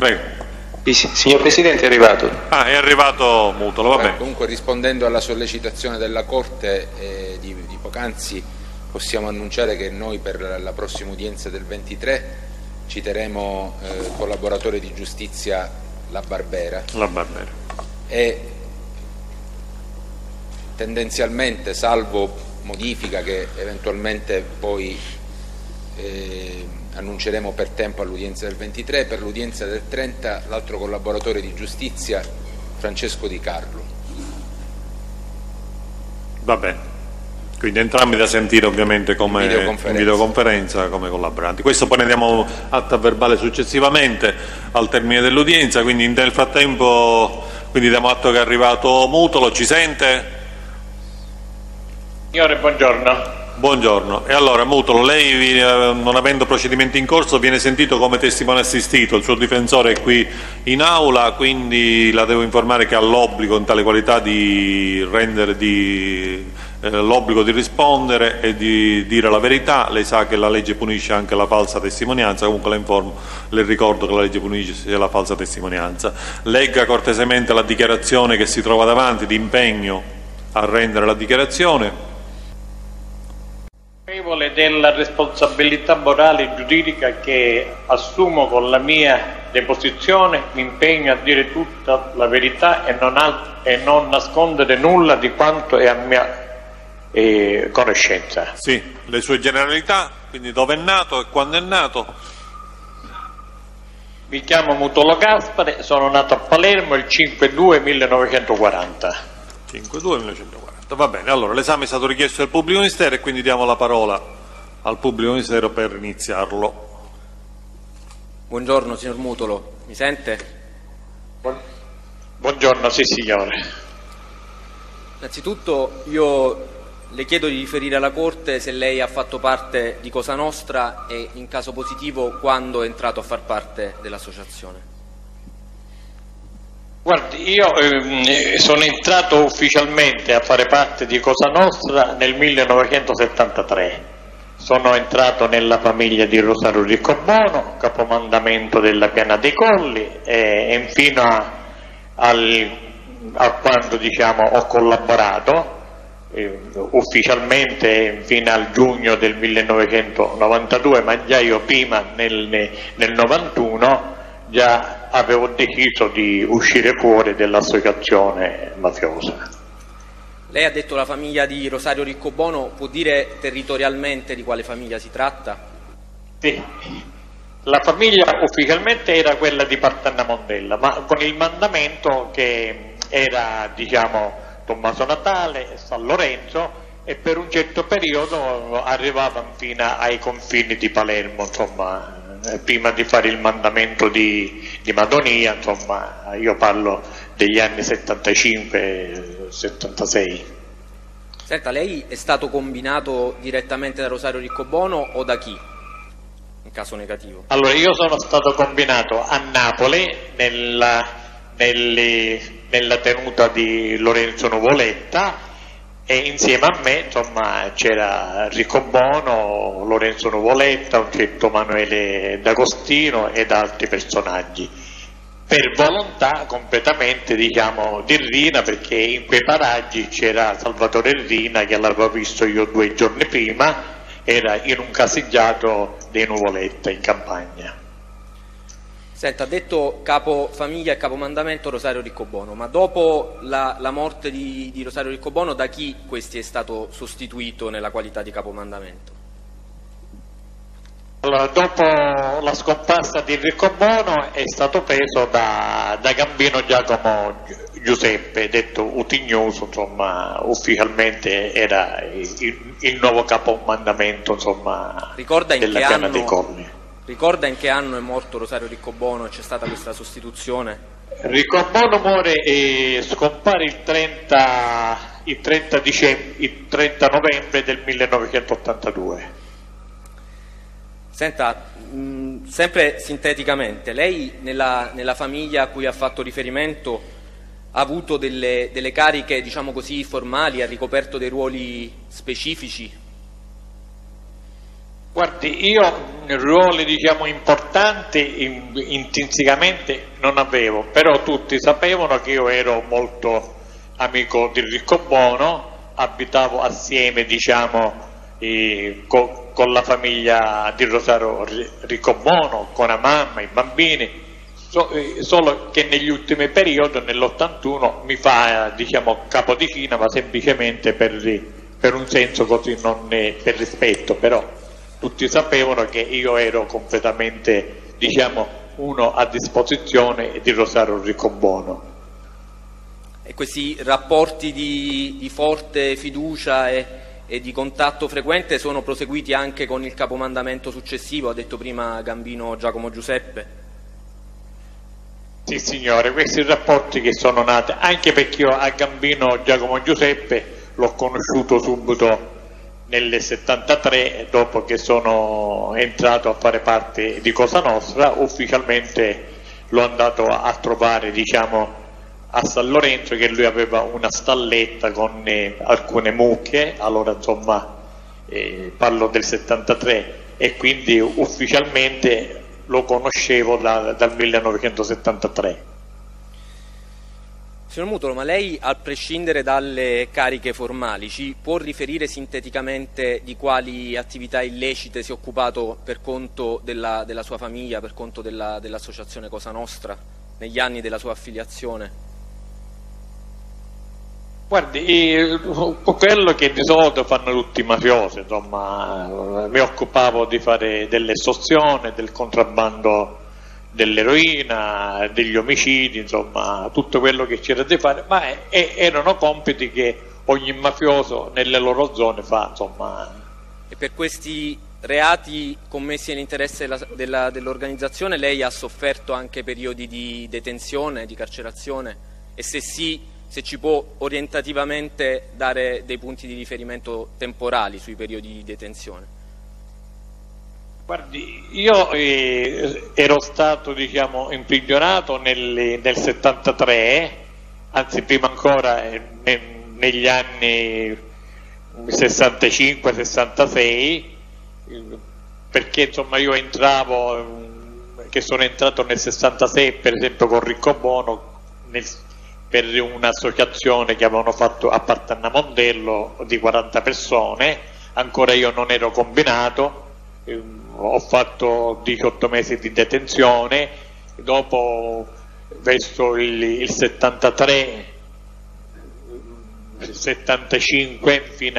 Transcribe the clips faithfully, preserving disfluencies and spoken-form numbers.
Prego. Signor Presidente, è arrivato. Ah, è arrivato Mutolo, va bene. Comunque, rispondendo alla sollecitazione della Corte eh, di, di poc'anzi, possiamo annunciare che noi per la prossima udienza del ventitré citeremo eh, collaboratore di giustizia La Barbera. La Barbera. E tendenzialmente, salvo modifica che eventualmente poi eh, annunceremo per tempo all'udienza del ventitré, per l'udienza del trenta l'altro collaboratore di giustizia Francesco Di Carlo. Va bene, quindi entrambi da sentire ovviamente come in videoconferenza, in videoconferenza come collaboranti. Questo poi ne diamo atto a verbale successivamente al termine dell'udienza, quindi nel frattempo quindi diamo atto che è arrivato Mutolo. Ci sente? Signore, buongiorno. Buongiorno. E allora Mutolo, lei non avendo procedimenti in corso viene sentito come testimone assistito, il suo difensore è qui in aula, quindi la devo informare che ha l'obbligo in tale qualità di rendere di, eh, l'obbligo di rispondere e di dire la verità. Lei sa che la legge punisce anche la falsa testimonianza, comunque la informo, le ricordo che la legge punisce la falsa testimonianza. Legga cortesemente la dichiarazione che si trova davanti di impegno a rendere la dichiarazione. Della responsabilità morale e giuridica che assumo con la mia deposizione, mi impegno a dire tutta la verità e non, e non nascondere nulla di quanto è a mia eh, conoscenza. Sì, le sue generalità, quindi dove è nato e quando è nato. Mi chiamo Mutolo Gaspare, sono nato a Palermo il cinque due millenovecentoquaranta. cinque due millenovecentoquaranta. Va bene, allora l'esame è stato richiesto dal pubblico ministero e quindi diamo la parola al pubblico ministero per iniziarlo. Buongiorno signor Mutolo, mi sente? Buongiorno, sì signore. Innanzitutto io le chiedo di riferire alla Corte se lei ha fatto parte di Cosa Nostra e in caso positivo quando è entrato a far parte dell'associazione. Guardi, io eh, sono entrato ufficialmente a fare parte di Cosa Nostra nel millenovecentosettantatré. Sono entrato nella famiglia di Rosario Riccobono, capomandamento della Piana dei Colli, e, e fino a, al, a quando diciamo, ho collaborato eh, ufficialmente fino al giugno del millenovecentonovantadue, ma già io prima nel, nel novantuno già avevo deciso di uscire fuori dell'associazione mafiosa. Lei ha detto la famiglia di Rosario Riccobono, può dire territorialmente di quale famiglia si tratta? Sì, la famiglia ufficialmente era quella di Partanna Mondella, ma con il mandamento che era diciamo Tommaso Natale e San Lorenzo, e per un certo periodo arrivavano fino ai confini di Palermo, insomma, prima di fare il mandamento di, di Madonia, insomma, io parlo degli anni settantacinque settantasei. Senta, lei è stato combinato direttamente da Rosario Riccobono o da chi, in caso negativo? Allora, io sono stato combinato a Napoli, nella, nelle, nella tenuta di Lorenzo Nuvoletta, e insieme a me insomma c'era Riccobono, Lorenzo Nuvoletta, un certo Manuele D'Agostino ed altri personaggi, per volontà completamente diciamo di Rina, perché in quei paraggi c'era Salvatore Rina che l'avevo visto io due giorni prima, era in un caseggiato dei Nuvoletta in campagna. Senta, ha detto capo famiglia e capomandamento Rosario Riccobono, ma dopo la, la morte di, di Rosario Riccobono da chi questi è stato sostituito nella qualità di capomandamento? Allora, dopo la scomparsa di Riccobono è stato preso da, da Gambino Giacomo Giuseppe, detto Utignoso, insomma, ufficialmente era il, il nuovo capomandamento, insomma, Ricorda in della che Piana anno... dei Colli. Ricorda in che anno è morto Rosario Riccobono e c'è stata questa sostituzione? Riccobono muore e scompare il trenta, il trenta, dicembre, il trenta novembre del millenovecentottantadue. Senta, mh, sempre sinteticamente, lei nella, nella famiglia a cui ha fatto riferimento ha avuto delle, delle cariche, diciamo così, formali, ha ricoperto dei ruoli specifici? Guardi, io ruoli diciamo importanti in, intrinsecamente non avevo, però tutti sapevano che io ero molto amico di Riccobono, abitavo assieme diciamo eh, co, con la famiglia di Rosario Riccobono, con la mamma, i bambini, so, eh, solo che negli ultimi periodi, nell'ottantuno, mi fa diciamo capo di china, ma semplicemente per, per un senso così, non per rispetto, però tutti sapevano che io ero completamente, diciamo, uno a disposizione di Rosario Riccobono. E questi rapporti di, di forte fiducia e, e di contatto frequente sono proseguiti anche con il capomandamento successivo, ha detto prima Gambino Giacomo Giuseppe? Sì signore, questi rapporti che sono nati, anche perché io a Gambino Giacomo Giuseppe l'ho conosciuto subito nel settantatré, dopo che sono entrato a fare parte di Cosa Nostra, ufficialmente l'ho andato a trovare diciamo a San Lorenzo, che lui aveva una stalletta con eh, alcune mucche, allora insomma eh, parlo del settantatré, e quindi ufficialmente lo conoscevo da, dal millenovecentosettantatré. Signor Mutolo, ma lei, a prescindere dalle cariche formali, ci può riferire sinteticamente di quali attività illecite si è occupato per conto della, della sua famiglia, per conto della, dell'associazione Cosa Nostra, negli anni della sua affiliazione? Guardi, quello che di solito fanno tutti i mafiosi, insomma, mi occupavo di fare delle estorsioni, del contrabbando dell'eroina, degli omicidi, insomma, tutto quello che c'era da fare, ma è, erano compiti che ogni mafioso nelle loro zone fa, insomma. E per questi reati commessi nell'interesse dell'organizzazione lei ha sofferto anche periodi di detenzione, di carcerazione? E se sì, se ci può orientativamente dare dei punti di riferimento temporali sui periodi di detenzione? Guardi, io eh, ero stato diciamo imprigionato nel, nel settantatré, anzi prima ancora eh, ne, negli anni sessantacinque sessantasei, eh, perché insomma io entravo, eh, che sono entrato nel sessantasei per esempio con Riccobono nel, per un'associazione che avevano fatto a Partanna Mondello di quaranta persone, ancora io non ero combinato. Ho fatto diciotto mesi di detenzione, dopo verso il, il settantatré settantacinque fino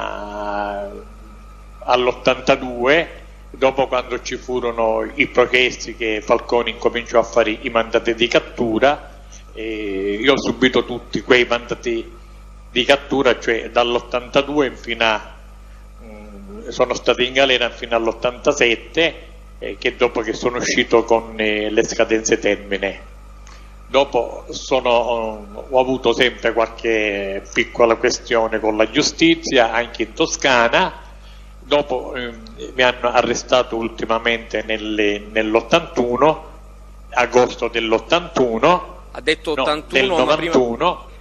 all'ottantadue, dopo quando ci furono i processi che Falcone incominciò a fare i mandati di cattura, e io ho subito tutti quei mandati di cattura, cioè dall'ottantadue fino a sono stato in galera fino all'ottantasette, eh, che dopo che sono uscito con eh, le scadenze termine. Dopo sono, ho avuto sempre qualche piccola questione con la giustizia, anche in Toscana. Dopo eh, mi hanno arrestato ultimamente nell'ottantuno, agosto dell'ottantuno. Ha detto ottantuno, no, del novantuno. Ma prima...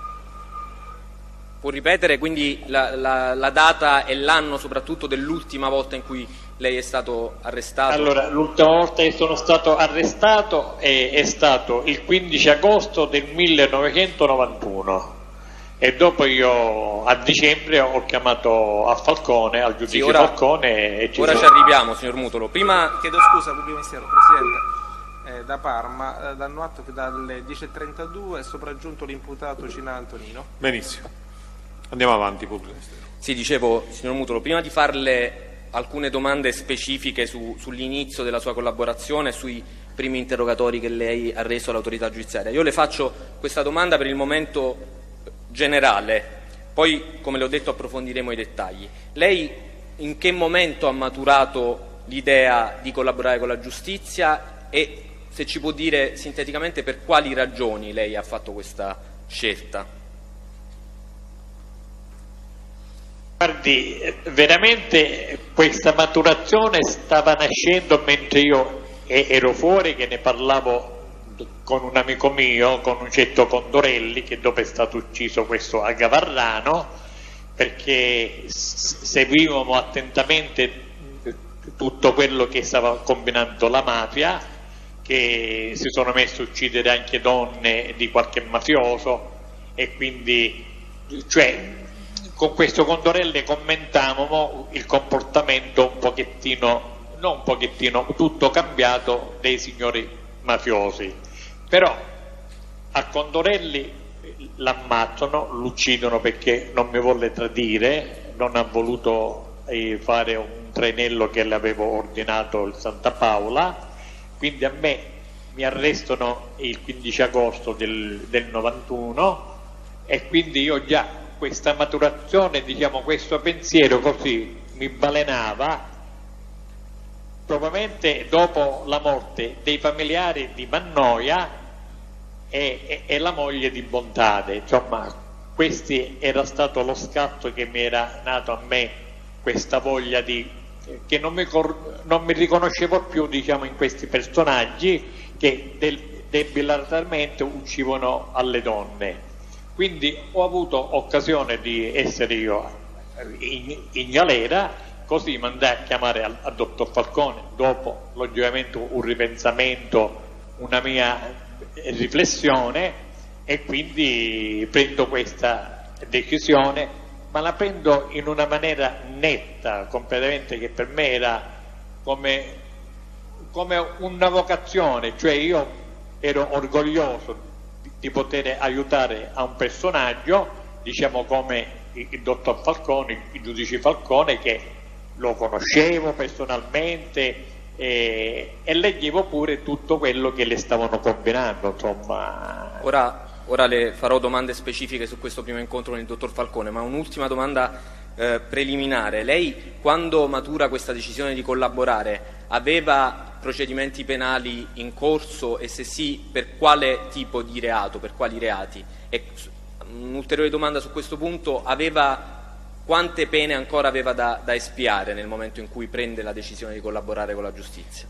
Può ripetere quindi la, la, la data e l'anno soprattutto dell'ultima volta in cui lei è stato arrestato? Allora, l'ultima volta che sono stato arrestato è, è stato il quindici agosto del millenovecentonovantuno, e dopo io a dicembre ho chiamato a Falcone, al giudice sì, ora, Falcone, e ci ora sono... ci arriviamo, signor Mutolo. Prima... Chiedo scusa, pubblico ministero, Presidente. Eh, da Parma eh, danno atto che dalle dieci e trentadue è sopraggiunto l'imputato Cina Antonino. Benissimo. Andiamo avanti, pubblico ministero. Sì, dicevo, signor Mutolo, prima di farle alcune domande specifiche su, sull'inizio della sua collaborazione e sui primi interrogatori che lei ha reso all'autorità giudiziaria, io le faccio questa domanda per il momento generale, poi, come le ho detto, approfondiremo i dettagli. Lei in che momento ha maturato l'idea di collaborare con la giustizia e, se ci può dire sinteticamente, per quali ragioni lei ha fatto questa scelta? Guardi, veramente questa maturazione stava nascendo mentre io ero fuori, che ne parlavo con un amico mio, con un certo Condorelli, che dopo è stato ucciso questo a Gavarrano, perché seguivamo attentamente tutto quello che stava combinando la mafia, che si sono messi a uccidere anche donne di qualche mafioso, e quindi cioè, con questo Condorelli commentavamo il comportamento un pochettino, non un pochettino, tutto cambiato dei signori mafiosi. Però a Condorelli l'ammazzano, lo uccidono perché non mi volle tradire, non ha voluto eh, fare un trainello che le avevo ordinato il Santa Paola, quindi a me mi arrestano il quindici agosto del, del novantuno, e quindi io già questa maturazione, diciamo questo pensiero così mi balenava probabilmente dopo la morte dei familiari di Mannoia e, e, e la moglie di Bontade. Insomma, questo era stato lo scatto che mi era nato a me, questa voglia di che non mi, non mi riconoscevo più, diciamo, in questi personaggi che del, debilitarmente uccidevano alle donne. Quindi ho avuto occasione di essere io in, in galera, così mandai a chiamare al, al dottor Falcone, dopo logicamente un ripensamento, una mia riflessione, e quindi prendo questa decisione, ma la prendo in una maniera netta, completamente, che per me era come, come una vocazione, cioè io ero orgoglioso di, di poter aiutare a un personaggio, diciamo come il, il dottor Falcone, il giudice Falcone, che lo conoscevo personalmente e, e leggevo pure tutto quello che le stavano combinando, insomma. Ora Ora le farò domande specifiche su questo primo incontro con il dottor Falcone, ma un'ultima domanda eh, preliminare. Lei, quando matura questa decisione di collaborare, aveva procedimenti penali in corso, e se sì, per quale tipo di reato, per quali reati? E un'ulteriore domanda su questo punto: aveva, quante pene ancora aveva da, da espiare nel momento in cui prende la decisione di collaborare con la giustizia?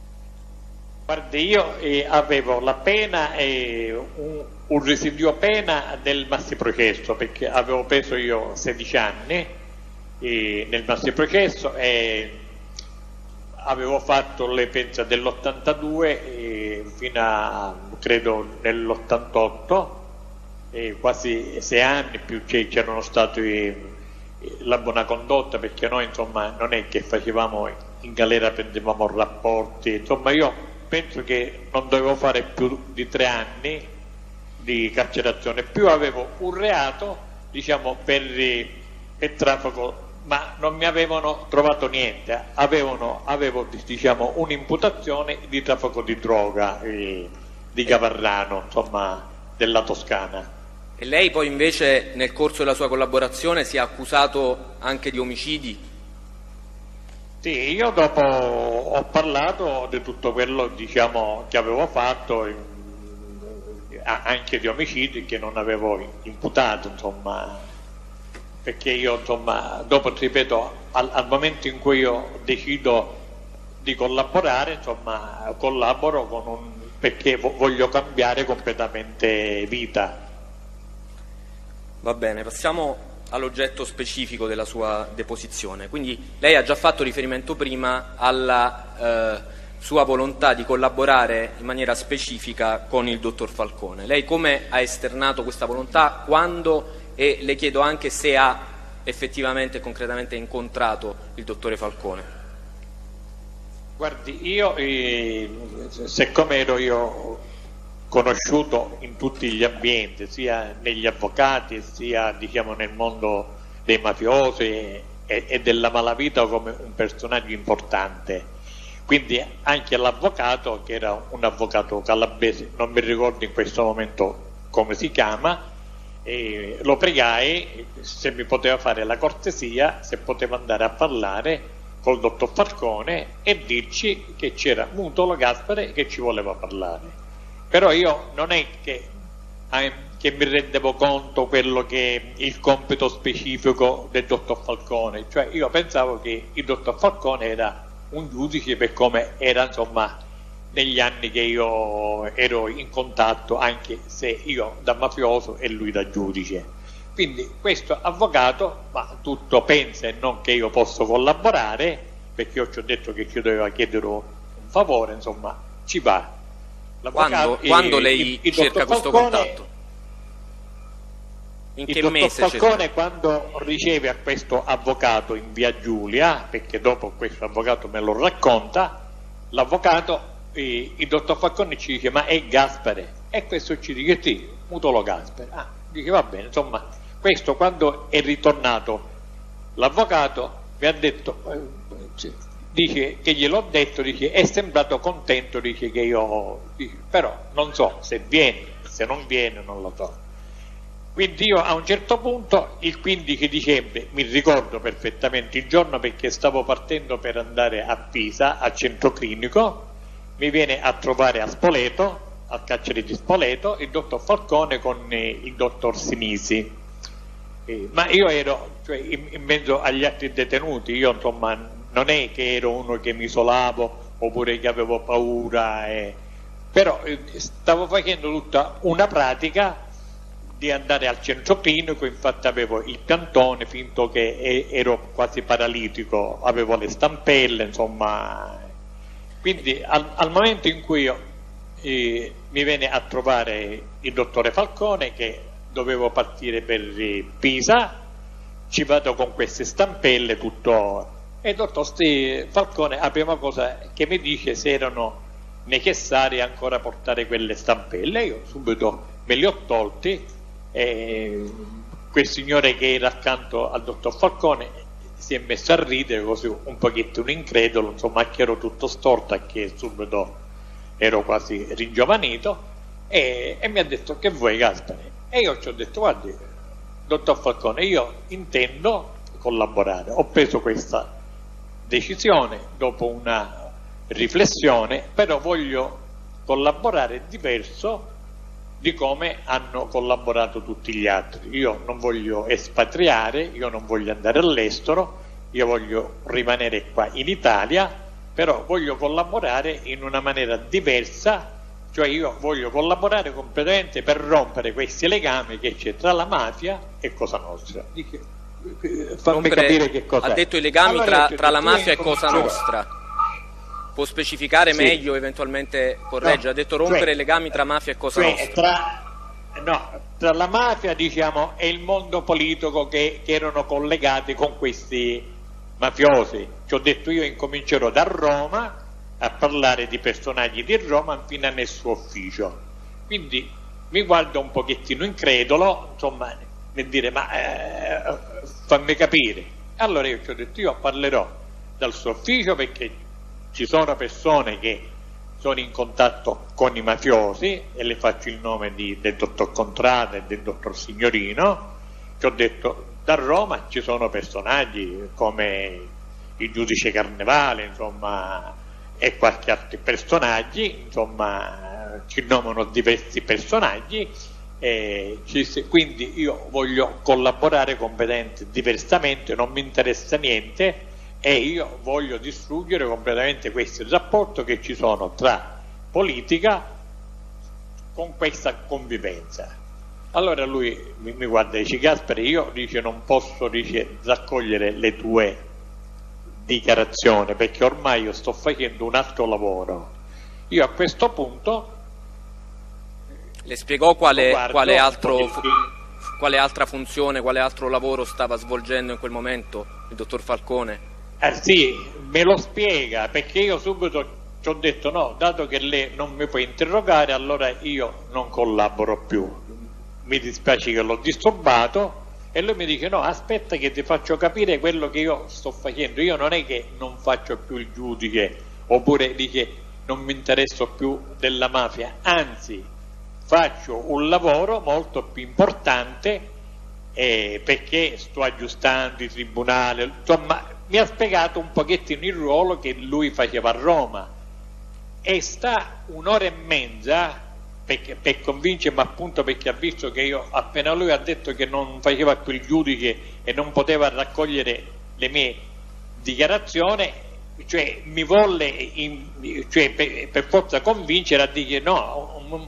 Guardi, io eh, avevo la pena e un, un residuo pena del massiprocesso, perché avevo preso io sedici anni eh, nel massiprocesso e avevo fatto le pensa dell'ottantadue eh, fino a credo nell'ottantotto, eh, quasi sei anni, più c'erano stati eh, la buona condotta, perché noi insomma non è che facevamo in galera, prendevamo rapporti, insomma io penso che non dovevo fare più di tre anni di carcerazione, più avevo un reato, diciamo, per il traffico, ma non mi avevano trovato niente, avevano, avevo, diciamo, un'imputazione di traffico di droga eh, di Gavarrano, insomma, della Toscana. E lei poi invece nel corso della sua collaborazione si è accusato anche di omicidi? Sì, io dopo ho parlato di tutto quello, diciamo, che avevo fatto, anche di omicidi che non avevo imputato, insomma, perché io, insomma, dopo, ti ripeto, al, al momento in cui io decido di collaborare, insomma, collaboro con un, perché voglio cambiare completamente vita. Va bene, passiamo all'oggetto specifico della sua deposizione. Quindi lei ha già fatto riferimento prima alla eh, sua volontà di collaborare in maniera specifica con il dottor Falcone. Lei come ha esternato questa volontà, quando, e le chiedo anche se ha effettivamente e concretamente incontrato il dottore Falcone? Guardi, io, eh, siccome ero io conosciuto in tutti gli ambienti, sia negli avvocati sia, diciamo, nel mondo dei mafiosi e, e della malavita, come un personaggio importante, quindi anche l'avvocato, che era un avvocato calabrese, non mi ricordo in questo momento come si chiama, e lo pregai se mi poteva fare la cortesia, se poteva andare a parlare col dottor Falcone e dirci che c'era Mutolo Gaspare che ci voleva parlare. Però io non è che, eh, che mi rendevo conto quello che il compito specifico del dottor Falcone, cioè io pensavo che il dottor Falcone era un giudice per come era, insomma, negli anni che io ero in contatto, anche se io da mafioso e lui da giudice. Quindi questo avvocato, ma tutto pensa e non che io posso collaborare, perché io ci ho detto che ci doveva chiedere un favore, insomma, ci va. Quando, e, quando lei il, il cerca questo Falcone, contatto? In il che dottor mese Falcone cerca? quando riceve a questo avvocato in via Giulia, perché dopo questo avvocato me lo racconta, l'avvocato, eh, il dottor Falcone ci dice ma è Gaspare, e questo ci dice sì, Mutolo Gaspare. Ah, dice va bene, insomma, questo quando è ritornato l'avvocato mi ha detto, eh, dice che gliel'ho detto, dice è sembrato contento, dice che io, dice, però non so se viene, se non viene non lo so. Quindi io a un certo punto, il quindici dicembre, mi ricordo perfettamente il giorno perché stavo partendo per andare a Pisa, al centro clinico, mi viene a trovare a Spoleto, al carcere di Spoleto, il dottor Falcone con eh, il dottor Sinisi. Eh, ma io ero cioè, in, in mezzo agli altri detenuti, io insomma non è che ero uno che mi isolavo oppure che avevo paura, eh, però eh, stavo facendo tutta una pratica di andare al centro clinico, infatti avevo il piantone, finto che ero quasi paralitico, avevo le stampelle, insomma. Quindi al, al momento in cui io, eh, mi venne a trovare il dottore Falcone, che dovevo partire per Pisa, ci vado con queste stampelle, tutto, e il dottor Falcone la prima cosa che mi dice se erano necessarie ancora portare quelle stampelle, io subito me li ho tolti. E quel signore che era accanto al dottor Falcone si è messo a ridere così un pochettino incredulo, insomma, che ero tutto storto e che subito ero quasi ringiovanito, e, e mi ha detto che vuoi Gaspare? E io ci ho detto guardi dottor Falcone, io intendo collaborare, ho preso questa decisione dopo una riflessione, però voglio collaborare diverso di come hanno collaborato tutti gli altri. Io non voglio espatriare, io non voglio andare all'estero, io voglio rimanere qua in Italia, però voglio collaborare in una maniera diversa, cioè io voglio collaborare completamente per rompere questi legami che c'è tra la mafia e Cosa Nostra. Dice, fammi Rompere, capire che cosa ha è. detto i legami Allora, tra, tra la mafia e Cosa cioè, Nostra. Può specificare sì. meglio, eventualmente corregge, no, ha detto rompere cioè, i legami tra mafia e Cosa cioè, Nostra. Tra, no, tra la mafia, diciamo, e il mondo politico che, che erano collegati con questi mafiosi. Ci ho detto io incomincerò da Roma a parlare di personaggi di Roma fino nel suo ufficio. Quindi mi guardo un pochettino incredulo, insomma, nel dire ma eh, fammi capire. Allora io ci ho detto io parlerò dal suo ufficio perché ci sono persone che sono in contatto con i mafiosi e le faccio il nome di, del dottor Contrada e del dottor Signorino. Ci ho detto da Roma ci sono personaggi come il giudice Carnevale, insomma, e qualche altro personaggi, insomma, ci nomano diversi personaggi, e ci, quindi io voglio collaborare completamente diversamente, non mi interessa niente. E io voglio distruggere completamente questo rapporto che ci sono tra politica con questa convivenza. Allora lui mi, mi guarda e dice Gaspare, io dice, non posso dice, raccogliere le tue dichiarazioni perché ormai io sto facendo un altro lavoro. Io a questo punto le spiegò quale, guardo, quale, altro, perché... quale altra funzione, quale altro lavoro stava svolgendo in quel momento il dottor Falcone? Eh sì, me lo spiega, perché io subito ci ho detto no, dato che lei non mi può interrogare, allora io non collaboro più. Mi dispiace che l'ho disturbato, e lui mi dice no, aspetta che ti faccio capire quello che io sto facendo. Io non è che non faccio più il giudice, oppure dice non mi interesso più della mafia, anzi faccio un lavoro molto più importante eh, perché sto aggiustando il tribunale, insomma mi ha spiegato un pochettino il ruolo che lui faceva a Roma, e sta un'ora e mezza perché, per convincermi, appunto perché ha visto che io appena lui ha detto che non faceva più il giudice e non poteva raccogliere le mie dichiarazioni, cioè mi volle in, cioè, per, per forza convincere a dire no, un,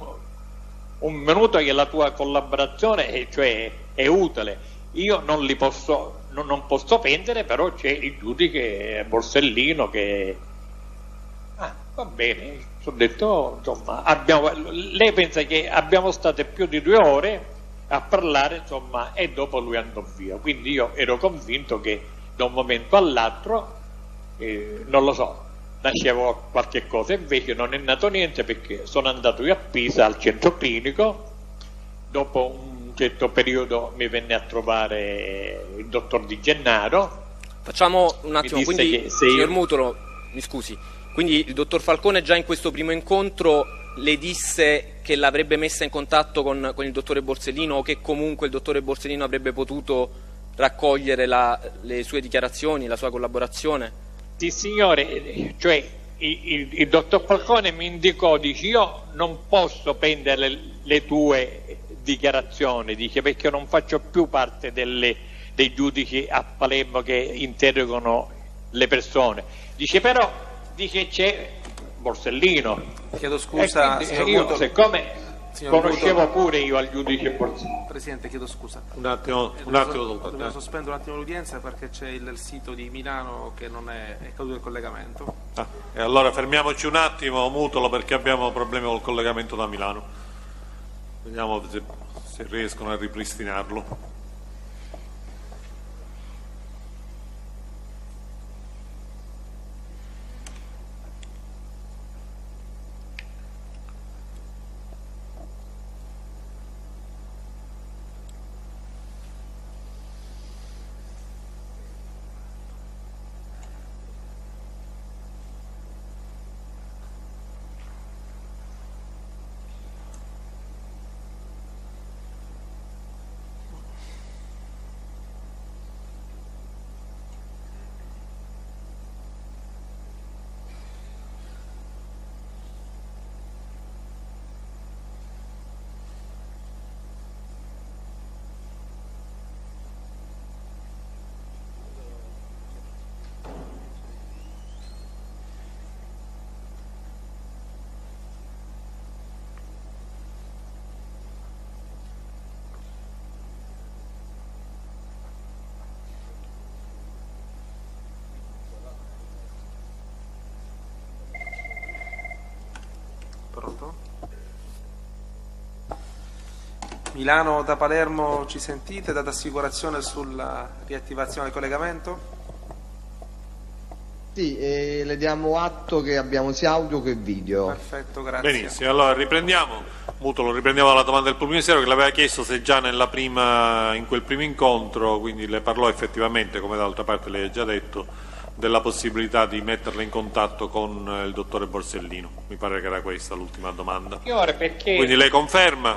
un minuto che la tua collaborazione è, cioè, è utile, io non li posso non, non posso pendere, però c'è il giudice Borsellino che... Ah, va bene, ho detto, insomma, abbiamo... lei pensa che abbiamo state più di due ore a parlare, insomma, e dopo lui andò via. Quindi io ero convinto che da un momento all'altro, eh, non lo so, nascevo qualche cosa, invece non è nato niente, perché sono andato io a Pisa al centro clinico, dopo un certo periodo mi venne a trovare il dottor Di Gennaro. Facciamo un attimo, quindi signor io... Mutolo, mi scusi, quindi il dottor Falcone già in questo primo incontro le disse che l'avrebbe messa in contatto con, con il dottore Borsellino, o che comunque il dottore Borsellino avrebbe potuto raccogliere la, le sue dichiarazioni, la sua collaborazione? Sì signore, cioè il, il, il dottor Falcone mi indicò, dice, io non posso prendere le, le tue dichiarazioni, dice, perché io non faccio più parte delle, dei giudici a Palermo che interrogano le persone, dice, però dice c'è Borsellino. Chiedo scusa, quindi, signor io Mutolo, siccome signor conoscevo Mutolo, pure io al giudice Borsellino. Presidente, chiedo scusa. Un attimo, Eh, un attimo dobbiamo, dobbiamo eh. sospendere un attimo l'udienza perché c'è il, il sito di Milano che non è, è caduto il collegamento. Ah, e allora fermiamoci un attimo, Mutolo, perché abbiamo problemi col collegamento da Milano. Vediamo se, se riescono a ripristinarlo. Pronto? Milano da Palermo, ci sentite? Date assicurazione sulla riattivazione del collegamento? Sì, e le diamo atto che abbiamo sia audio che video. Perfetto, grazie. Benissimo, allora riprendiamo. Mutolo, riprendiamo dalla domanda del pubblico ministero che l'aveva chiesto se già nella prima, in quel primo incontro, quindi le parlò effettivamente, come d'altra parte lei ha già detto, della possibilità di metterla in contatto con il dottore Borsellino. Mi pare che era questa l'ultima domanda. Signore, perché... Quindi lei conferma?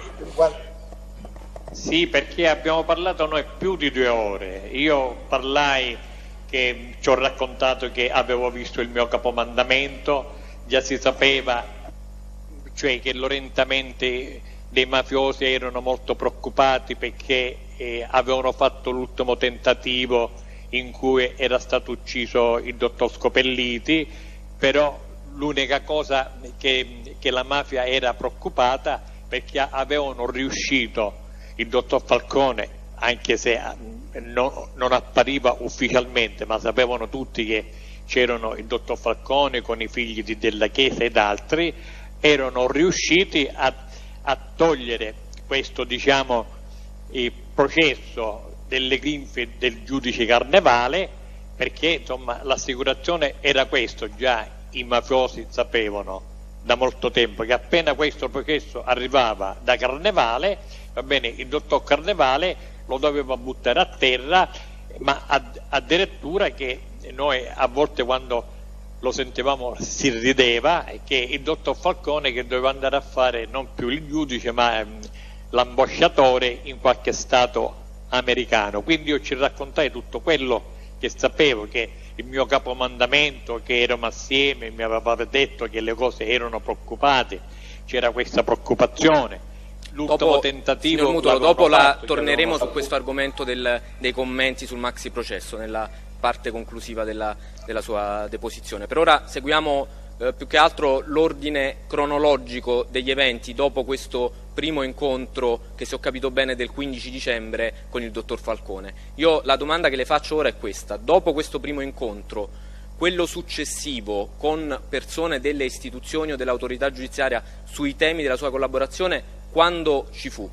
Sì, perché abbiamo parlato noi più di due ore. Io parlai che ci ho raccontato che avevo visto il mio capomandamento, già si sapeva, cioè che l'orientamento dei mafiosi erano molto preoccupati perché eh, avevano fatto l'ultimo tentativo in cui era stato ucciso il dottor Scopelliti, però l'unica cosa che, che la mafia era preoccupata perché avevano riuscito il dottor Falcone, anche se no, non appariva ufficialmente, ma sapevano tutti che c'erano il dottor Falcone con i figli di Della Chiesa ed altri, erano riusciti a, a togliere questo, diciamo, il processo delle grinfie del giudice Carnevale, perché insomma l'assicurazione era questo, già i mafiosi sapevano da molto tempo che appena questo processo arrivava da Carnevale, va bene, il dottor Carnevale lo doveva buttare a terra, ma addirittura che noi a volte quando lo sentivamo si rideva, che il dottor Falcone che doveva andare a fare non più il giudice ma ehm, l'ambasciatore in qualche stato americano. Quindi io ci raccontai tutto quello che sapevo, che il mio capomandamento, che eravamo assieme, mi aveva detto che le cose erano preoccupate, c'era questa preoccupazione. L'ultimo tentativo, signor Mutolo, dopo la fatto, torneremo su questo argomento del, dei commenti sul maxi processo nella parte conclusiva della, della sua deposizione. Per ora seguiamo eh, più che altro l'ordine cronologico degli eventi dopo questo primo incontro, che se ho capito bene del quindici dicembre, con il dottor Falcone. Io la domanda che le faccio ora è questa: dopo questo primo incontro, quello successivo con persone delle istituzioni o dell'autorità giudiziaria sui temi della sua collaborazione, quando ci fu?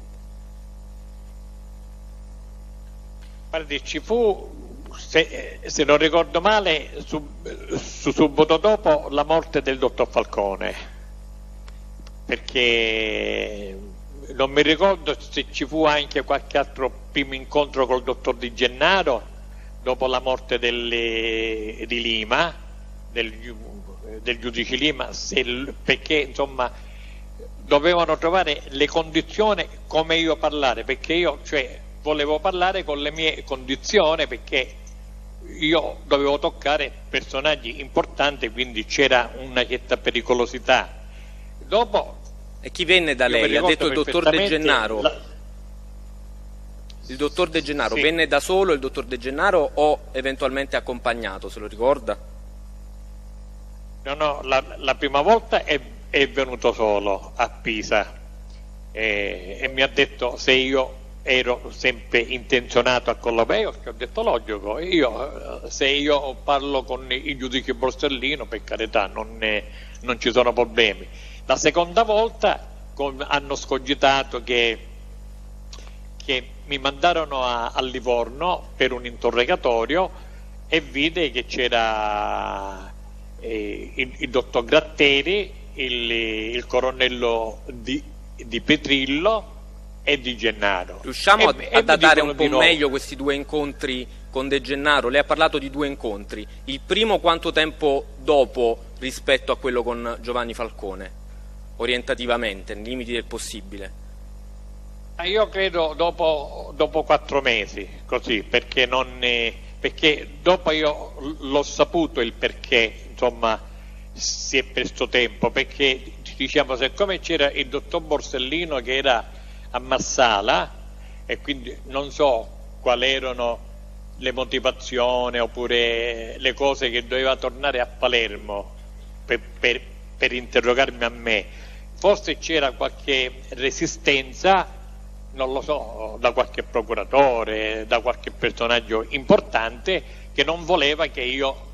Guardi, ci fu, se, se non ricordo male, su, su, subito dopo la morte del dottor Falcone, perché non mi ricordo se ci fu anche qualche altro primo incontro col dottor Di Gennaro dopo la morte delle, di Lima, del, del giudice Lima, se, perché insomma dovevano trovare le condizioni come io parlare, perché io cioè volevo parlare con le mie condizioni, perché io dovevo toccare personaggi importanti, quindi c'era una certa pericolosità. Dopo, e chi venne da lei? Ha detto il dottor De Gennaro. La... Il dottor De Gennaro sì. Venne da solo il dottor De Gennaro o eventualmente accompagnato, se lo ricorda? No, no, la, la prima volta è, è venuto solo a Pisa e, e mi ha detto se io ero sempre intenzionato a collaborare. Ho detto logico, io, se io parlo con il giudice Borsellino, per carità, non, ne, non ci sono problemi. La seconda volta con, hanno scogitato che, che mi mandarono a, a Livorno per un interrogatorio e vide che c'era eh, il, il dottor Gratteri, il, il colonnello di, di Petrillo e Di Gennaro. Riusciamo e, a, a e datare un po' no. meglio questi due incontri con De Gennaro? Lei ha parlato di due incontri. Il primo quanto tempo dopo rispetto a quello con Giovanni Falcone? Orientativamente, nei limiti del possibile. Io credo dopo, dopo quattro mesi, così, perché, non, eh, perché dopo io l'ho saputo il perché, insomma, si è preso tempo, perché diciamo, siccome c'era il dottor Borsellino che era a Marsala e quindi non so quali erano le motivazioni oppure le cose che doveva tornare a Palermo per, per, per interrogarmi a me, forse c'era qualche resistenza, non lo so, da qualche procuratore, da qualche personaggio importante che non voleva che io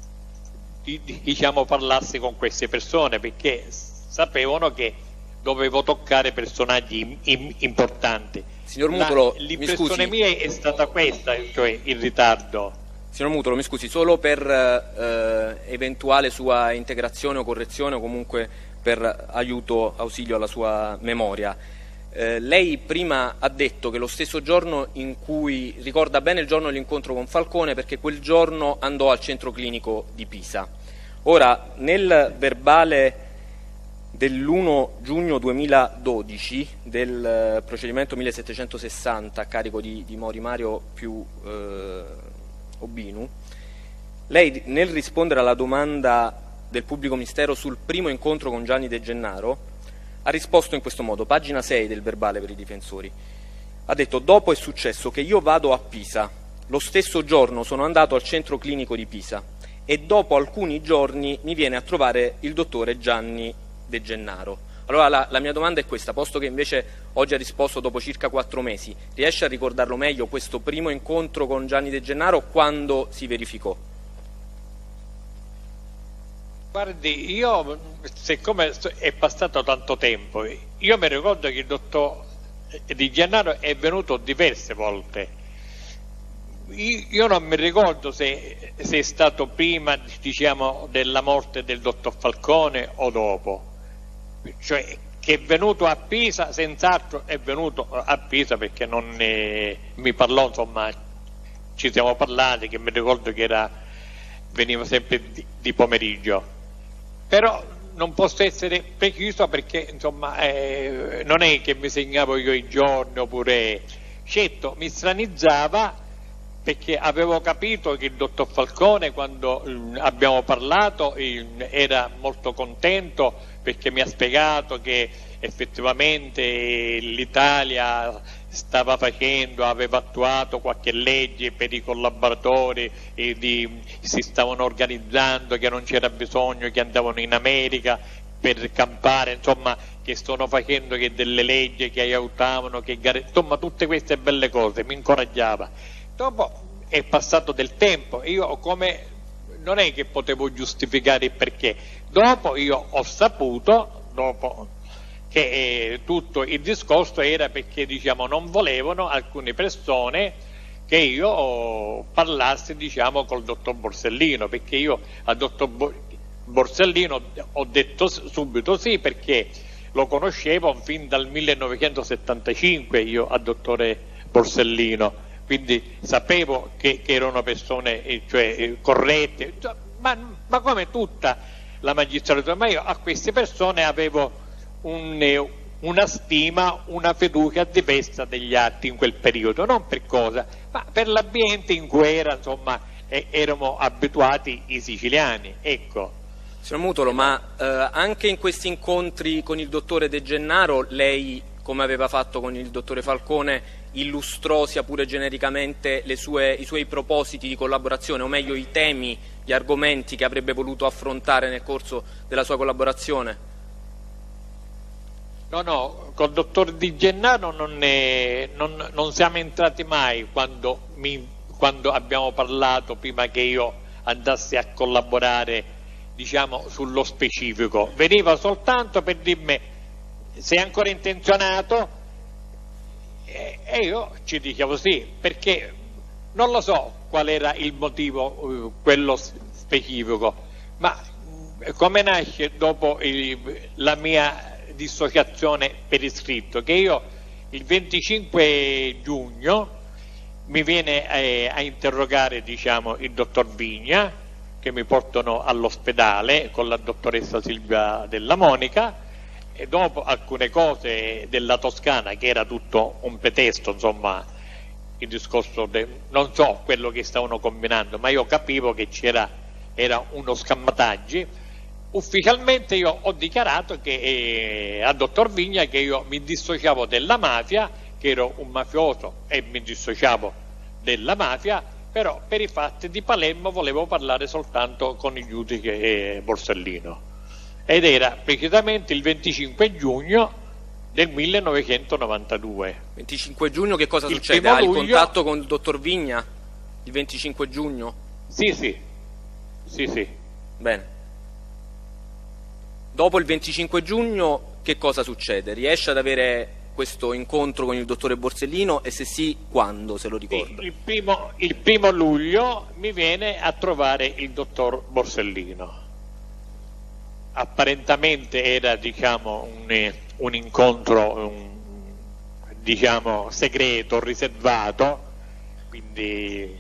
diciamo parlassi con queste persone, perché sapevano che dovevo toccare personaggi importanti. Signor Mutolo, l'impressione mia è stata questa, cioè il ritardo. Signor Mutolo, mi scusi, solo per eh, eventuale sua integrazione o correzione o comunque per aiuto, ausilio alla sua memoria. Eh, lei prima ha detto che lo stesso giorno in cui, ricorda bene il giorno dell'incontro con Falcone perché quel giorno andò al centro clinico di Pisa. Ora, nel verbale dell'primo giugno duemiladodici del procedimento millesettecentosessanta a carico di, di Mori Mario più eh, Obinu, lei nel rispondere alla domanda del pubblico ministero sul primo incontro con Gianni De Gennaro ha risposto in questo modo, pagina sei del verbale per i difensori. Ha detto: dopo è successo che io vado a Pisa, lo stesso giorno sono andato al centro clinico di Pisa e dopo alcuni giorni mi viene a trovare il dottore Gianni De Gennaro. Allora la, la mia domanda è questa, posto che invece oggi ha risposto dopo circa quattro mesi, riesce a ricordarlo meglio questo primo incontro con Gianni De Gennaro, quando si verificò? Guardi, io, siccome è passato tanto tempo, io mi ricordo che il dottor Di Gennaro è venuto diverse volte. Io non mi ricordo se, se è stato prima, diciamo, della morte del dottor Falcone o dopo. Cioè, che è venuto a Pisa, senz'altro è venuto a Pisa perché non ne, mi parlò, insomma, ci siamo parlati, che mi ricordo che era, veniva sempre di, di pomeriggio. Però non posso essere preciso perché, insomma, eh, non è che mi segnavo io i giorni oppure... Certo, mi stranizzava perché avevo capito che il dottor Falcone, quando mh, abbiamo parlato, eh, era molto contento perché mi ha spiegato che effettivamente l'Italia stava facendo, aveva attuato qualche legge per i collaboratori, e di, si stavano organizzando, che non c'era bisogno, che andavano in America per campare, insomma, che stanno facendo che delle leggi che aiutavano, che insomma tutte queste belle cose, mi incoraggiava. Dopo è passato del tempo, io come non è che potevo giustificare il perché, dopo io ho saputo, dopo che eh, tutto il discorso era perché, diciamo, non volevano alcune persone che io parlassi, diciamo, col dottor Borsellino, perché io al dottor Borsellino ho detto subito sì, perché lo conoscevo fin dal millenovecentosettantacinque io al dottore Borsellino, quindi sapevo che, che erano persone eh, cioè, eh, corrette, ma, ma come tutta la magistratura, ma io a queste persone avevo Un, una stima, una fiducia a difesa degli atti in quel periodo, non per cosa, ma per l'ambiente in cui era, insomma, eh, erano abituati i siciliani, ecco. Signor Mutolo, ma eh, anche in questi incontri con il dottore De Gennaro lei, come aveva fatto con il dottore Falcone, illustrò sia pure genericamente le sue, i suoi propositi di collaborazione, o meglio i temi, gli argomenti che avrebbe voluto affrontare nel corso della sua collaborazione? No, no, col dottor Di Gennaro non, è, non, non siamo entrati mai quando, mi, quando abbiamo parlato, prima che io andassi a collaborare, diciamo, sullo specifico. Veniva soltanto per dirmi sei ancora intenzionato, e, e io ci dicevo sì, perché non lo so qual era il motivo, quello specifico, ma come nasce dopo il, la mia dissociazione per iscritto, che io il venticinque giugno mi viene eh, a interrogare, diciamo, il dottor Vigna, che mi portano all'ospedale con la dottoressa Silvia Della Monica, e dopo alcune cose della Toscana, che era tutto un pretesto, insomma, il discorso de, non so quello che stavano combinando, ma io capivo che c'era era uno scammataggio. Ufficialmente io ho dichiarato che, eh, al dottor Vigna che io mi dissociavo della mafia, che ero un mafioso e mi dissociavo della mafia, però per i fatti di Palermo volevo parlare soltanto con il giudice eh, Borsellino, ed era precisamente il venticinque giugno del millenovecentonovantadue. venticinque giugno che cosa il succede? Ha luglio... il contatto con il dottor Vigna il venticinque giugno? Sì, sì, sì, sì. Bene. Dopo il venticinque giugno che cosa succede? Riesce ad avere questo incontro con il dottore Borsellino, e se sì, quando, se lo ricorda? Il primo, il primo luglio mi viene a trovare il dottor Borsellino. Apparentemente era, diciamo, un, un incontro un, diciamo, segreto, riservato, quindi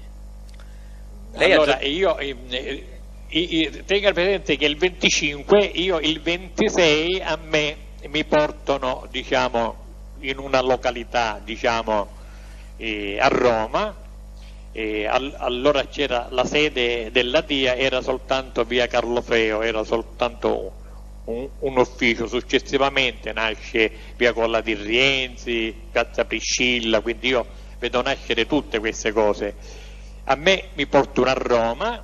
Lei allora già... io eh, tenga presente che il venticinque, io il ventisei a me mi portano, diciamo, in una località, diciamo, eh, a Roma, eh, all allora c'era la sede della D I A, era soltanto via Carlo Feo, era soltanto un, un ufficio. Successivamente nasce via Colla di Rienzi, piazza Priscilla, quindi io vedo nascere tutte queste cose. A me mi portano a Roma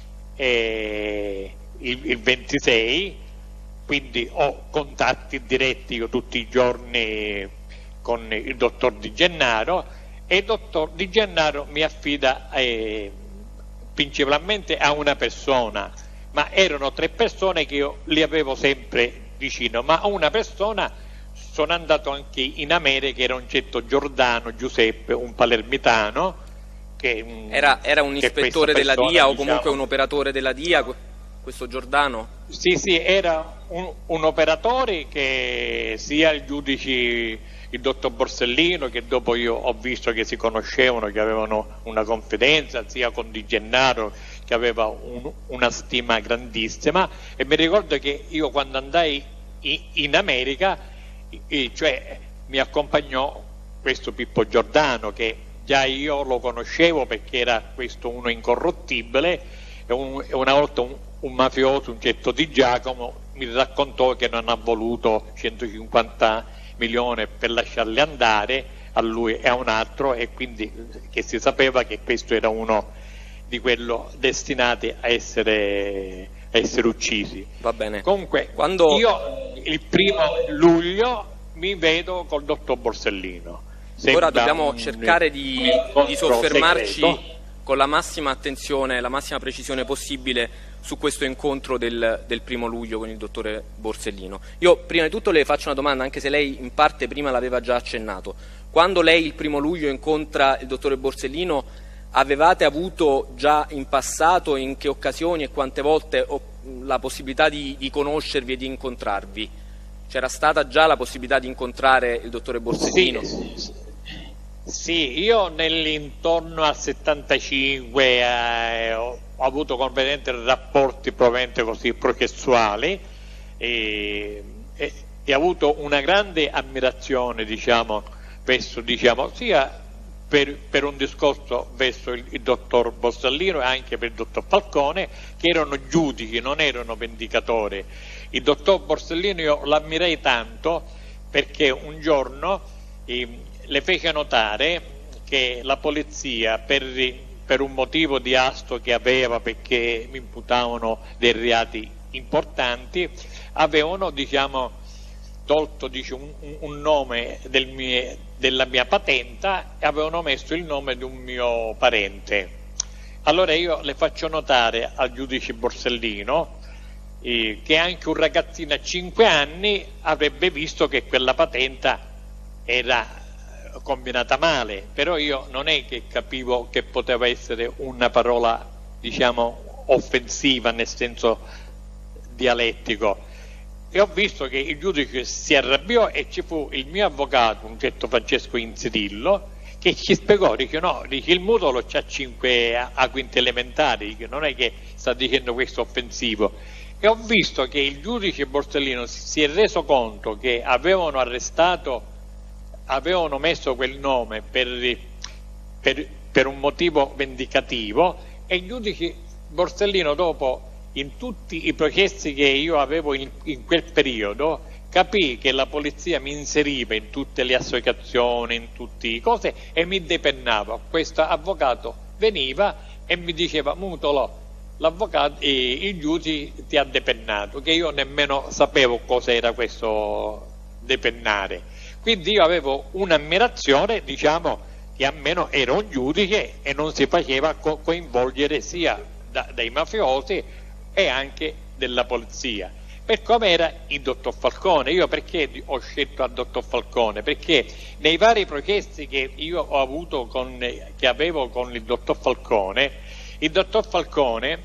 eh, il, il ventisei, quindi ho contatti diretti io tutti i giorni con il dottor Di Gennaro, e il dottor Di Gennaro mi affida eh, principalmente a una persona, ma erano tre persone che io li avevo sempre vicino, ma a una persona sono andato anche in America, era un certo Giordano Giuseppe, un palermitano, che era, era un ispettore della D I A, o comunque diciamo, un operatore della D I A, questo Giordano? Sì, sì, era un, un operatore che sia il giudice, il dottor Borsellino, che dopo io ho visto che si conoscevano, che avevano una confidenza, sia con Di Gennaro, che aveva un, una stima grandissima, e mi ricordo che io quando andai in, in America, eh, cioè mi accompagnò questo Pippo Giordano, che già io lo conoscevo perché era questo uno incorruttibile, e, un, e una volta un, un mafioso, un certo Di Giacomo, mi raccontò che non ha voluto centocinquanta milioni per lasciarli andare, a lui e a un altro, e quindi che si sapeva che questo era uno di quello destinati a essere, a essere uccisi. Va bene. Comunque, Quando... io il primo luglio mi vedo col dottor Borsellino. Ora dobbiamo cercare di, di soffermarci segreto. con la massima attenzione, la massima precisione possibile su questo incontro del, del primo luglio con il dottore Borsellino. Io prima di tutto le faccio una domanda, anche se lei in parte prima l'aveva già accennato. Quando lei il primo luglio incontra il dottore Borsellino, avevate avuto già in passato, in che occasioni e quante volte, la possibilità di, di conoscervi e di incontrarvi? C'era stata già la possibilità di incontrare il dottore Borsellino? Sì, sì, io nell'intorno al settantacinque eh, ho, ho avuto competenti rapporti probabilmente così processuali e, e, e ho avuto una grande ammirazione, diciamo, verso, diciamo, sia per, per un discorso verso il, il dottor Borsellino e anche per il dottor Falcone, che erano giudici, non erano vendicatori. Il dottor Borsellino io l'ammirei tanto perché un giorno eh, le fece notare che la polizia, per, per un motivo di asto che aveva, perché mi imputavano dei reati importanti, avevano, diciamo, tolto, dice, un, un nome del mie, della mia patenta e avevano messo il nome di un mio parente. Allora io le faccio notare al giudice Borsellino eh, che anche un ragazzino a cinque anni avrebbe visto che quella patenta era combinata male, però io non è che capivo che poteva essere una parola, diciamo, offensiva nel senso dialettico, e ho visto che il giudice si arrabbiò e ci fu il mio avvocato, un certo Francesco Inzidillo, che ci spiegò, dice no, dice, il mutolo c'ha cinque a, a quinti elementari, dice, non è che sta dicendo questo offensivo, e ho visto che il giudice Borsellino si, si è reso conto che avevano arrestato, avevano messo quel nome per, per, per un motivo vendicativo, e il giudice Borsellino dopo, in tutti i processi che io avevo in, in quel periodo, capì che la polizia mi inseriva in tutte le associazioni, in tutte le cose, e mi depennava. Questo avvocato veniva e mi diceva mutolo, l'avvocato, eh, il giudice ti ha depennato, che io nemmeno sapevo cos'era questo depennare. Quindi io avevo un'ammirazione, diciamo, che almeno era un giudice e non si faceva co coinvolgere sia da, dai mafiosi e anche della polizia, per come era il dottor Falcone. Io perché ho scelto il dottor Falcone? Perché nei vari processi che io ho avuto con, che avevo con il dottor Falcone, il dottor Falcone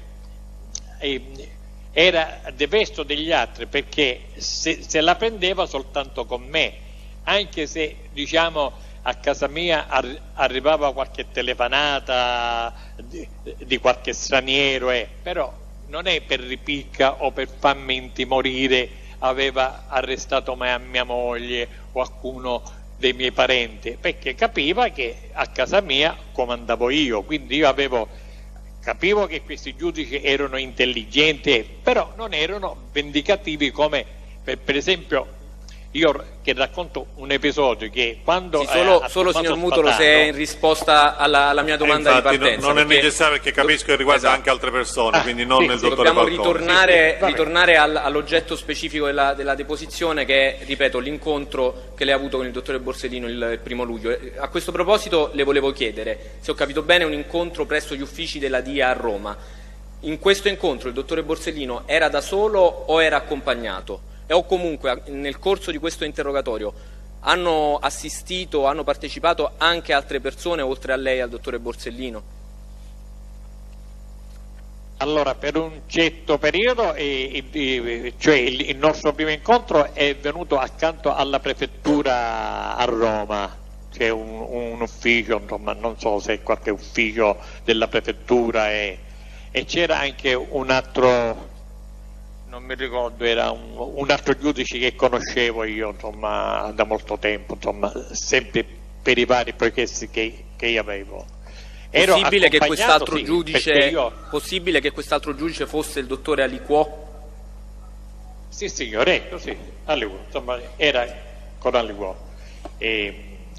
eh, era diverso degli altri, perché se, se la prendeva soltanto con me, anche se, diciamo, a casa mia arri arrivava qualche telefonata di, di qualche straniero, eh, però non è per ripicca o per farmi intimorire aveva arrestato mia, mia moglie o qualcuno dei miei parenti, perché capiva che a casa mia comandavo io, quindi io avevo, capivo che questi giudici erano intelligenti, però non erano vendicativi come per, per esempio io che racconto un episodio che quando... Sì, solo, eh, solo signor Mutolo, se è in risposta alla, alla mia domanda infatti, di partenza. Non, non perché... è necessario, perché capisco che riguarda esatto. anche altre persone, ah, quindi non sì, nel sì, dottore Dobbiamo Falcone. ritornare, sì, sì, ritornare all, all'oggetto specifico della, della deposizione, che è, ripeto, l'incontro che lei ha avuto con il dottore Borsellino il, il primo luglio. A questo proposito le volevo chiedere, se ho capito bene, un incontro presso gli uffici della D I A a Roma. In questo incontro il dottore Borsellino era da solo o era accompagnato? E o comunque nel corso di questo interrogatorio hanno assistito, hanno partecipato anche altre persone oltre a lei e al dottore Borsellino? Allora, per un certo periodo, eh, eh, cioè il, il nostro primo incontro è venuto accanto alla prefettura a Roma, c'è un, un ufficio, insomma, non so se è qualche ufficio della prefettura, e, e c'era anche un altro, non mi ricordo, era un, un altro giudice che conoscevo io, insomma, da molto tempo, insomma, sempre per i vari processi che, che io avevo. Ero possibile che quest'altro sì, giudice, io... possibile che quest'altro giudice fosse il dottore Aliquò? Sì, signore, ecco, sì, Aliquò, insomma, era con Aliquò. E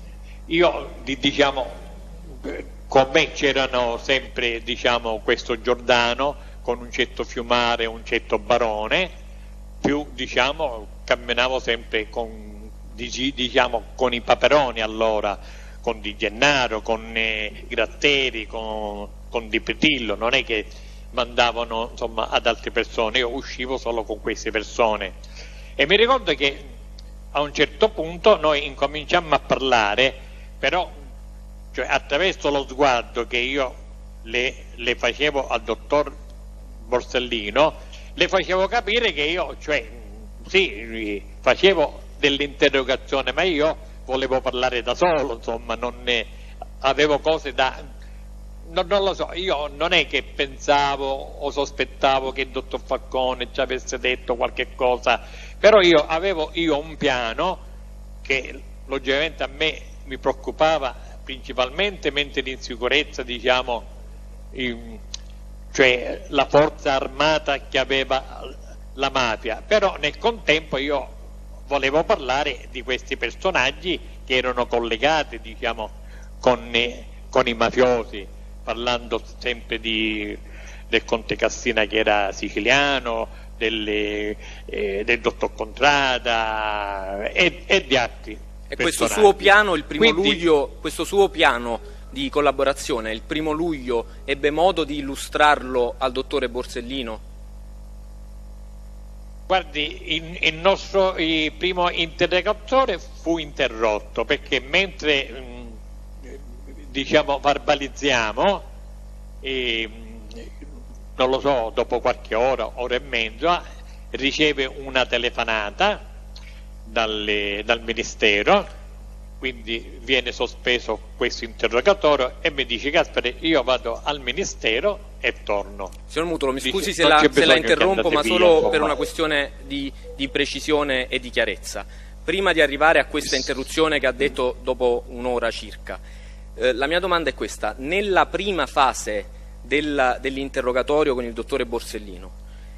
io diciamo, con me c'erano sempre diciamo, questo Giordano con un certo Fiumare e un certo Barone, più diciamo, camminavo sempre con, diciamo, con i Paperoni allora, con Di Gennaro, con eh, Gratteri, con, con Di Petillo, non è che mandavano insomma, ad altre persone, io uscivo solo con queste persone. E mi ricordo che a un certo punto noi incominciammo a parlare, però cioè, attraverso lo sguardo che io le, le facevo al dottor Borsellino, le facevo capire che io, cioè, sì, facevo dell'interrogazione, ma io volevo parlare da solo, insomma, non ne, avevo cose da... Non, non lo so, io non è che pensavo o sospettavo che il dottor Falcone ci avesse detto qualche cosa, però io avevo io un piano che logicamente a me mi preoccupava principalmente mentre in sicurezza, diciamo, in, cioè la forza armata che aveva la mafia, però nel contempo io volevo parlare di questi personaggi che erano collegati, diciamo, con, eh, con i mafiosi, parlando sempre di, del Conte Cassina che era siciliano, delle, eh, del dottor Contrada e, e di altri. E questo suo piano, il primo Quindi, luglio, questo suo piano di collaborazione, il primo luglio, ebbe modo di illustrarlo al dottore Borsellino? Guardi, il, il nostro il primo interrogatore fu interrotto perché mentre mh, diciamo verbalizziamo, e, non lo so, dopo qualche ora, ora e mezza, riceve una telefonata dalle, dal Ministero, quindi viene sospeso questo interrogatorio e mi dice: Gaspare, io vado al Ministero e torno. Signor Mutolo, mi scusi dice, se, la, se la interrompo, ma via, solo insomma. per una questione di, di precisione e di chiarezza. Prima di arrivare a questa interruzione che ha detto dopo un'ora circa, eh, la mia domanda è questa: nella prima fase del, dell'interrogatorio con il dottore Borsellino,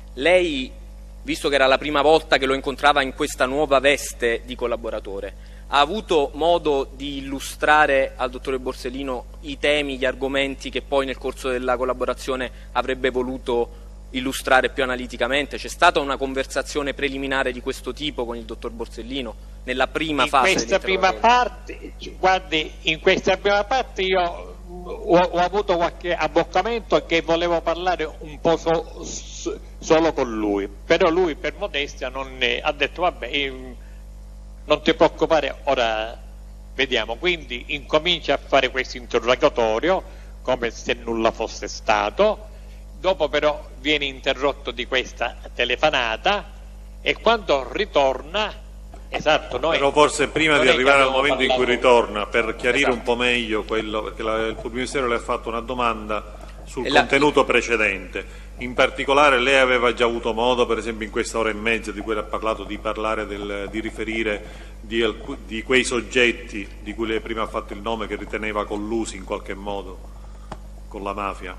lei, visto che era la prima volta che lo incontrava in questa nuova veste di collaboratore, ha avuto modo di illustrare al dottore Borsellino i temi, gli argomenti che poi nel corso della collaborazione avrebbe voluto illustrare più analiticamente? C'è stata una conversazione preliminare di questo tipo con il dottor Borsellino nella prima in fase? Questa prima parte, guardi, in questa prima parte io ho, ho avuto qualche abboccamento che volevo parlare un po' so, so, solo con lui, però lui per modestia non ne, ha detto vabbè, io, non ti preoccupare, ora vediamo. Quindi incomincia a fare questo interrogatorio come se nulla fosse stato, dopo però viene interrotto di questa telefonata e quando ritorna, esatto, noi... Però forse prima di arrivare al momento in cui ritorna, per chiarire esatto. un po' meglio quello, perché la, il Pubblico Ministero le ha fatto una domanda sul la... contenuto precedente. In particolare lei aveva già avuto modo, per esempio in questa ora e mezza di cui ha parlato, di parlare, del, di riferire di, di quei soggetti di cui lei prima ha fatto il nome che riteneva collusi in qualche modo con la mafia?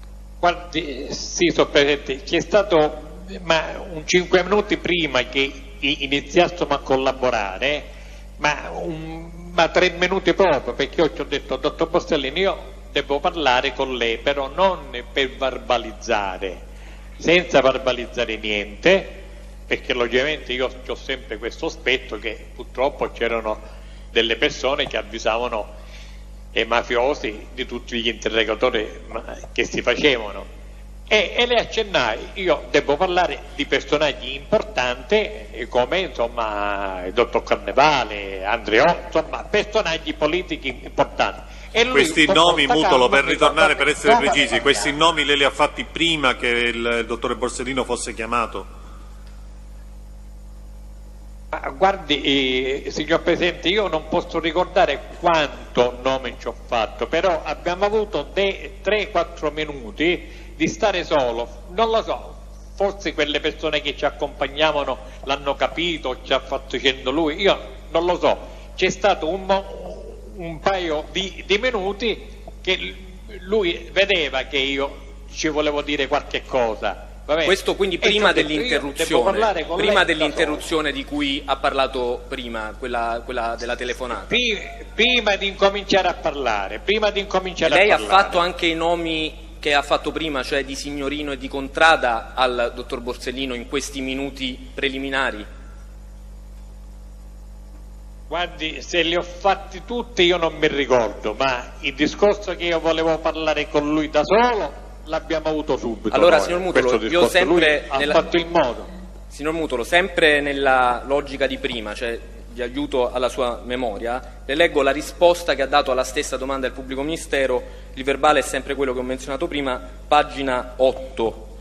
Guardi, sì, so presente, c'è stato ma un cinque minuti prima che iniziassimo a collaborare, ma, un, ma tre minuti proprio, perché io ci ho detto: dottor Borsellino, io devo parlare con lei, però non per verbalizzare, senza verbalizzare niente, perché logicamente io ho sempre questo aspetto che purtroppo c'erano delle persone che avvisavano i mafiosi di tutti gli interrogatori che si facevano e, e le accennai: io devo parlare di personaggi importanti come insomma il dottor Carnevale, Andreotti, insomma personaggi politici importanti. E lui, questi nomi, Mutolo, per ritornare, per essere precisi, questi nomi lei li ha fatti prima che il, il dottore Borsellino fosse chiamato? Ma guardi, eh, signor Presidente, io non posso ricordare quanto nome ci ho fatto, però abbiamo avuto tre quattro minuti di stare solo, non lo so, forse quelle persone che ci accompagnavano l'hanno capito, ci ha fatto dicendo lui, io non lo so, c'è stato un un paio di, di minuti che lui vedeva che io ci volevo dire qualche cosa Questo quindi prima dell'interruzione, prima dell dell'interruzione di cui ha parlato prima, quella, quella della telefonata. Prima, prima di incominciare a parlare, prima di incominciare Lei a parlare. Lei ha fatto anche i nomi che ha fatto prima, cioè di Signorino e di Contrada, al dottor Borsellino in questi minuti preliminari? Guardi, se li ho fatti tutti io non mi ricordo, ma il discorso che io volevo parlare con lui da solo l'abbiamo avuto subito. Allora, noi, signor Mutolo, io sempre lui nella... ha fatto il modo. Signor Mutolo, sempre nella logica di prima, cioè di aiuto alla sua memoria, le leggo la risposta che ha dato alla stessa domanda del pubblico ministero. Il verbale è sempre quello che ho menzionato prima, pagina otto.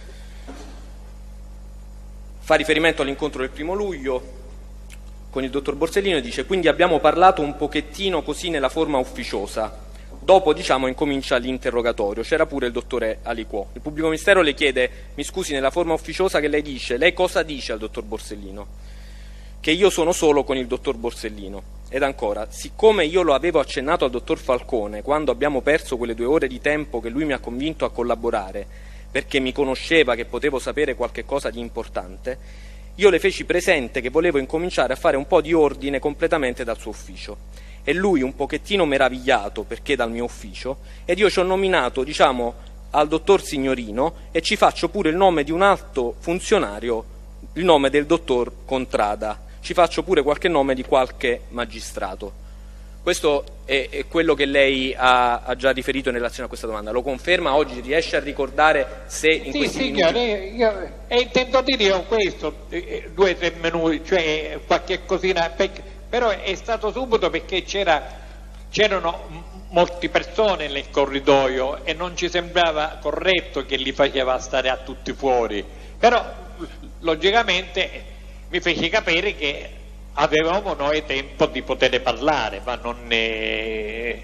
Fa riferimento all'incontro del primo luglio con il dottor Borsellino e dice: quindi abbiamo parlato un pochettino così nella forma ufficiosa. Dopo, diciamo, incomincia l'interrogatorio. C'era pure il dottore Aliquò. Il pubblico ministero le chiede: mi scusi, nella forma ufficiosa che lei dice, lei cosa dice al dottor Borsellino? Che io sono solo con il dottor Borsellino. Ed ancora, siccome io lo avevo accennato al dottor Falcone quando abbiamo perso quelle due ore di tempo che lui mi ha convinto a collaborare, perché mi conosceva che potevo sapere qualche cosa di importante, io le feci presente che volevo incominciare a fare un po' di ordine completamente dal suo ufficio. E lui, un pochettino meravigliato perché dal mio ufficio, ed io ci ho nominato, diciamo, al dottor Signorino e ci faccio pure il nome di un alto funzionario, il nome del dottor Contrada. Ci faccio pure qualche nome di qualche magistrato. Questo è, è quello che lei ha, ha già riferito in relazione a questa domanda. Lo conferma oggi? Riesce a ricordare se in sì, questi signore, minuti... io, e intendo dire io questo, eh, due o tre minuti, cioè qualche cosina, perché, però è stato subito perché c'era, c'erano molte persone nel corridoio e non ci sembrava corretto che li faceva stare a tutti fuori. Però logicamente mi fece capire che avevamo noi tempo di poter parlare, ma non ne...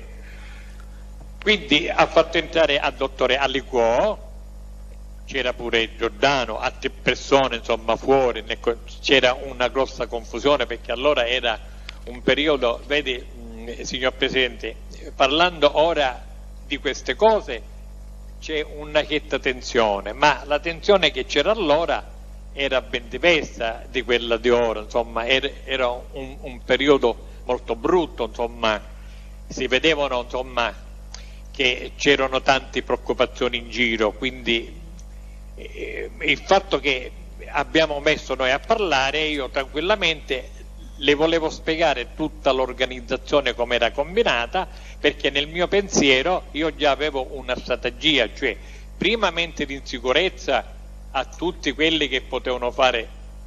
Quindi ha fatto entrare al dottore Aliquò, c'era pure Giordano, altre persone insomma fuori, c'era una grossa confusione perché allora era un periodo, vedi signor Presidente, parlando ora di queste cose c'è una certa tensione, ma la tensione che c'era allora era ben diversa di quella di ora, insomma era, era un, un periodo molto brutto, insomma si vedevano insomma che c'erano tante preoccupazioni in giro, quindi eh, il fatto che abbiamo messo noi a parlare, io tranquillamente le volevo spiegare tutta l'organizzazione come era combinata, perché nel mio pensiero io già avevo una strategia, cioè prima mettere in sicurezza a tutti quelli che potevano fare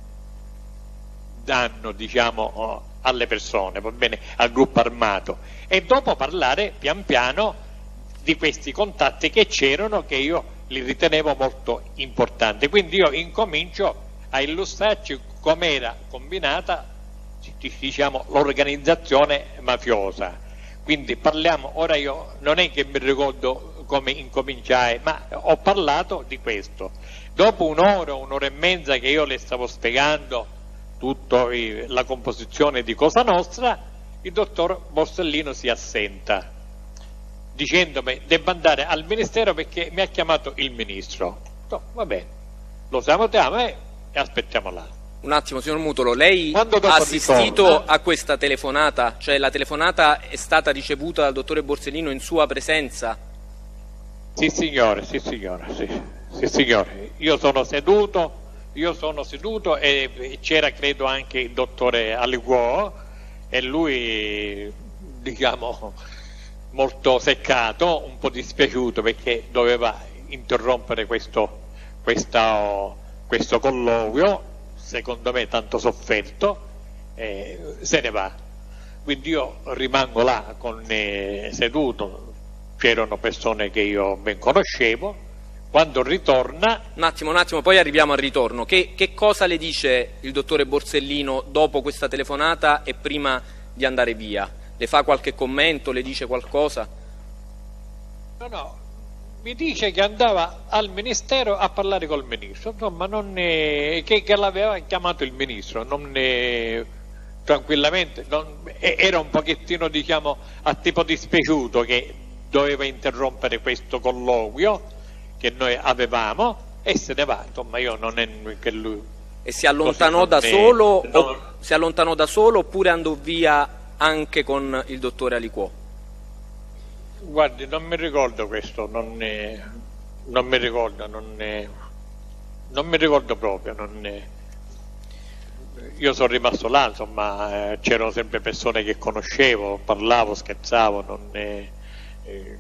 danno, diciamo, alle persone, va bene, al gruppo armato, e dopo parlare pian piano di questi contatti che c'erano, che io li ritenevo molto importanti. Quindi io incomincio a illustrarci com'era combinata, diciamo, l'organizzazione mafiosa. Quindi parliamo, ora io non è che mi ricordo come incominciai, ma ho parlato di questo. Dopo un'ora, un'ora e mezza che io le stavo spiegando tutta la composizione di Cosa Nostra, il dottor Borsellino si assenta, dicendomi devo andare al Ministero perché mi ha chiamato il Ministro. No, va bene, lo salutiamo e aspettiamo là. Un attimo, signor Mutolo, lei ha assistito ritorno, a questa telefonata? Cioè la telefonata è stata ricevuta dal dottore Borsellino in sua presenza? Sì signore, sì signore, sì. Sì signore, io sono seduto, io sono seduto e c'era credo anche il dottore Aliquò e lui, diciamo, molto seccato, un po' dispiaciuto perché doveva interrompere questo, questo, questo colloquio, secondo me tanto sofferto, e se ne va. Quindi io rimango là con, eh, seduto, c'erano persone che io ben conoscevo. Quando ritorna... Un attimo, un attimo, poi arriviamo al ritorno. Che, che cosa le dice il dottore Borsellino dopo questa telefonata e prima di andare via? Le fa qualche commento, le dice qualcosa? No, no, mi dice che andava al Ministero a parlare col Ministro, insomma, non ne, che, che l'aveva chiamato il Ministro, non ne, tranquillamente, non, era un pochettino, diciamo, a tipo dispiaciuto che doveva interrompere questo colloquio che noi avevamo, e se ne va, insomma io non è che lui... E si allontanò da solo, è, non... o, si allontanò da solo oppure andò via anche con il dottore Aliquò? Guardi, non mi ricordo questo, non, ne, non mi ricordo, non, ne, non mi ricordo proprio, non ne, io sono rimasto là, insomma, eh, c'erano sempre persone che conoscevo, parlavo, scherzavo, non ne, eh,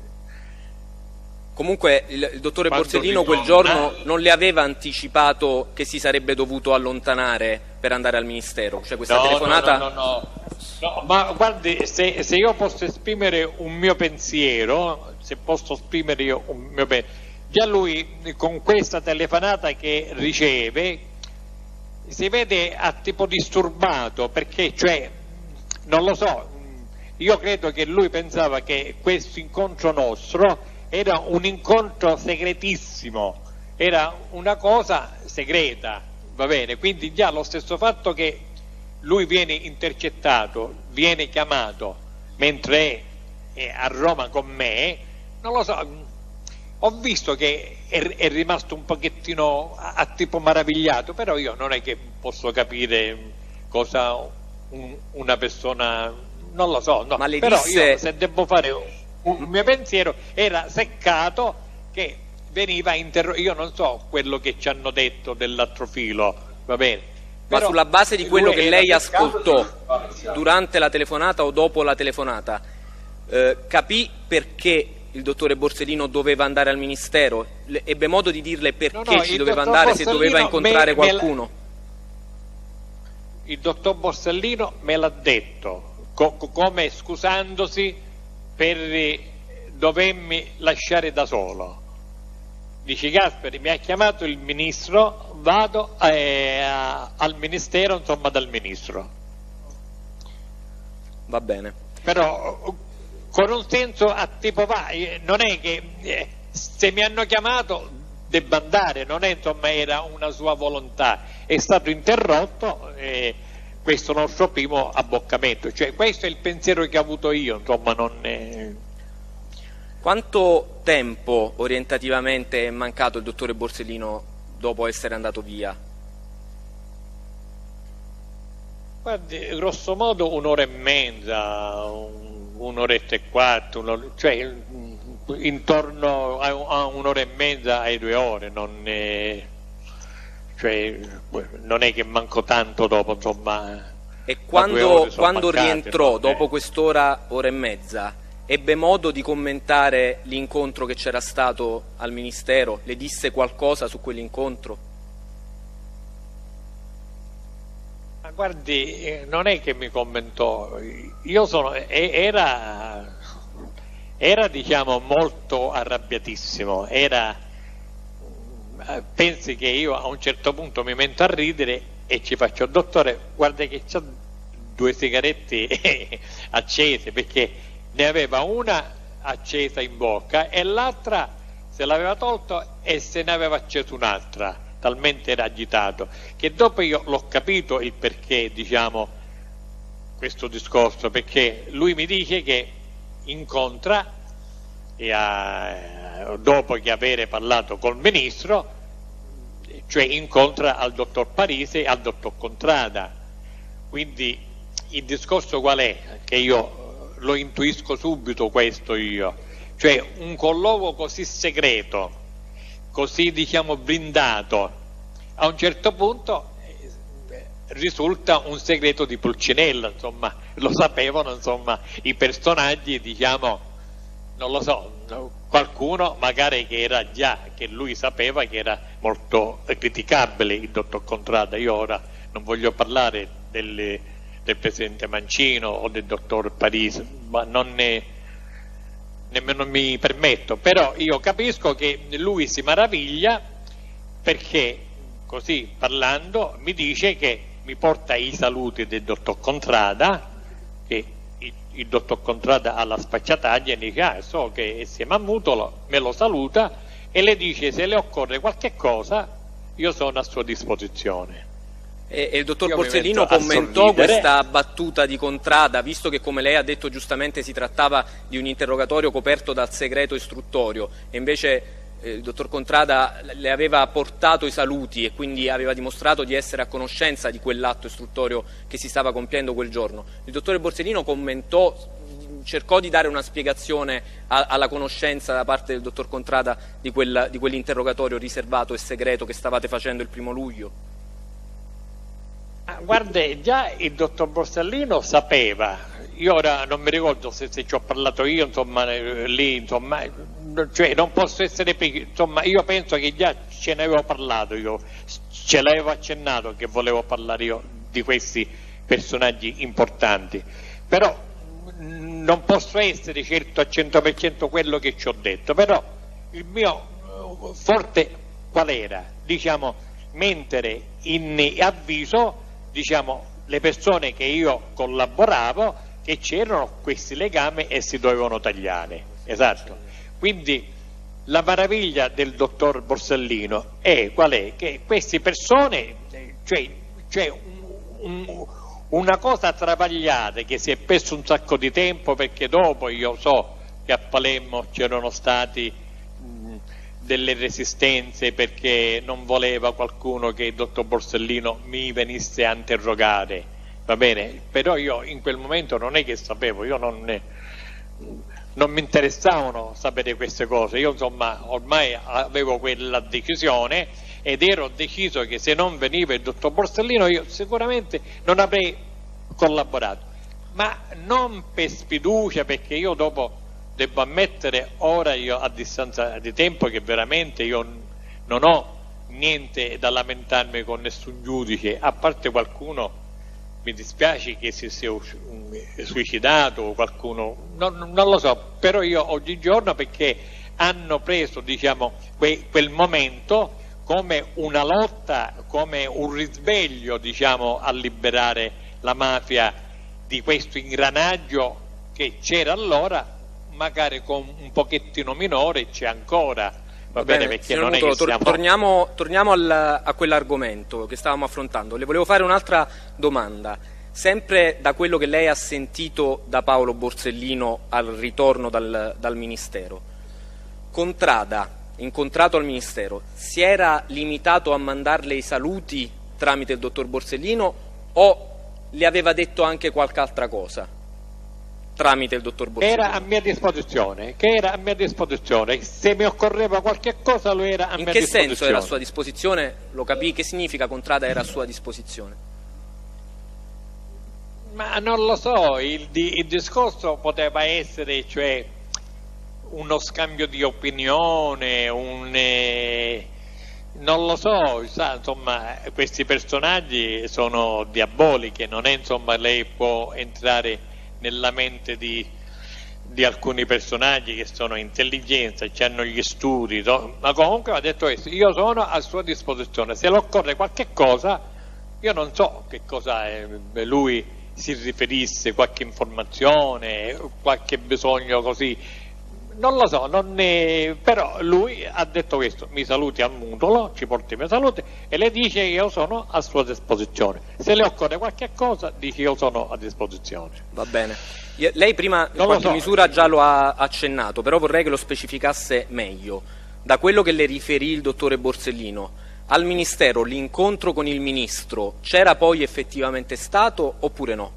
Comunque il, il dottore Quando Borsellino quel giorno non le aveva anticipato che si sarebbe dovuto allontanare per andare al Ministero? Cioè questa no, telefonata... No, no, no, no. No, ma guardi, se, se io posso esprimere un mio pensiero, se posso esprimere io un mio pensiero, già lui con questa telefonata che riceve si vede a tipo disturbato, perché cioè, non lo so, io credo che lui pensava che questo incontro nostro era un incontro segretissimo, era una cosa segreta, va bene? Quindi già lo stesso fatto che lui viene intercettato, viene chiamato mentre è, è a Roma con me, non lo so, ho visto che è, è rimasto un pochettino a, a tipo maravigliato, però io non è che posso capire cosa un, una persona, non lo so, no. Ma le però disse... io se devo fare... un mio pensiero era seccato che veniva interrogato, io non so quello che ci hanno detto dell'altro filo, va bene, ma però sulla base di quello che lei ascoltò di... durante la telefonata o dopo la telefonata, eh, capì perché il dottore Borsellino doveva andare al Ministero? Le, ebbe modo di dirle perché no, no, ci doveva andare, Borsellino se doveva incontrare me, qualcuno? Me la... il dottor Borsellino me l'ha detto, co come scusandosi per dovermi lasciare da solo. Dice: Gasperi, mi ha chiamato il ministro, vado eh, a, al ministero, insomma dal ministro. Va bene. Però con un senso a tipo va, non è che eh, se mi hanno chiamato debba andare, non è, insomma, era una sua volontà, è stato interrotto eh, questo nostro primo abboccamento, cioè questo è il pensiero che ho avuto io, insomma, non è... Quanto tempo orientativamente è mancato il dottore Borsellino dopo essere andato via? Guardi, grosso modo un'ora e mezza, un'oretta e quarto, cioè intorno a un'ora e mezza ai due ore, non è... Cioè, non è che manco tanto dopo, insomma. E quando, quando mancate, rientrò, no? dopo quest'ora, ora e mezza, ebbe modo di commentare l'incontro che c'era stato al Ministero? Le disse qualcosa su quell'incontro? Ma guardi, non è che mi commentò, io sono, era, era diciamo molto arrabbiatissimo, era... pensi che io a un certo punto mi metto a ridere e ci faccio: dottore, guarda che c'ho due sigarette accese, perché ne aveva una accesa in bocca e l'altra se l'aveva tolto e se ne aveva acceso un'altra, talmente era agitato, che dopo io l'ho capito il perché, diciamo, questo discorso, perché lui mi dice che incontra e a, dopo che avere parlato col ministro, cioè incontra al dottor Parisi e al dottor Contrada. Quindi il discorso qual è? Che io lo intuisco subito questo io, cioè un colloquio così segreto, così diciamo blindato, a un certo punto eh, risulta un segreto di Pulcinella, insomma, lo sapevano, insomma, i personaggi, diciamo, non lo so, qualcuno magari che era già, che lui sapeva che era molto criticabile il dottor Contrada. Io ora non voglio parlare delle, del presidente Mancino o del dottor Parisi, ma non ne, nemmeno mi permetto, però io capisco che lui si meraviglia perché così parlando mi dice che mi porta i saluti del dottor Contrada, che il dottor Contrada alla spacciataglia e dice: ah, so che siamo a Mutolo, me lo saluta e le dice: se le occorre qualche cosa io sono a sua disposizione. E, e il dottor Io Borsellino commentò questa battuta di Contrada, visto che, come lei ha detto giustamente, si trattava di un interrogatorio coperto dal segreto istruttorio e invece eh, il dottor Contrada le aveva portato i saluti e quindi aveva dimostrato di essere a conoscenza di quell'atto istruttorio che si stava compiendo quel giorno. Il dottore Borsellino commentò, cercò di dare una spiegazione a, alla conoscenza da parte del dottor Contrada di, quel, di quell'interrogatorio riservato e segreto che stavate facendo il primo luglio? Ah, guarda, già il dottor Borsellino sapeva, io ora non mi ricordo se, se ci ho parlato io, insomma, lì, insomma, cioè non posso essere, insomma, io penso che già ce ne avevo parlato io, ce l'avevo accennato che volevo parlare io di questi personaggi importanti, però non posso essere certo al cento per cento quello che ci ho detto, però il mio forte qual era? Diciamo, mentre in avviso, diciamo, le persone che io collaboravo che c'erano questi legami e si dovevano tagliare, esatto. Quindi la meraviglia del dottor Borsellino è qual è? Che queste persone, cioè, cioè un, un, una cosa travagliata che si è perso un sacco di tempo, perché dopo io so che a Palermo c'erano stati mh, delle resistenze perché non voleva qualcuno che il dottor Borsellino mi venisse a interrogare, va bene? Però io in quel momento non è che sapevo, io non, ne, non mi interessavano sapere queste cose, io insomma ormai avevo quella decisione ed ero deciso che se non veniva il dottor Borsellino io sicuramente non avrei collaborato, ma non per sfiducia, perché io dopo devo ammettere ora io a distanza di tempo che veramente io non ho niente da lamentarmi con nessun giudice, a parte qualcuno mi dispiace che si sia suicidato o qualcuno, non, non lo so, però io oggigiorno perché hanno preso, diciamo, que, quel momento come una lotta, come un risveglio, diciamo, a liberare la mafia di questo ingranaggio che c'era allora, magari con un pochettino minore, c'è ancora, va, va bene, bene, perché non è che siamo... Torniamo, torniamo al, a quell'argomento che stavamo affrontando. Le volevo fare un'altra domanda, sempre da quello che lei ha sentito da Paolo Borsellino al ritorno dal, dal Ministero. Contrada, incontrato al Ministero, si era limitato a mandarle i saluti tramite il dottor Borsellino o le aveva detto anche qualche altra cosa tramite il dottor Borsellino? Era a mia disposizione, che era a mia disposizione, se mi occorreva qualche cosa lo era a In mia che disposizione. senso era a sua disposizione? Lo capì? Che significa Contrada era a sua disposizione? Ma non lo so, il, il discorso poteva essere, cioè, uno scambio di opinione, un, eh, non lo so, sa, insomma, questi personaggi sono diaboliche, non è, insomma, lei può entrare nella mente di, di alcuni personaggi che sono intelligenza, che hanno gli studi, no? Ma comunque ha detto questo, io sono a sua disposizione, se le occorre qualche cosa, io non so che cosa è, lui si riferisse, qualche informazione, qualche bisogno così, non lo so, non è... però lui ha detto questo, mi saluti al Mutolo, ci porti i miei saluti e le dice che io sono a sua disposizione, se le occorre qualche cosa dice io sono a disposizione. Va bene, lei prima in non qualche so. misura già lo ha accennato, però vorrei che lo specificasse meglio. Da quello che le riferì il dottore Borsellino, al Ministero l'incontro con il Ministro c'era poi effettivamente stato oppure no?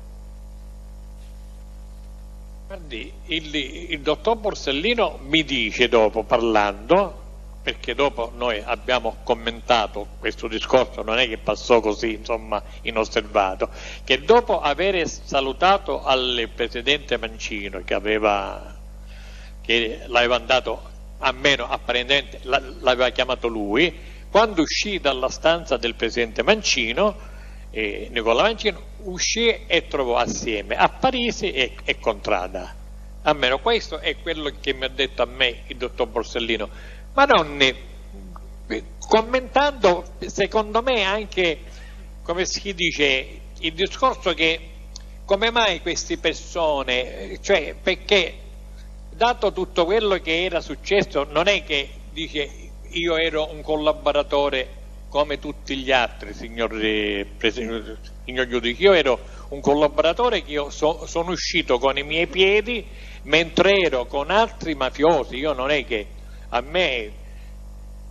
Guardi, il, il dottor Borsellino mi dice dopo, parlando, perché dopo noi abbiamo commentato questo discorso, non è che passò così, insomma, inosservato, che dopo aver salutato al Presidente Mancino, che aveva, che l'aveva andato, almeno apparentemente l'aveva chiamato lui, quando uscì dalla stanza del Presidente Mancino, eh, Nicola Mancino, uscì e trovò assieme a Parisi e, e Contrada. Almeno questo è quello che mi ha detto a me il dottor Borsellino, ma non eh, commentando secondo me anche, come si dice, il discorso che come mai queste persone, cioè perché dato tutto quello che era successo non è che dice io ero un collaboratore come tutti gli altri, signor, signor giudice, io ero un collaboratore che io so, sono uscito con i miei piedi mentre ero con altri mafiosi, io non è che a me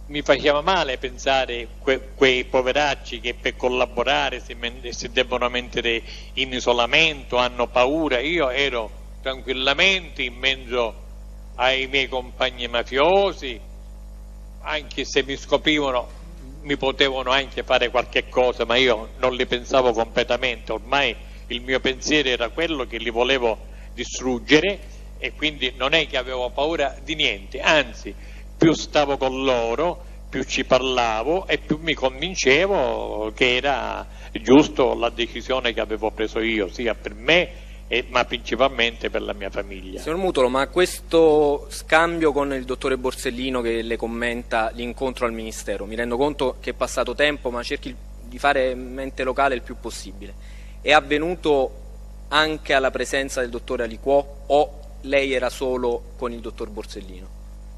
mi faceva male pensare que, quei poveracci che per collaborare si, si devono mettere in isolamento, hanno paura. Io ero tranquillamente in mezzo ai miei compagni mafiosi, anche se mi scoprivano mi potevano anche fare qualche cosa, ma io non li pensavo completamente. Ormai il mio pensiero era quello che li volevo distruggere, e quindi non è che avevo paura di niente, anzi più stavo con loro, più ci parlavo e più mi convincevo che era giusto la decisione che avevo preso io, sia per me e, ma principalmente per la mia famiglia. Signor Mutolo, ma questo scambio con il dottore Borsellino che le commenta l'incontro al Ministero, mi rendo conto che è passato tempo, ma cerchi di fare mente locale il più possibile, è avvenuto anche alla presenza del dottore Aliquò o lei era solo con il dottor Borsellino?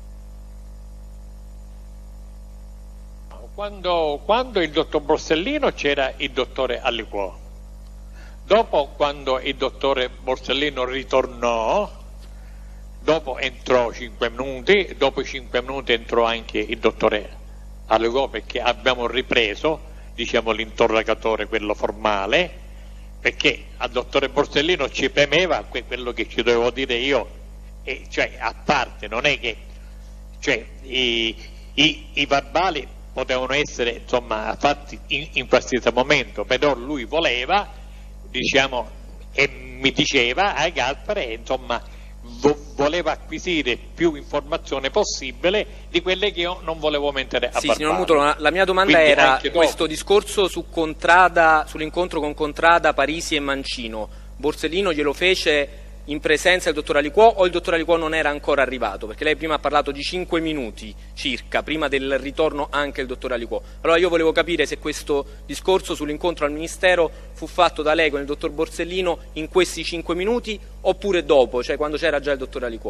Quando, quando il dottor Borsellino c'era il dottore Aliquò. Dopo, quando il dottore Borsellino ritornò, dopo entrò cinque minuti, dopo i cinque minuti entrò anche il dottore Aliquò, perché abbiamo ripreso, diciamo, l'interrogatore, quello formale, perché al dottore Borsellino ci premeva quello che ci dovevo dire io, e cioè a parte, non è che cioè, i, i, i verbali potevano essere insomma fatti in, in qualsiasi momento, però lui voleva, diciamo, e mi diceva a Gaspare, insomma, vo, voleva acquisire più informazione possibile di quelle che io non volevo mettere a sì, verbale. Signor Mutolo, la mia domanda Quindi era questo dopo, discorso su Contrada, sull'incontro con Contrada, Parisi e Mancino. Borsellino glielo fece in presenza del dottor Aliquò o il dottor Aliquò non era ancora arrivato? Perché lei prima ha parlato di cinque minuti circa, prima del ritorno anche del dottor Aliquò. Allora io volevo capire se questo discorso sull'incontro al Ministero fu fatto da lei con il dottor Borsellino in questi cinque minuti oppure dopo, cioè quando c'era già il dottor Aliquò.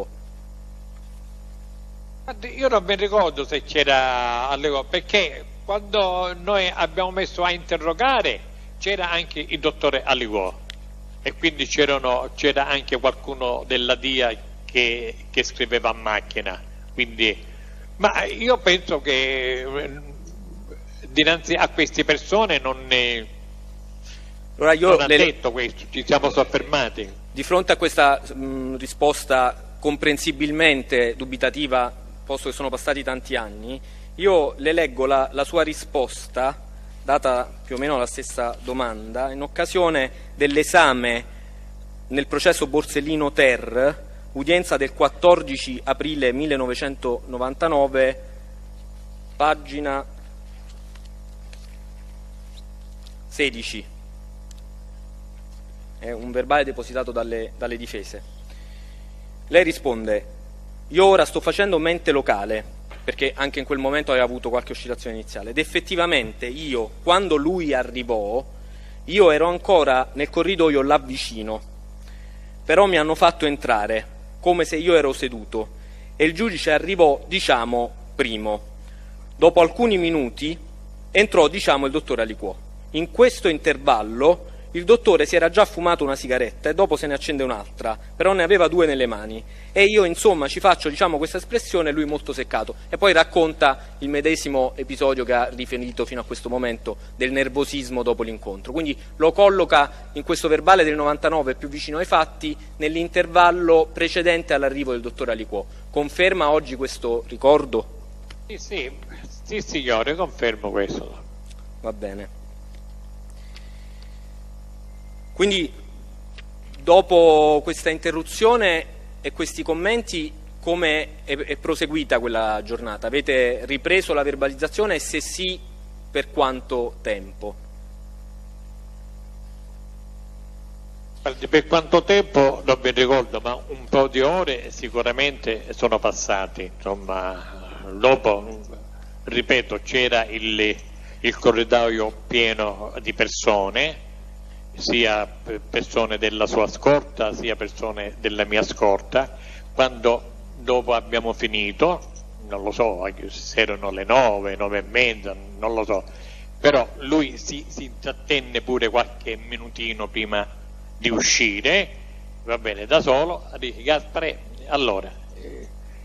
Io non mi ricordo se c'era Aliquò, perché quando noi abbiamo messo a interrogare c'era anche il dottore Aliquò. E quindi c'era anche qualcuno della D I A che, che scriveva a macchina. Quindi, ma io penso che dinanzi a queste persone non, ne, allora io non ha le... detto questo, ci siamo soffermati. Di fronte a questa mh, risposta comprensibilmente dubitativa, posto che sono passati tanti anni, io le leggo la, la sua risposta data più o meno la stessa domanda, in occasione dell'esame nel processo Borsellino Ter, udienza del quattordici aprile millenovecentonovantanove, pagina sedici. È un verbale depositato dalle, dalle difese. Lei risponde: io ora sto facendo mente locale, perché anche in quel momento aveva avuto qualche oscillazione iniziale, ed effettivamente io, quando lui arrivò, io ero ancora nel corridoio là vicino, però mi hanno fatto entrare, come se io ero seduto, e il giudice arrivò, diciamo, primo. Dopo alcuni minuti entrò, diciamo, il dottore Aliquò. In questo intervallo il dottore si era già fumato una sigaretta e dopo se ne accende un'altra, però ne aveva due nelle mani, e io insomma ci faccio, diciamo, questa espressione, lui molto seccato, e poi racconta il medesimo episodio che ha riferito fino a questo momento del nervosismo dopo l'incontro. Quindi lo colloca in questo verbale del novantanove più vicino ai fatti, nell'intervallo precedente all'arrivo del dottore Aliquò. Conferma oggi questo ricordo? Sì, sì, sì signore, confermo questo. Va bene. Quindi dopo questa interruzione e questi commenti, come è, è proseguita quella giornata? Avete ripreso la verbalizzazione e se sì, per quanto tempo? Per quanto tempo non mi ricordo, ma un po' di ore sicuramente sono passati. Insomma, dopo, ripeto, c'era il, il corridoio pieno di persone, sia persone della sua scorta sia persone della mia scorta. Quando dopo abbiamo finito, non lo so se erano le nove, nove e mezza, non lo so, però lui si, si intrattenne pure qualche minutino prima di uscire, va bene, da solo, dice: Gaspare, allora eh,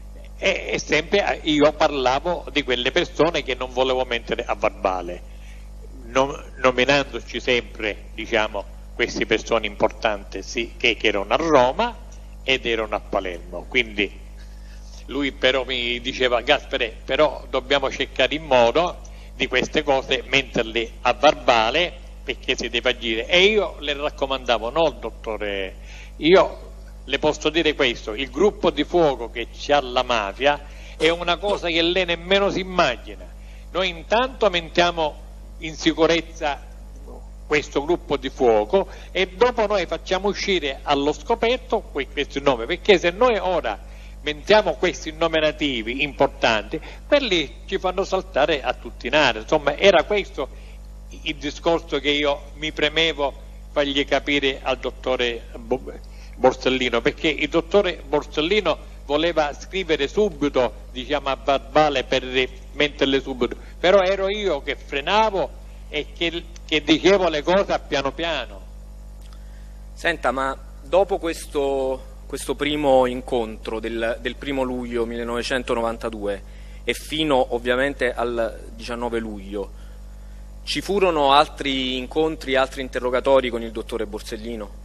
e, e sempre io parlavo di quelle persone che non volevo mettere a verbale, nom, nominandoci sempre, diciamo, queste persone importanti, sì, che, che erano a Roma ed erano a Palermo. Quindi lui però mi diceva: Gaspare, però dobbiamo cercare il modo di queste cose metterle a verbale, perché si deve agire. E io le raccomandavo: no, dottore, io le posso dire questo, il gruppo di fuoco che c'ha la mafia è una cosa che lei nemmeno si immagina. Noi intanto mettiamo in sicurezza questo gruppo di fuoco e dopo noi facciamo uscire allo scoperto questi nomi, perché se noi ora mettiamo questi nominativi importanti, quelli ci fanno saltare a tutti in aria. Insomma, era questo il discorso che io mi premevo fargli capire al dottore Borsellino, perché il dottore Borsellino voleva scrivere subito, diciamo, a verbale per metterle subito, però ero io che frenavo e che, che dicevo le cose piano piano. Senta, ma dopo questo, questo primo incontro del, del primo luglio millenovecentonovantadue e fino ovviamente al diciannove luglio, ci furono altri incontri, altri interrogatori con il dottore Borsellino?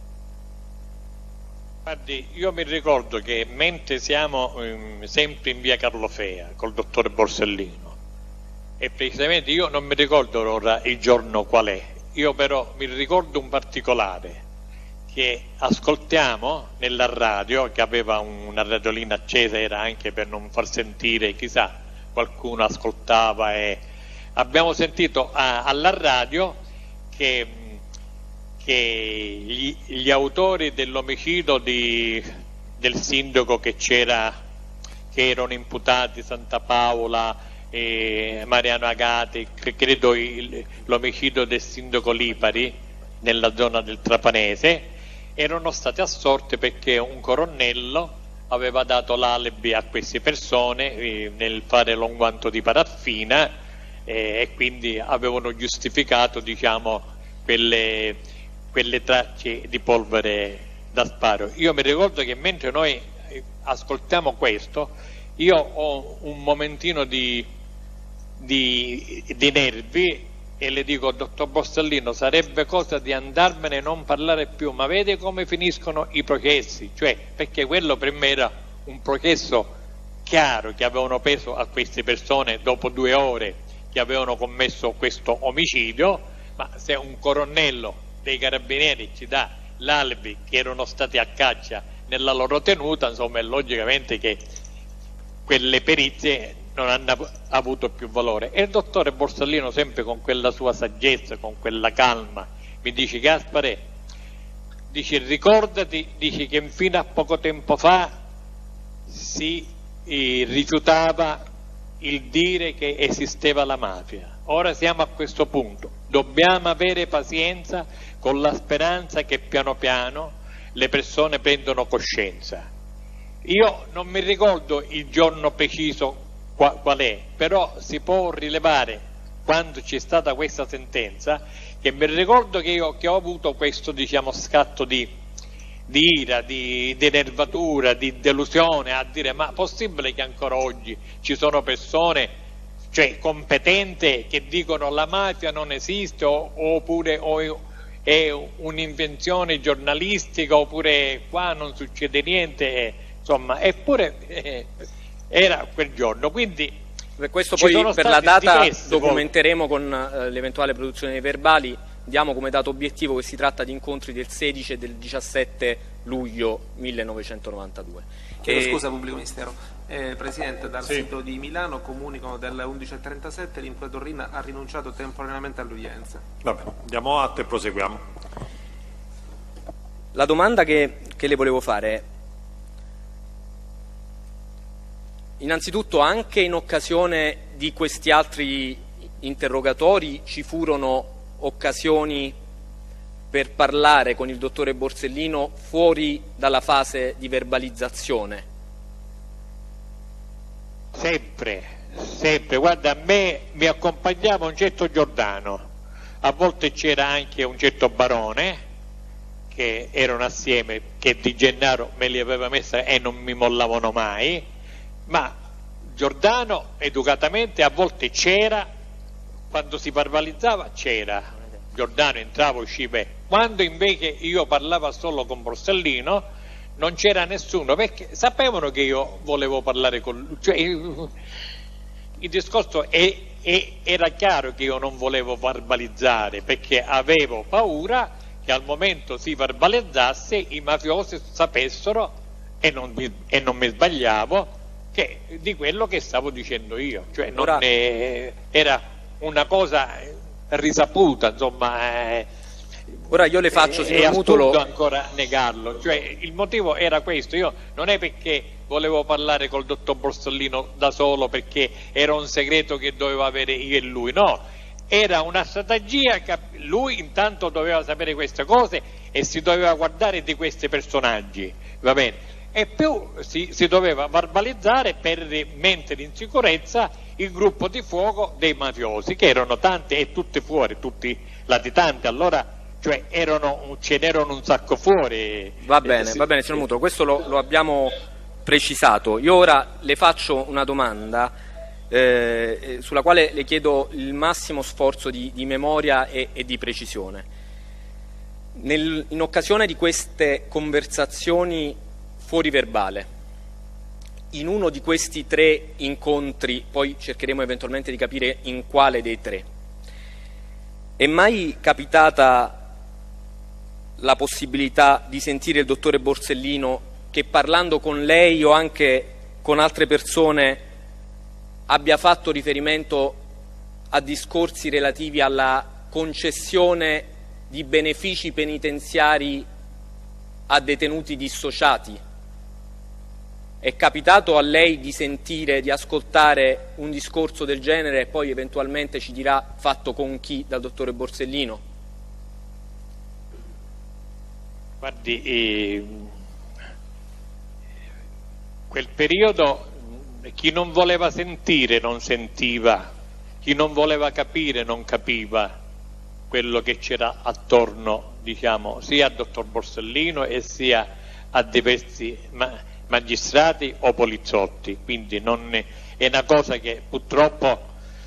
Guardi, io mi ricordo che mentre siamo um, sempre in via Carlofea col dottore Borsellino, e precisamente io non mi ricordo ora il giorno qual è, io però mi ricordo un particolare, che ascoltiamo nella radio, che aveva una radiolina accesa, era anche per non far sentire, chissà, qualcuno ascoltava, e abbiamo sentito a, alla radio che, che gli, gli autori dell'omicidio di, del sindaco che c'era, che erano imputati Santa Paola, e Mariano Agati, credo l'omicidio del sindaco Lipari nella zona del Trapanese, erano stati assolti perché un colonnello aveva dato l'alibi a queste persone eh, nel fare l'unguanto di paraffina, eh, e quindi avevano giustificato, diciamo, quelle, quelle tracce di polvere da sparo. Io mi ricordo che mentre noi ascoltiamo questo, io ho un momentino di Di, di nervi e le dico: dottor Borsellino, sarebbe cosa di andarmene e non parlare più, ma vede come finiscono i processi, cioè, perché quello per me era un processo chiaro, che avevano preso a queste persone dopo due ore che avevano commesso questo omicidio, ma se un colonnello dei carabinieri ci dà l'alibi che erano stati a caccia nella loro tenuta, insomma è logicamente che quelle perizie non hanno avuto più valore. E il dottore Borsellino, sempre con quella sua saggezza, con quella calma, mi dice: Gaspare, dice, ricordati, dice, che fino a poco tempo fa si eh, rifiutava il dire che esisteva la mafia. Ora siamo a questo punto, dobbiamo avere pazienza con la speranza che piano piano le persone prendono coscienza. Io non mi ricordo il giorno preciso qual è, però si può rilevare, quando c'è stata questa sentenza, che mi ricordo che io che ho avuto questo, diciamo, scatto di, di ira, di, di nervatura, di delusione, a dire: ma possibile che ancora oggi ci sono persone, cioè competenti, che dicono la mafia non esiste, o, oppure o, è un'invenzione giornalistica, oppure qua non succede niente, insomma, eppure eh, era quel giorno. Quindi per questo poi per la data documenteremo con eh, l'eventuale produzione dei verbali. Diamo come dato obiettivo che si tratta di incontri del sedici e del diciassette luglio millenovecentonovantadue. Chiedo e... scusa, pubblico ministero. Eh, Presidente, dal sì. sito di Milano comunicano delle undici e trentasette l'imprenditore Torrina ha rinunciato temporaneamente all'udienza. Vabbè, diamo atto e proseguiamo. La domanda che, che le volevo fare è: innanzitutto, anche in occasione di questi altri interrogatori ci furono occasioni per parlare con il dottore Borsellino fuori dalla fase di verbalizzazione? Sempre, sempre. Guarda, a me mi accompagnava un certo Giordano, a volte c'era anche un certo Barone, che erano assieme, che Di Gennaro me li aveva messa e non mi mollavano mai, ma Giordano educatamente a volte c'era, quando si verbalizzava c'era, Giordano entrava, usciva, quando invece io parlavo solo con Borsellino non c'era nessuno, perché sapevano che io volevo parlare con lui, cioè, il, il discorso è, è, era chiaro che io non volevo verbalizzare, perché avevo paura che al momento si verbalizzasse i mafiosi sapessero, e non mi, e non mi sbagliavo, che, di quello che stavo dicendo io, cioè non Ora... è, era una cosa risaputa, insomma. Eh, Ora io le faccio, signor è Mutolo... assurdo ancora negarlo, cioè il motivo era questo, io non è perché volevo parlare col dottor Borsellino da solo perché era un segreto che dovevo avere io e lui, no, era una strategia che lui intanto doveva sapere queste cose e si doveva guardare di questi personaggi, va bene? E più si, si doveva verbalizzare per mettere in sicurezza il gruppo di fuoco dei mafiosi, che erano tanti e tutti fuori, tutti latitanti, allora cioè erano, ce n'erano un sacco fuori. Va bene, eh, sì, va bene, signor Mutolo, questo lo, lo abbiamo precisato. Io ora le faccio una domanda eh, sulla quale le chiedo il massimo sforzo di, di memoria e, e di precisione. Nel, in occasione di queste conversazioni fuori verbale, in uno di questi tre incontri, poi cercheremo eventualmente di capire in quale dei tre, è mai capitata la possibilità di sentire il dottore Borsellino che, parlando con lei o anche con altre persone, abbia fatto riferimento a discorsi relativi alla concessione di benefici penitenziari a detenuti dissociati? È capitato a lei di sentire, di ascoltare un discorso del genere e poi eventualmente ci dirà fatto con chi dal dottore Borsellino? Guardi, eh, quel periodo chi non voleva sentire non sentiva, chi non voleva capire non capiva quello che c'era attorno, diciamo, sia al dottor Borsellino e sia a diversi ma magistrati o poliziotti, quindi non è, è una cosa che purtroppo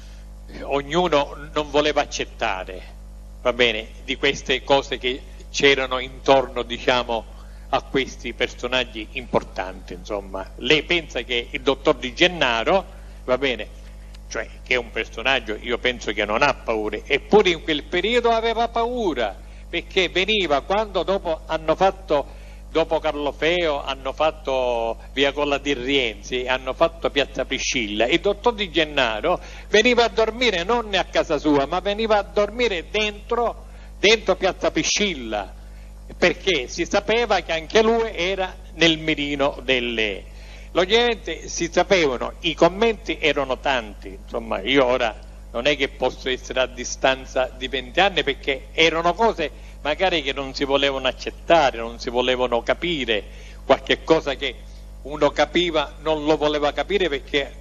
ognuno non voleva accettare, va bene, di queste cose che c'erano intorno, diciamo, a questi personaggi importanti, insomma. Lei pensa che il dottor Di Gennaro, va bene, cioè che è un personaggio, io penso che non ha paura, eppure in quel periodo aveva paura, perché veniva quando dopo hanno fatto dopo Carlo Feo hanno fatto Via Colla di Rienzi, hanno fatto Piazza Priscilla, il dottor Di Gennaro veniva a dormire non a casa sua, ma veniva a dormire dentro, dentro Piazza Priscilla, perché si sapeva che anche lui era nel mirino delle... Logicamente si sapevano, i commenti erano tanti, insomma io ora non è che posso essere a distanza di venti anni perché erano cose magari che non si volevano accettare, non si volevano capire, qualche cosa che uno capiva non lo voleva capire perché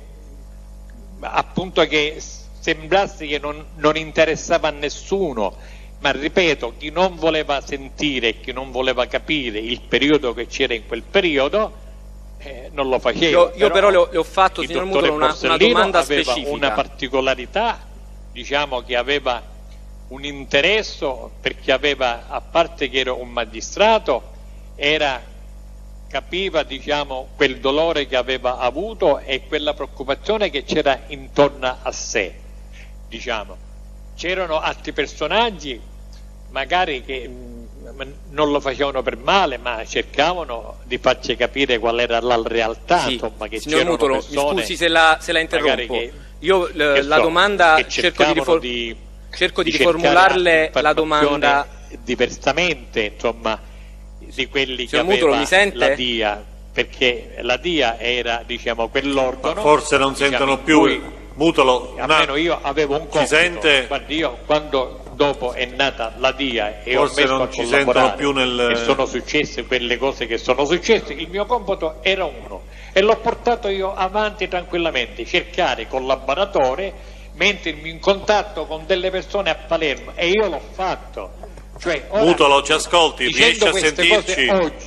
appunto che sembrasse che non, non interessava a nessuno, ma ripeto, chi non voleva sentire e chi non voleva capire il periodo che c'era in quel periodo eh, non lo faceva. Io, io però, però le ho, le ho fatto, signor Mutolo, una, una domanda aveva specifica. Una particolarità, diciamo che aveva un interesse perché aveva, a parte che era un magistrato, era, capiva, diciamo, quel dolore che aveva avuto e quella preoccupazione che c'era intorno a sé, diciamo. C'erano altri personaggi magari che mh, non lo facevano per male, ma cercavano di farci capire qual era la realtà, sì, insomma, che signor c'erano Mutolo, persone, mi scusi se la, se la interrompo. Che, so, io la domanda che cerco di, rifor di cerco di, di riformularle la domanda diversamente, insomma, di quelli signor che Mutolo, aveva mi sente? la D I A, perché la D I A era, diciamo, quell'organo. Forse non diciamo, sentono più. Cui, Mutolo, almeno io avevo un compito. Ci sente? Guardi, io quando dopo è nata la D I A e Forse ho messo non a ci collaborare sentono più nel... e sono successe quelle cose che sono successe, il mio compito era uno e l'ho portato io avanti tranquillamente, cercare collaboratori, mettermi in contatto con delle persone a Palermo, e io l'ho fatto. Cioè, ora, Mutolo, ci ascolti, riesci a sentirci? Oggi,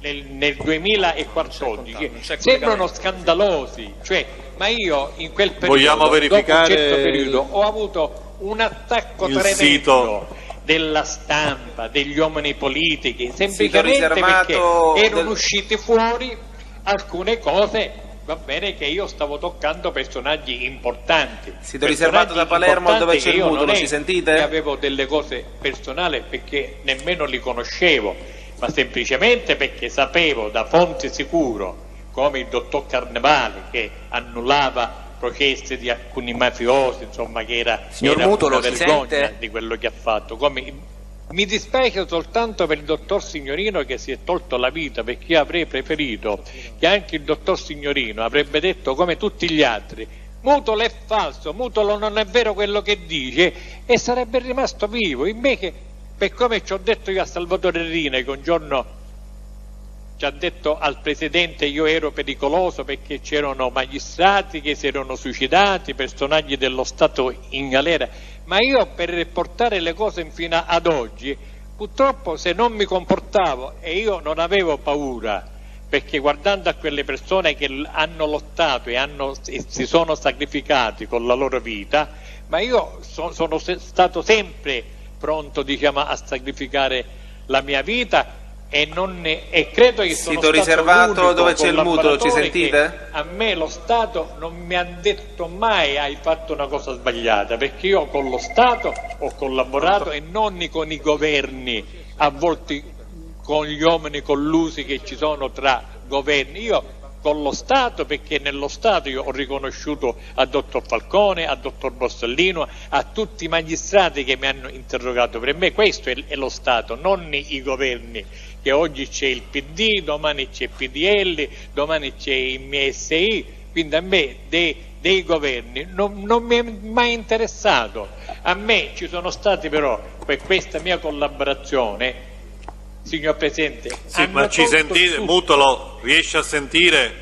nel, nel duemilaquattordici sembrano scandalosi, cioè, ma io in quel periodo, vogliamo verificare dopo un certo periodo, ho avuto un attacco tremendo sito della stampa, degli uomini politici, semplicemente perché erano del... usciti fuori alcune cose, va bene, che io stavo toccando personaggi importanti. Sito riservato da Palermo dove c'è il mutuo, ci sentite? Avevo delle cose personali perché nemmeno li conoscevo, ma semplicemente perché sapevo da fonte sicuro, come il dottor Carnevale, che annullava processi di alcuni mafiosi, insomma, che era, Signor era Mutolo, una vergogna di quello che ha fatto. Come, mi dispiace soltanto per il dottor Signorino che si è tolto la vita, perché io avrei preferito che anche il dottor Signorino avrebbe detto come tutti gli altri: Mutolo è falso, Mutolo non è vero quello che dice, e sarebbe rimasto vivo. Invece, per come ci ho detto io a Salvatore Rina, che un giorno ci ha detto al Presidente io ero pericoloso perché c'erano magistrati che si erano suicidati, personaggi dello Stato in galera, ma io per portare le cose fino ad oggi, purtroppo se non mi comportavo, e io non avevo paura, perché guardando a quelle persone che hanno lottato e, hanno, e si sono sacrificati con la loro vita, ma io so, sono se, stato sempre pronto, diciamo, a sacrificare la mia vita. E, non ne, e credo che sono sito riservato dove c'è il mutuo, ci sentite? A me lo Stato non mi ha detto mai hai fatto una cosa sbagliata, perché io con lo Stato ho collaborato e non con i governi, a volte con gli uomini collusi che ci sono tra governi. Io con lo Stato, perché nello Stato io ho riconosciuto a dottor Falcone, a dottor Borsellino, a tutti i magistrati che mi hanno interrogato. Per me questo è, è lo Stato, non i governi, che oggi c'è il P D, domani c'è il P D L, domani c'è il M S I, quindi a me dei, dei governi non, non mi è mai interessato. A me ci sono stati però, per questa mia collaborazione, signor Presidente, sì, ma ci sentite? Tutto. Mutolo, riesce a sentire?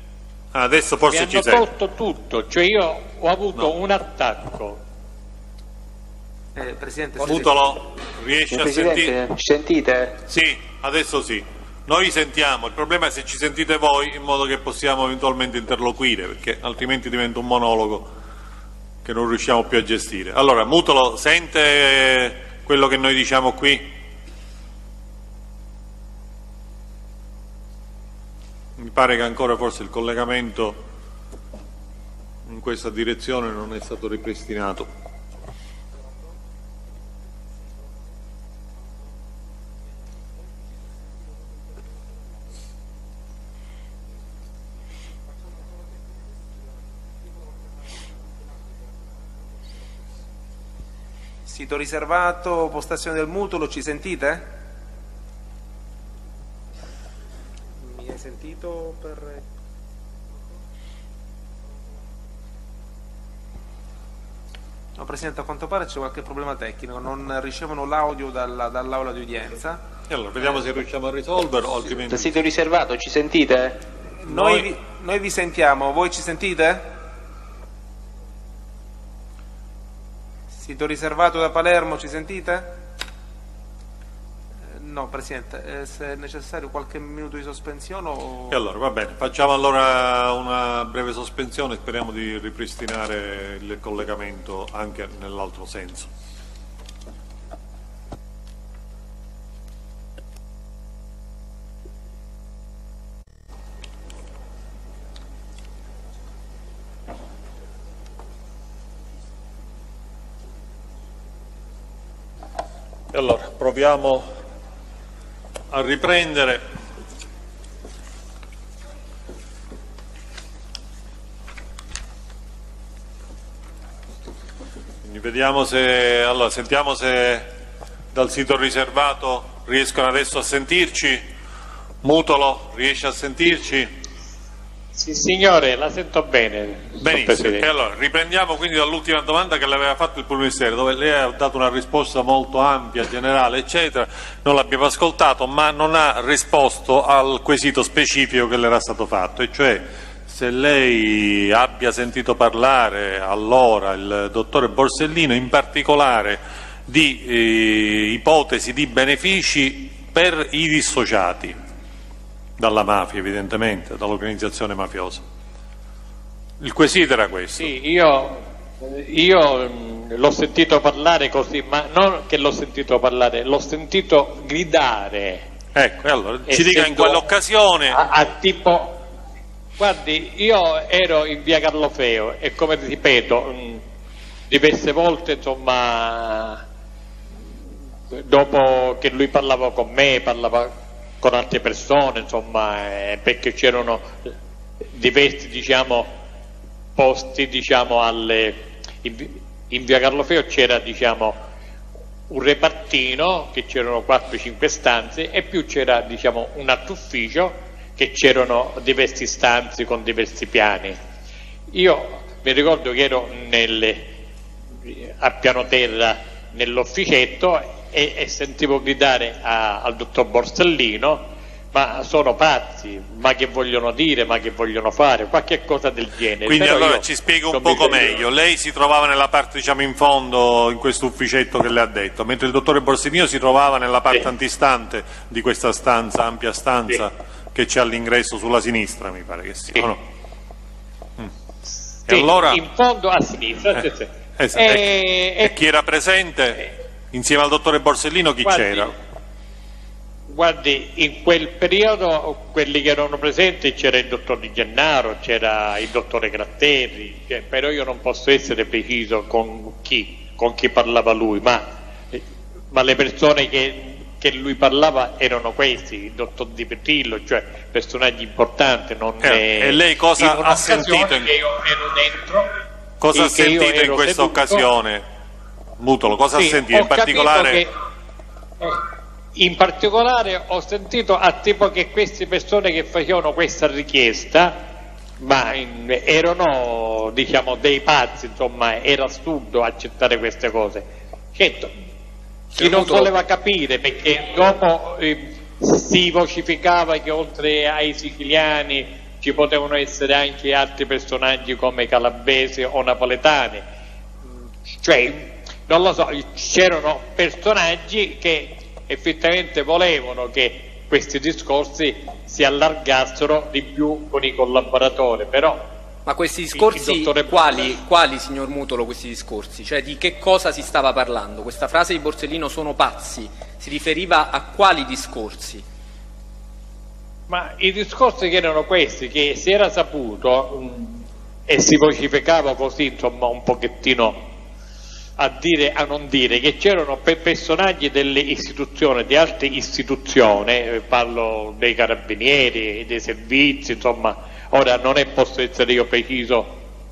Adesso forse ci sente. Mi hanno tolto tutto, cioè io ho avuto no. un attacco. Eh, Presidente, Mutolo, riesce a sentire? Ci sentite? Sì, adesso sì. Noi sentiamo, il problema è se ci sentite voi, in modo che possiamo eventualmente interloquire, perché altrimenti diventa un monologo che non riusciamo più a gestire. Allora, Mutolo, sente quello che noi diciamo qui? Mi pare che ancora forse il collegamento in questa direzione non è stato ripristinato. Sito riservato, postazione del mutuo, ci sentite? Mi hai sentito per... No, Presidente, a quanto pare c'è qualche problema tecnico, non ricevono l'audio dalla, dall'aula di udienza. E allora vediamo se riusciamo a risolverlo, altrimenti... Il sito riservato, ci sentite? Noi, noi... Vi, noi vi sentiamo, voi ci sentite? Sito riservato da Palermo, ci sentite? No, Presidente, eh, se è necessario qualche minuto di sospensione o... E allora, va bene, facciamo allora una breve sospensione, speriamo di ripristinare il collegamento anche nell'altro senso. E allora, proviamo a riprendere. Quindi vediamo se, allora, sentiamo se dal sito riservato riescono adesso a sentirci. Mutolo, riesce a sentirci? Sì, signore, la sento bene. Benissimo. E allora, riprendiamo quindi dall'ultima domanda che le aveva fatto il Ministero, dove lei ha dato una risposta molto ampia, generale, eccetera. Non l'abbiamo ascoltato, ma non ha risposto al quesito specifico che le era stato fatto, e cioè se lei abbia sentito parlare allora il dottore Borsellino, in particolare di eh, ipotesi di benefici per i dissociati. dalla mafia, evidentemente, dall'organizzazione mafiosa. Il quesito era questo. Sì, io, io l'ho sentito parlare così, ma non che l'ho sentito parlare, l'ho sentito gridare. Ecco, allora ci dica in quell'occasione. A, a tipo, guardi, io ero in via Carlofeo e come ripeto, diverse volte, insomma, dopo che lui parlava con me, parlava con altre persone, insomma, eh, perché c'erano diversi, diciamo, posti, diciamo, alle, in, in via Carlofeo c'era, diciamo, un repartino che c'erano quattro cinque stanze e più c'era, diciamo, un altro ufficio che c'erano diversi stanze con diversi piani. Io mi ricordo che ero nel, a piano terra nell'ufficetto e, e sentivo gridare a, al dottor Borsellino: ma sono pazzi, ma che vogliono dire, ma che vogliono fare, qualche cosa del genere. Quindi Però allora ci spiega un poco meglio. Lei si trovava nella parte, diciamo, in fondo, in questo ufficetto che le ha detto, mentre il dottore Borsellino si trovava nella parte sì. antistante di questa stanza, ampia stanza, sì. che c'è all'ingresso sulla sinistra, mi pare che sia. Sì. No? Mm. Sì, e allora... in fondo a sinistra. Eh, sì. esatto. e, e, e, e chi era presente? Eh, insieme al dottore Borsellino chi c'era? Guardi, in quel periodo quelli che erano presenti c'era il dottor Di Gennaro, c'era il dottore Gratterri, cioè, però io non posso essere preciso con chi, con chi parlava lui, ma, ma le persone che, che lui parlava erano questi, il dottor Di Petrillo, cioè personaggi importanti. Non eh, è, e lei cosa ha sentito? In... Che io ero dentro, cosa ha sentito in questa occasione? Mutolo, cosa sì, ha sentito in particolare? Che, eh, in particolare ho sentito a tipo che queste persone che facevano questa richiesta, ma in, erano, diciamo, dei pazzi, insomma, era assurdo accettare queste cose. Certo, chi non voleva capire, perché dopo eh, si vocificava che oltre ai siciliani ci potevano essere anche altri personaggi come calabresi o napoletani, cioè non lo so, c'erano personaggi che effettivamente volevano che questi discorsi si allargassero di più con i collaboratori, però... Ma questi discorsi, dottore... quali, quali, signor Mutolo, questi discorsi? Cioè di che cosa si stava parlando? Questa frase di Borsellino, sono pazzi, si riferiva a quali discorsi? Ma i discorsi che erano questi, che si era saputo mh, e si vocificava così, insomma, un pochettino... a dire, a non dire, che c'erano personaggi delle istituzioni, di altre istituzioni, parlo dei carabinieri, dei servizi, insomma, ora non è, posso essere io preciso,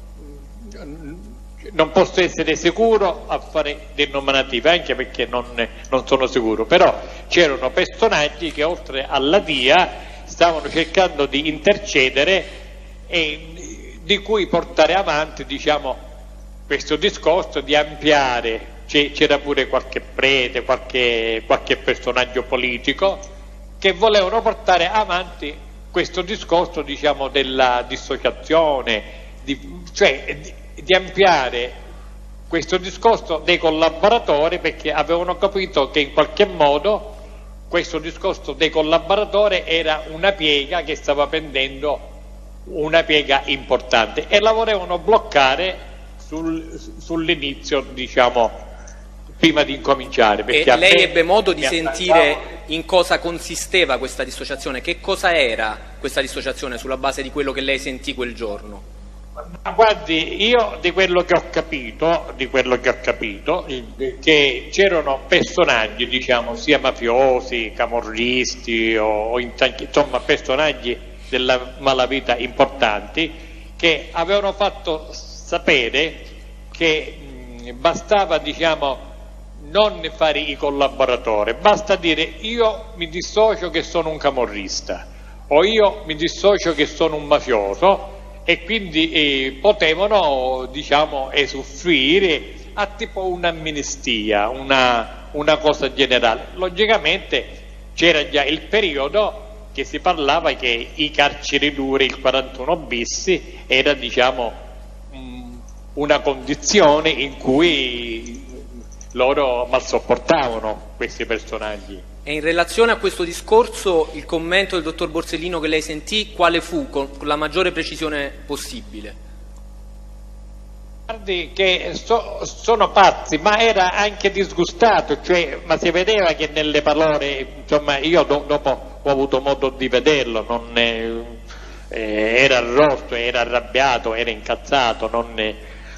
non posso essere sicuro a fare dei nominativi, anche perché non, non sono sicuro, però c'erano personaggi che oltre alla D I A stavano cercando di intercedere e di cui portare avanti, diciamo, questo discorso di ampliare. C'era pure qualche prete, qualche, qualche personaggio politico che volevano portare avanti questo discorso, diciamo, della dissociazione, di, cioè di, di ampliare questo discorso dei collaboratori, perché avevano capito che in qualche modo questo discorso dei collaboratori era una piega che stava pendendo, una piega importante, e la volevano bloccare Sul, sull'inizio, diciamo, prima di incominciare. E lei ebbe modo di sentire in cosa consisteva questa dissociazione? Che cosa era questa dissociazione sulla base di quello che lei sentì quel giorno? Ma guardi, io di quello che ho capito, di quello che ho capito, che c'erano personaggi, diciamo, sia mafiosi, camorristi o, o insomma personaggi della malavita importanti, che avevano fatto sapere che mh, bastava, diciamo, non fare i collaboratori, basta dire io mi dissocio che sono un camorrista o io mi dissocio che sono un mafioso, e quindi eh, potevano, diciamo, esuffrire a tipo un'amnistia, una, una cosa generale. Logicamente c'era già il periodo che si parlava che i carceri duri, il quarantuno bis, era, diciamo, una condizione in cui loro mal sopportavano questi personaggi. E in relazione a questo discorso, il commento del dottor Borsellino che lei sentì, quale fu, con la maggiore precisione possibile? Guardi che so, sono pazzi, ma era anche disgustato, cioè, ma si vedeva che nelle parole, insomma, io do, dopo ho avuto modo di vederlo, non, eh, eh, era rosso, era arrabbiato, era incazzato, non, eh,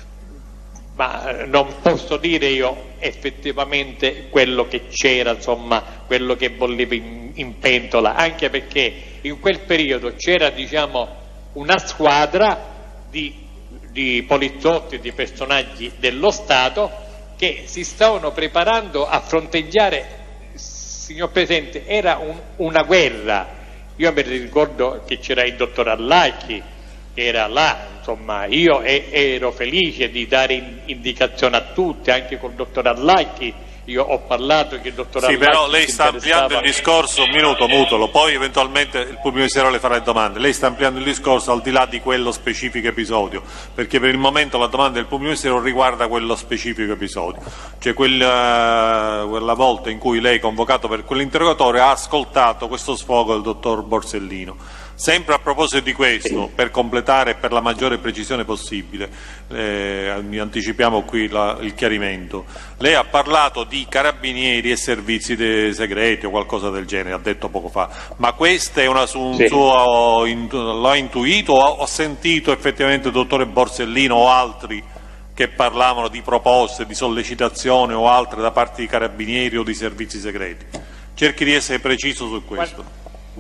ma non posso dire io effettivamente quello che c'era, insomma, quello che bolliva in, in pentola, anche perché in quel periodo c'era, diciamo, una squadra di di poliziotti, di personaggi dello Stato che si stavano preparando a fronteggiare, signor Presidente, era un, una guerra. Io mi ricordo che c'era il dottor Allacchi che era là, insomma, io e, ero felice di dare in, indicazione a tutti, anche col dottor Allacchi. Io ho parlato che il dottor Allacchi... Sì, però lei sta ampliando il discorso, un minuto, mutolo, poi eventualmente il pubblico ministero le farà le domande. Lei sta ampliando il discorso al di là di quello specifico episodio, perché per il momento la domanda del pubblico ministero riguarda quello specifico episodio. Cioè quella, quella volta in cui lei, convocato per quell'interrogatorio, ha ascoltato questo sfogo del dottor Borsellino. Sempre a proposito di questo, per completare e per la maggiore precisione possibile, eh, anticipiamo qui la, il chiarimento, lei ha parlato di carabinieri e servizi segreti o qualcosa del genere, ha detto poco fa, ma questo è una, un sì. suo, in, l'ha intuito o ho sentito effettivamente il dottore Borsellino o altri che parlavano di proposte, di sollecitazione o altre da parte di carabinieri o di servizi segreti? Cerchi di essere preciso su questo.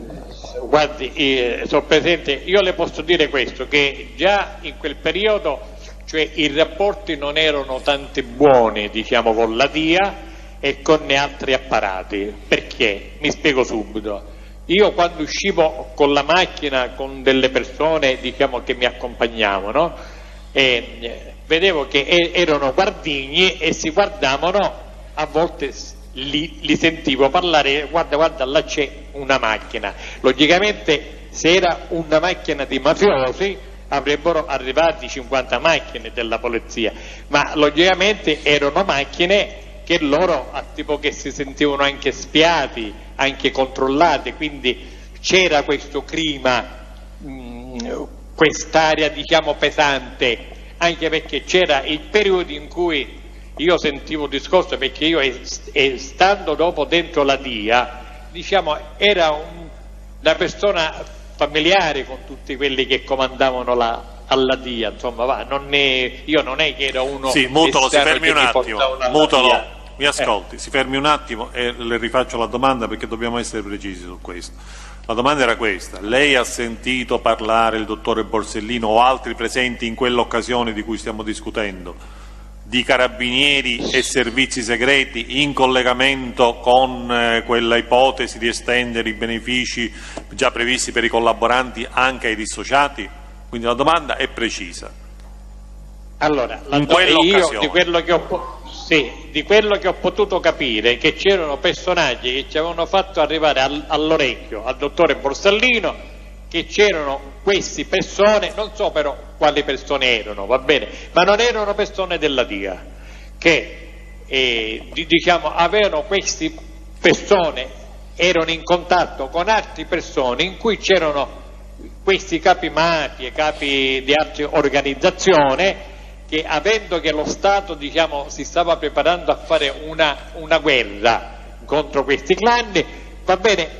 Guardi, eh, sono presente, io le posso dire questo, che già in quel periodo, cioè, i rapporti non erano tanto buoni, diciamo, con la D I A e con altri apparati. Perché? Mi spiego subito. Io quando uscivo con la macchina con delle persone, diciamo, che mi accompagnavano, eh, vedevo che e- erano guardigni e si guardavano, a volte Li, li sentivo parlare, guarda guarda là c'è una macchina. Logicamente se era una macchina di mafiosi avrebbero arrivati cinquanta macchine della polizia, ma logicamente erano macchine che loro tipo che si sentivano anche spiati, anche controllati, quindi c'era questo clima, mh, quest'area, diciamo, pesante, anche perché c'era il periodo in cui io sentivo il discorso, perché io e, e stando dopo dentro la D I A, diciamo, era un, una persona familiare con tutti quelli che comandavano la, alla D I A, insomma, va, non è, io non è che era uno... Sì, Mutolo, si fermi un attimo, Mutolo, mi ascolti, eh. si fermi un attimo e le rifaccio la domanda perché dobbiamo essere precisi su questo. La domanda era questa: lei ha sentito parlare il dottore Borsellino o altri presenti in quell'occasione di cui stiamo discutendo di carabinieri e servizi segreti in collegamento con eh, quella ipotesi di estendere i benefici già previsti per i collaboranti anche ai dissociati? Quindi la domanda è precisa. Allora, la do- io di quello, che ho, sì, di quello che ho potuto capire, che c'erano personaggi che ci avevano fatto arrivare al, all'orecchio al dottore Borsellino che c'erano queste persone, non so però quali persone erano, va bene, ma non erano persone della D I A, che eh, diciamo avevano queste persone, erano in contatto con altre persone in cui c'erano questi capi mafie, capi di altre organizzazioni, che avendo che lo Stato, diciamo, si stava preparando a fare una, una guerra contro questi clan, va bene,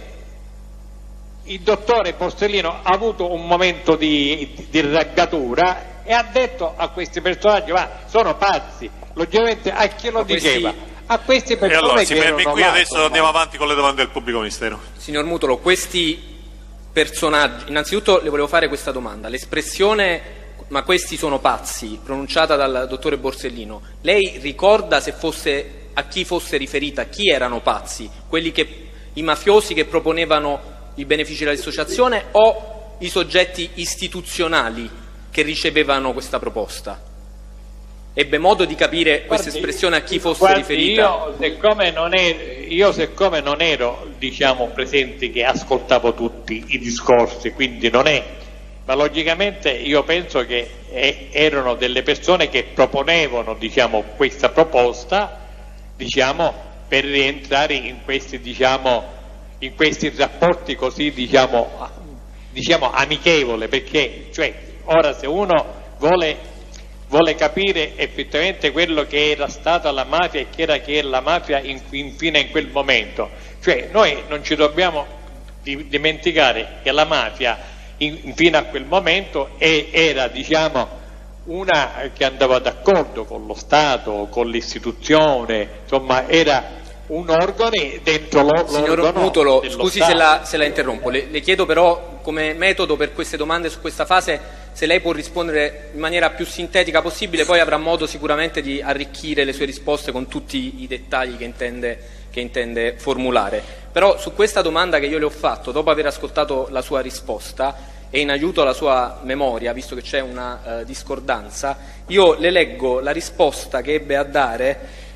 il dottore Borsellino ha avuto un momento di, di, di raggatura e ha detto a questi personaggi: va, sono pazzi. Logicamente a chi lo a diceva? Questi... A queste persone. E allora che si fermi qui, là, adesso insomma. Andiamo avanti con le domande del pubblico ministero. Signor Mutolo, questi personaggi, innanzitutto le volevo fare questa domanda: l'espressione "ma questi sono pazzi", pronunciata dal dottore Borsellino, lei ricorda se fosse, a chi fosse riferita, chi erano pazzi? Quelli che, i mafiosi che proponevano i benefici dell'associazione o i soggetti istituzionali che ricevevano questa proposta? Ebbe modo di capire questa espressione a chi fosse guardi, riferita? Io siccome non ero, io siccome non ero diciamo, presente, che ascoltavo tutti i discorsi, quindi non è, ma logicamente io penso che eh, erano delle persone che proponevano, diciamo, questa proposta, diciamo, per rientrare in questi, diciamo, in questi rapporti così, diciamo, diciamo amichevole, perché cioè, ora se uno vuole vuole capire effettivamente quello che era stata la mafia e che era che è la mafia in, infine in quel momento, cioè noi non ci dobbiamo di, dimenticare che la mafia in, fino a quel momento è, era diciamo una che andava d'accordo con lo Stato, con l'istituzione, insomma era un organo dentro lo, Signor Mutolo, scusi se la, se la interrompo, le, le chiedo però come metodo per queste domande su questa fase se lei può rispondere in maniera più sintetica possibile, poi avrà modo sicuramente di arricchire le sue risposte con tutti i dettagli che intende, che intende formulare. Però su questa domanda che io le ho fatto, dopo aver ascoltato la sua risposta e in aiuto alla sua memoria, visto che c'è una uh, discordanza, io le leggo la risposta che ebbe a dare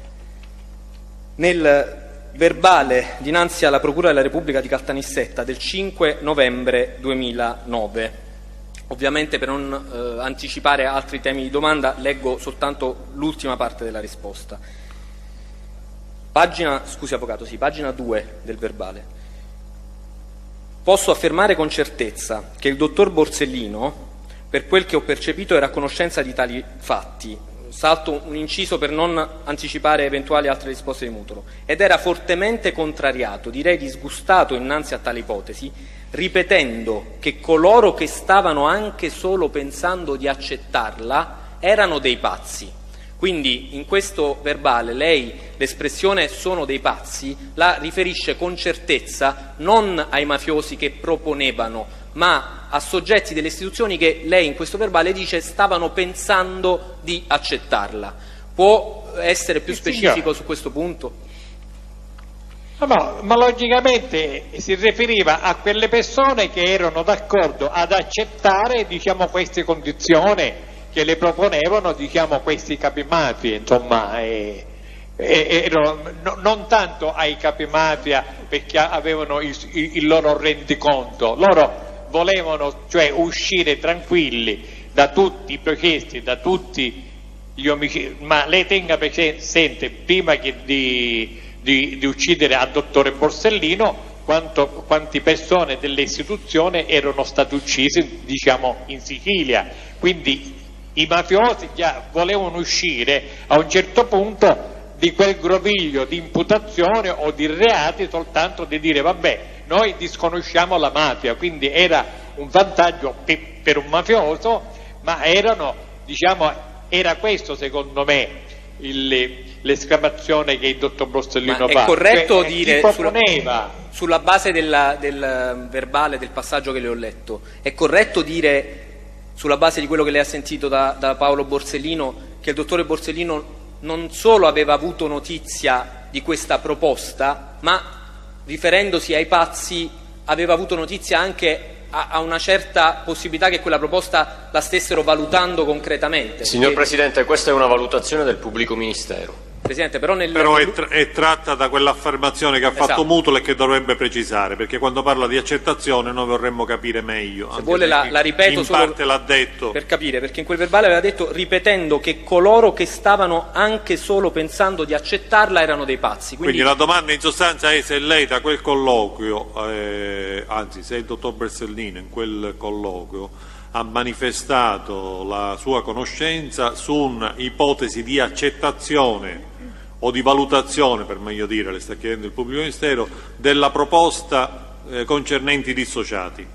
nel verbale dinanzi alla Procura della Repubblica di Caltanissetta del cinque novembre duemilanove. Ovviamente per non eh, anticipare altri temi di domanda leggo soltanto l'ultima parte della risposta. Pagina, scusi Avvocato, sì, pagina due del verbale. Posso affermare con certezza che il dottor Borsellino, per quel che ho percepito, era a conoscenza di tali fatti. Salto un inciso per non anticipare eventuali altre risposte di Mutolo, ed era fortemente contrariato, direi disgustato innanzi a tale ipotesi, ripetendo che coloro che stavano anche solo pensando di accettarla erano dei pazzi. Quindi in questo verbale lei l'espressione sono dei pazzi la riferisce con certezza non ai mafiosi che proponevano, ma a soggetti delle istituzioni che lei in questo verbale dice stavano pensando di accettarla. Può essere più specifico su questo punto? No, no, ma logicamente si riferiva a quelle persone che erano d'accordo ad accettare, diciamo, queste condizioni che le proponevano, diciamo, questi capimafia, insomma, e, e, erano, no, non tanto ai capimafia perché avevano il, il loro rendiconto, loro volevano cioè uscire tranquilli da tutti i processi, da tutti gli omicidi, ma lei tenga presente prima che di, di, di uccidere al dottore Borsellino quanto, quante persone delle istituzioni erano state uccise, diciamo, in Sicilia, quindi i mafiosi già volevano uscire a un certo punto di quel groviglio di imputazione o di reati soltanto di dire vabbè noi disconosciamo la mafia, quindi era un vantaggio per, per un mafioso, ma erano, diciamo, era questo secondo me l'esclamazione che il dottor Borsellino fa. È corretto cioè, dire proponeva... sulla, sulla base della, del verbale, del passaggio che le ho letto, è corretto dire sulla base di quello che lei ha sentito da, da Paolo Borsellino che il dottore Borsellino non solo aveva avuto notizia di questa proposta, ma riferendosi ai pazzi aveva avuto notizia anche a, a una certa possibilità che quella proposta la stessero valutando concretamente. Signor perché... Presidente, questa è una valutazione del pubblico ministero. Presidente, però, nel... però è, tra è tratta da quell'affermazione che ha fatto esatto. Mutolo e che dovrebbe precisare, perché quando parla di accettazione noi vorremmo capire meglio. Se vuole la, la ripeto in solo parte l'ha detto. Per capire, perché in quel verbale aveva detto ripetendo che coloro che stavano anche solo pensando di accettarla erano dei pazzi. Quindi, Quindi la domanda in sostanza è se lei da quel colloquio, eh, anzi se il dottor Borsellino in quel colloquio ha manifestato la sua conoscenza su un'ipotesi di accettazione o di valutazione, per meglio dire, le sta chiedendo il pubblico ministero, della proposta eh, concernenti i dissociati.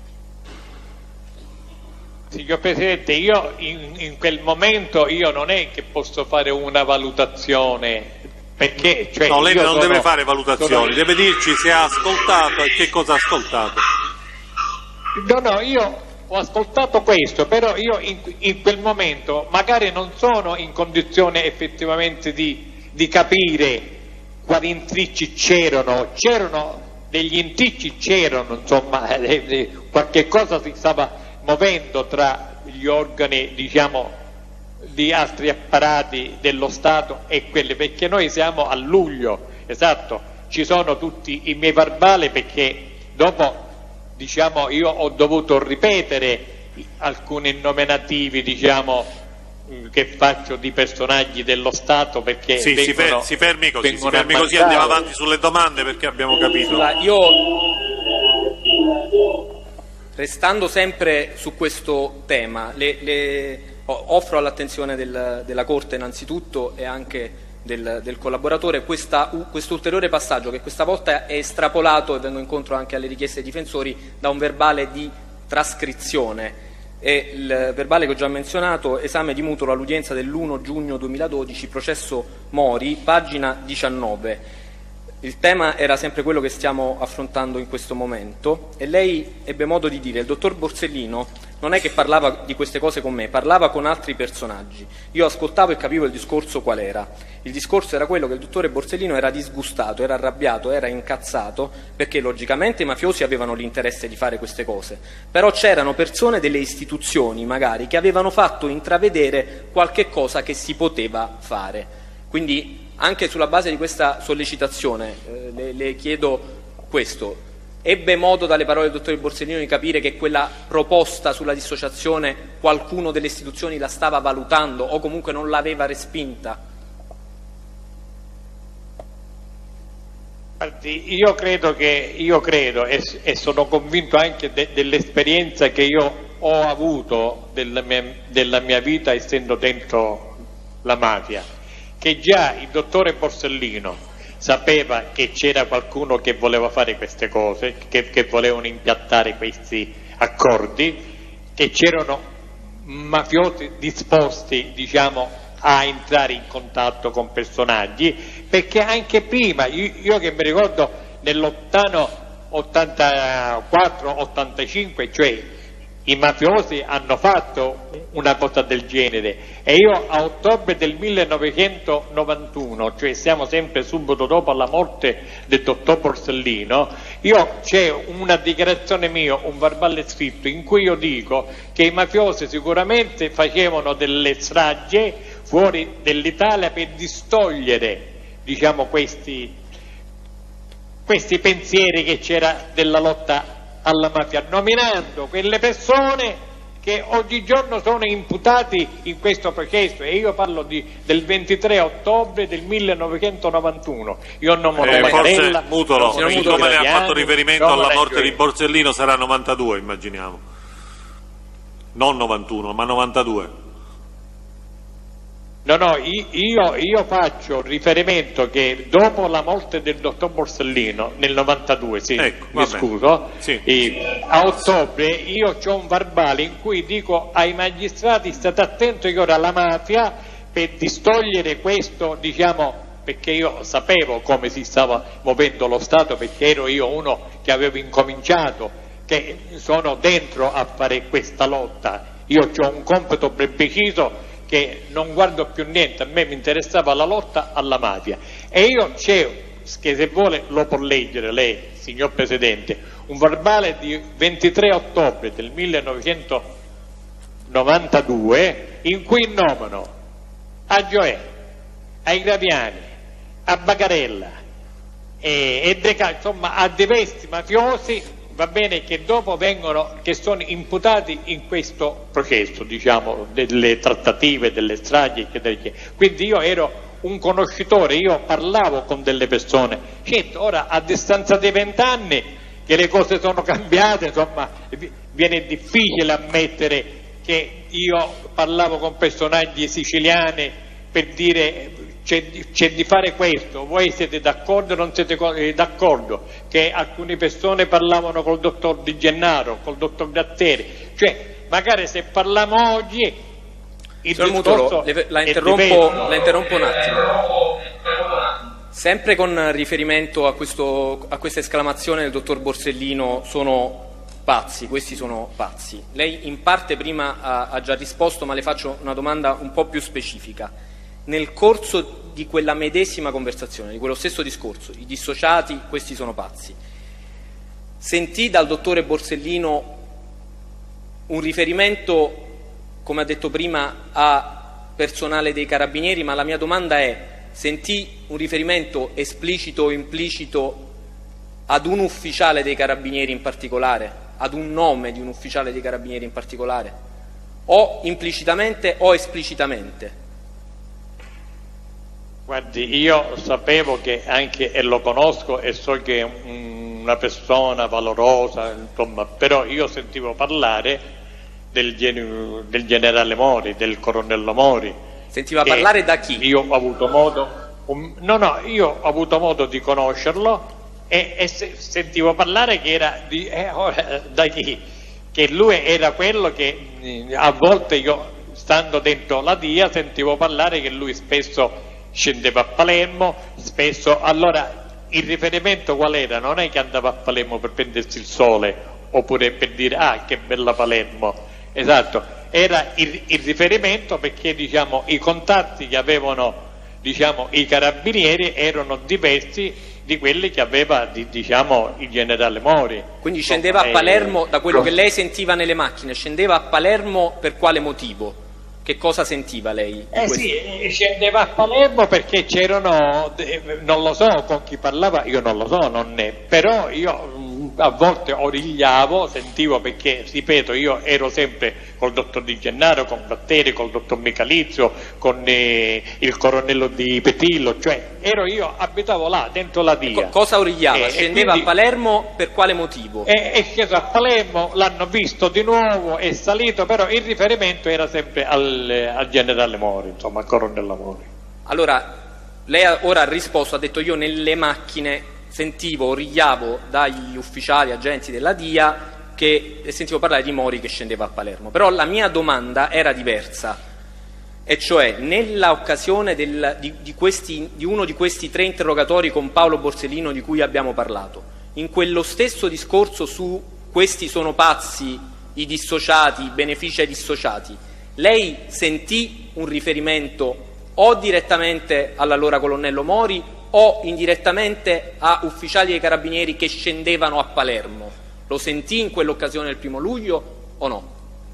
Signor Presidente, io in, in quel momento io non è che posso fare una valutazione, perché... Cioè, no, lei non sono, deve fare valutazioni, sono... deve dirci se ha ascoltato e che cosa ha ascoltato. No, no, io ho ascoltato questo, però io in, in quel momento magari non sono in condizione effettivamente di... di capire quali intricci c'erano, c'erano degli intricci, c'erano, insomma, eh, eh, qualche cosa si stava muovendo tra gli organi, diciamo, di altri apparati dello Stato e quelli, perché noi siamo a luglio, esatto, ci sono tutti i miei verbali perché dopo, diciamo, io ho dovuto ripetere alcuni nominativi, diciamo, che faccio di personaggi dello Stato, perché sì, vengono, si, fer si fermi così, si fermi così, andiamo avanti sulle domande perché abbiamo capito. Scusa, io restando sempre su questo tema le, le, offro all'attenzione del, della Corte innanzitutto e anche del, del collaboratore questo ulteriore passaggio che questa volta è estrapolato, e vengo incontro anche alle richieste dei difensori, da un verbale di trascrizione. E il verbale che ho già menzionato, esame di Mutolo all'udienza dell'primo giugno duemiladodici, processo Mori, pagina diciannove. Il tema era sempre quello che stiamo affrontando in questo momento e lei ebbe modo di dire: il dottor Borsellino non è che parlava di queste cose con me, parlava con altri personaggi. Io ascoltavo e capivo il discorso qual era. Il discorso era quello che il dottore Borsellino era disgustato, era arrabbiato, era incazzato, perché logicamente i mafiosi avevano l'interesse di fare queste cose, però c'erano persone delle istituzioni magari che avevano fatto intravedere qualche cosa che si poteva fare. Quindi anche sulla base di questa sollecitazione eh, le, le chiedo questo: ebbe modo dalle parole del dottore Borsellino di capire che quella proposta sulla dissociazione qualcuno delle istituzioni la stava valutando o comunque non l'aveva respinta? Guardi, io credo che io credo e, e sono convinto anche de, dell'esperienza che io ho avuto della mia, della mia vita essendo dentro la mafia, che già il dottore Borsellino sapeva che c'era qualcuno che voleva fare queste cose, che, che volevano impiattare questi accordi, che c'erano mafiosi disposti, diciamo, a entrare in contatto con personaggi, perché anche prima, io, io che mi ricordo nell'ottano ottantaquattro ottantacinque, cioè i mafiosi hanno fatto una cosa del genere, e io a ottobre del millenovecentonovantuno, cioè siamo sempre subito dopo la morte del dottor Borsellino, io c'è una dichiarazione mia, un verbale scritto, in cui io dico che i mafiosi sicuramente facevano delle stragi fuori dell'Italia per distogliere, diciamo, questi, questi pensieri che c'era della lotta alla mafia, nominando quelle persone che oggigiorno sono imputati in questo processo, e io parlo di, del ventitré ottobre del millenovecentonovantuno. Io non me eh, lo forse Mutolo, siccome lei ha fatto anni, riferimento alla morte di Borsellino, sarà novantadue, immaginiamo, non novantuno ma novantadue. No, no, io, io faccio riferimento che dopo la morte del dottor Borsellino nel novantadue, sì, ecco, mi scuso, sì. eh, a ottobre io ho un verbale in cui dico ai magistrati: state attenti che ora la mafia, per distogliere questo, diciamo, perché io sapevo come si stava muovendo lo Stato, perché ero io uno che avevo incominciato, che sono dentro a fare questa lotta. Io ho un compito ben preciso, che non guardo più niente, a me mi interessava la lotta alla mafia, e io c'è, che se vuole lo può leggere lei, signor Presidente, un verbale di ventitré ottobre del millenovecentonovantadue in cui nomino a Gioè, ai Graviani, a Bagarella e, e Deca, insomma a diversi mafiosi, va bene, che dopo vengono, che sono imputati in questo processo, diciamo, delle trattative, delle stragi, eccetera, eccetera. Quindi io ero un conoscitore, io parlavo con delle persone. Certo, ora a distanza di vent'anni che le cose sono cambiate, insomma, viene difficile ammettere che io parlavo con personaggi siciliani per dire: c'è di fare questo, voi siete d'accordo o non siete d'accordo? Che alcune persone parlavano col dottor Di Gennaro, col dottor Gratteri, cioè magari se parliamo oggi il Signor discorso Mutolo, la interrompo, la interrompo un attimo. Sempre con riferimento a, questo, a questa esclamazione del dottor Borsellino: sono pazzi, questi sono pazzi. Lei in parte prima ha, ha già risposto, ma le faccio una domanda un po' più specifica. Nel corso di quella medesima conversazione, di quello stesso discorso, i dissociati, questi sono pazzi, sentì dal dottore Borsellino un riferimento, come ha detto prima, a personale dei Carabinieri, ma la mia domanda è: sentì un riferimento esplicito o implicito ad un ufficiale dei Carabinieri in particolare, ad un nome di un ufficiale dei Carabinieri in particolare? o implicitamente o esplicitamente? Guardi, io sapevo che anche, e lo conosco e so che è una persona valorosa, insomma, però io sentivo parlare del, gen del generale Mori, del colonnello Mori. Sentiva parlare da chi? Io ho avuto modo, um, no no, io ho avuto modo di conoscerlo e, e se, sentivo parlare che era di, eh, da chi? Che lui era quello che a volte io, stando dentro la D I A, sentivo parlare che lui spesso scendeva a Palermo, spesso, allora il riferimento qual era? Non è che andava a Palermo per prendersi il sole oppure per dire ah che bella Palermo, esatto, era il, il riferimento perché diciamo i contatti che avevano diciamo i carabinieri erano diversi di quelli che aveva di, diciamo il generale Mori. Quindi scendeva a Palermo, da quello che lei sentiva nelle macchine, scendeva a Palermo per quale motivo? Che cosa sentiva lei? Eh sì, scendeva a Palermo perché c'erano, non lo so con chi parlava, io non lo so, non è, però io a volte origliavo, sentivo perché, ripeto, io ero sempre col dottor Di Gennaro, con Batteri, col dottor Michalizio, con eh, il colonnello Di Petillo, cioè ero io, abitavo là, dentro la D I A. Cosa origliava? Eh, Scendeva quindi, a Palermo per quale motivo? È, è sceso a Palermo, l'hanno visto di nuovo, è salito, però il riferimento era sempre al, al generale Mori, insomma, al colonnello Mori. Allora, lei ora ha risposto, ha detto io nelle macchine sentivo, origliavo dagli ufficiali, agenti della D I A che, e sentivo parlare di Mori che scendeva a Palermo. Però la mia domanda era diversa, e cioè nella occasione del, di, di, questi, di uno di questi tre interrogatori con Paolo Borsellino di cui abbiamo parlato, in quello stesso discorso su questi sono pazzi, i dissociati, i benefici ai dissociati, lei sentì un riferimento o direttamente all'allora colonnello Mori o indirettamente a ufficiali dei carabinieri che scendevano a Palermo? Lo sentì in quell'occasione del primo luglio o no?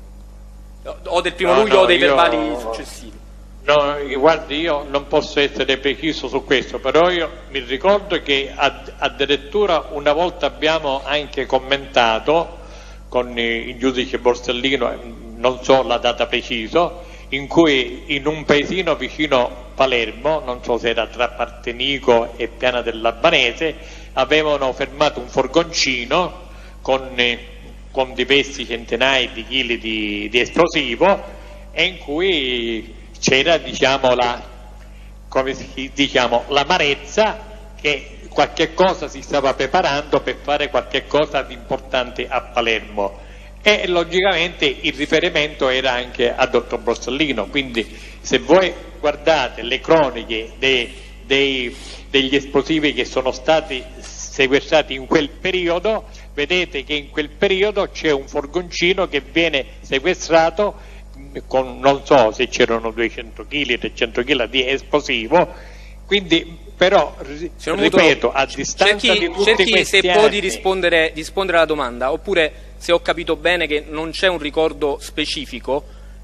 O del primo no, luglio no, o dei io, verbali successivi? No, guardi, io non posso essere preciso su questo, però io mi ricordo che ad, addirittura una volta abbiamo anche commentato con il giudice Borsellino, non so la data precisa, in cui in un paesino vicino Palermo, non so se era tra Partenico e Piana dell'Albanese, avevano fermato un furgoncino con, eh, con diversi centinaia di chili di, di esplosivo e in cui c'era diciamo la, come si, diciamo, l'amarezza che qualche cosa si stava preparando per fare qualche cosa di importante a Palermo. E logicamente il riferimento era anche a dottor Borsellino, quindi se voi guardate le croniche dei, dei, degli esplosivi che sono stati sequestrati in quel periodo, vedete che in quel periodo c'è un furgoncino che viene sequestrato con non so se c'erano duecento chili, trecento chili di esplosivo, quindi però ripeto, a distanza cerchi, di tutti cerchi questi se anni, può di rispondere, di rispondere alla domanda, oppure se ho capito bene che non c'è un ricordo specifico,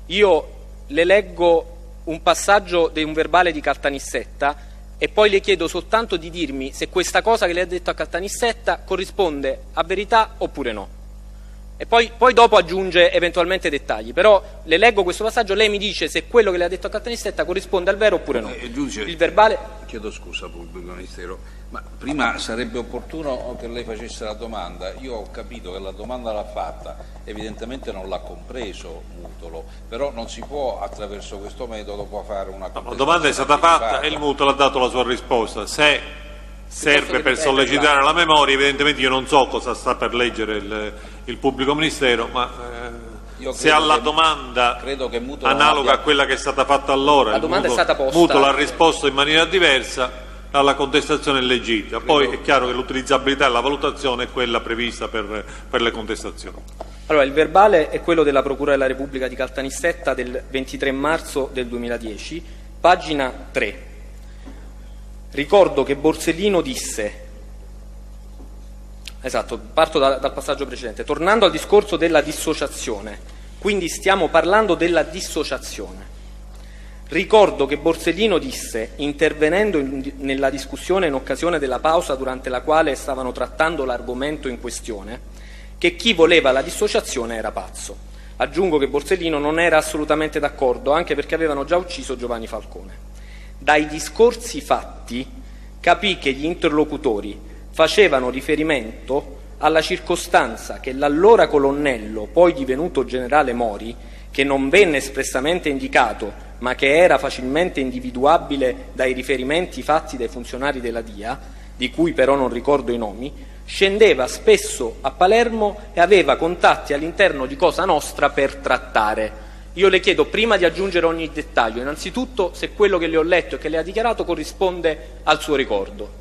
io le leggo un passaggio di un verbale di Caltanissetta e poi le chiedo soltanto di dirmi se questa cosa che lei ha detto a Caltanissetta corrisponde a verità oppure no. E poi, poi dopo aggiunge eventualmente dettagli, però le leggo questo passaggio, lei mi dice se quello che le ha detto a Caltanissetta corrisponde al vero oppure no. Eh, giudice, il verbale... Chiedo scusa, pubblico ministero, ma prima sarebbe opportuno che lei facesse la domanda. Io ho capito che la domanda l'ha fatta, evidentemente non l'ha compreso Mutolo, però non si può attraverso questo metodo può fare una contestazione. La domanda è stata fatta e il Mutolo ha dato la sua risposta. Se serve per sollecitare la memoria, evidentemente io non so cosa sta per leggere il, il pubblico ministero, ma eh, se alla che, domanda credo che analoga abbia... a quella che è stata fatta allora, la il domanda Mutolo, è stata posta. Mutolo ha risposto in maniera diversa, alla contestazione è legittima. Poi è chiaro che l'utilizzabilità e la valutazione è quella prevista per, per le contestazioni. Allora, il verbale è quello della Procura della Repubblica di Caltanissetta del ventitré marzo del duemiladieci, pagina tre. Ricordo che Borsellino disse, esatto, parto da, dal passaggio precedente, tornando al discorso della dissociazione, quindi stiamo parlando della dissociazione. Ricordo che Borsellino disse, intervenendo in, nella discussione in occasione della pausa durante la quale stavano trattando l'argomento in questione, che chi voleva la dissociazione era pazzo. Aggiungo che Borsellino non era assolutamente d'accordo, anche perché avevano già ucciso Giovanni Falcone. Dai discorsi fatti capì che gli interlocutori facevano riferimento alla circostanza che l'allora colonnello, poi divenuto generale Mori, che non venne espressamente indicato, ma che era facilmente individuabile dai riferimenti fatti dai funzionari della D I A, di cui però non ricordo i nomi, scendeva spesso a Palermo e aveva contatti all'interno di Cosa Nostra per trattare. Io le chiedo, prima di aggiungere ogni dettaglio, innanzitutto se quello che le ho letto e che le ha dichiarato corrisponde al suo ricordo.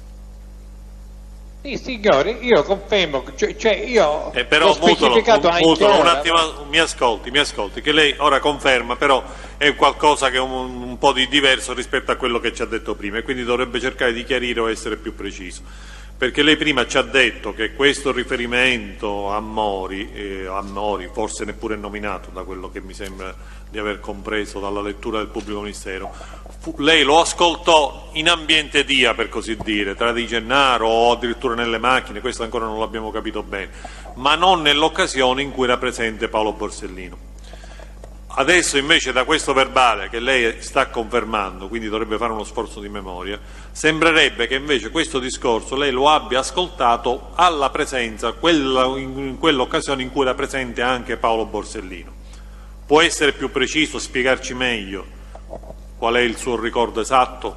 Sì, signore, io confermo, cioè, cioè io eh, però, ho specificato Mutolo, anche Mutolo, ora. un attimo, mi ascolti, mi ascolti, che lei ora conferma, però è qualcosa che è un, un po' di diverso rispetto a quello che ci ha detto prima e quindi dovrebbe cercare di chiarire o essere più preciso. Perché lei prima ci ha detto che questo riferimento a Mori, eh, a Mori, forse neppure nominato da quello che mi sembra di aver compreso dalla lettura del pubblico ministero, fu, lei lo ascoltò in ambiente D I A, per così dire, tra Di Gennaro o addirittura nelle macchine, questo ancora non l'abbiamo capito bene, ma non nell'occasione in cui era presente Paolo Borsellino. Adesso invece da questo verbale che lei sta confermando, quindi dovrebbe fare uno sforzo di memoria, sembrerebbe che invece questo discorso lei lo abbia ascoltato alla presenza, quella, in quell'occasione in cui era presente anche Paolo Borsellino. Può essere più preciso, spiegarci meglio qual è il suo ricordo esatto?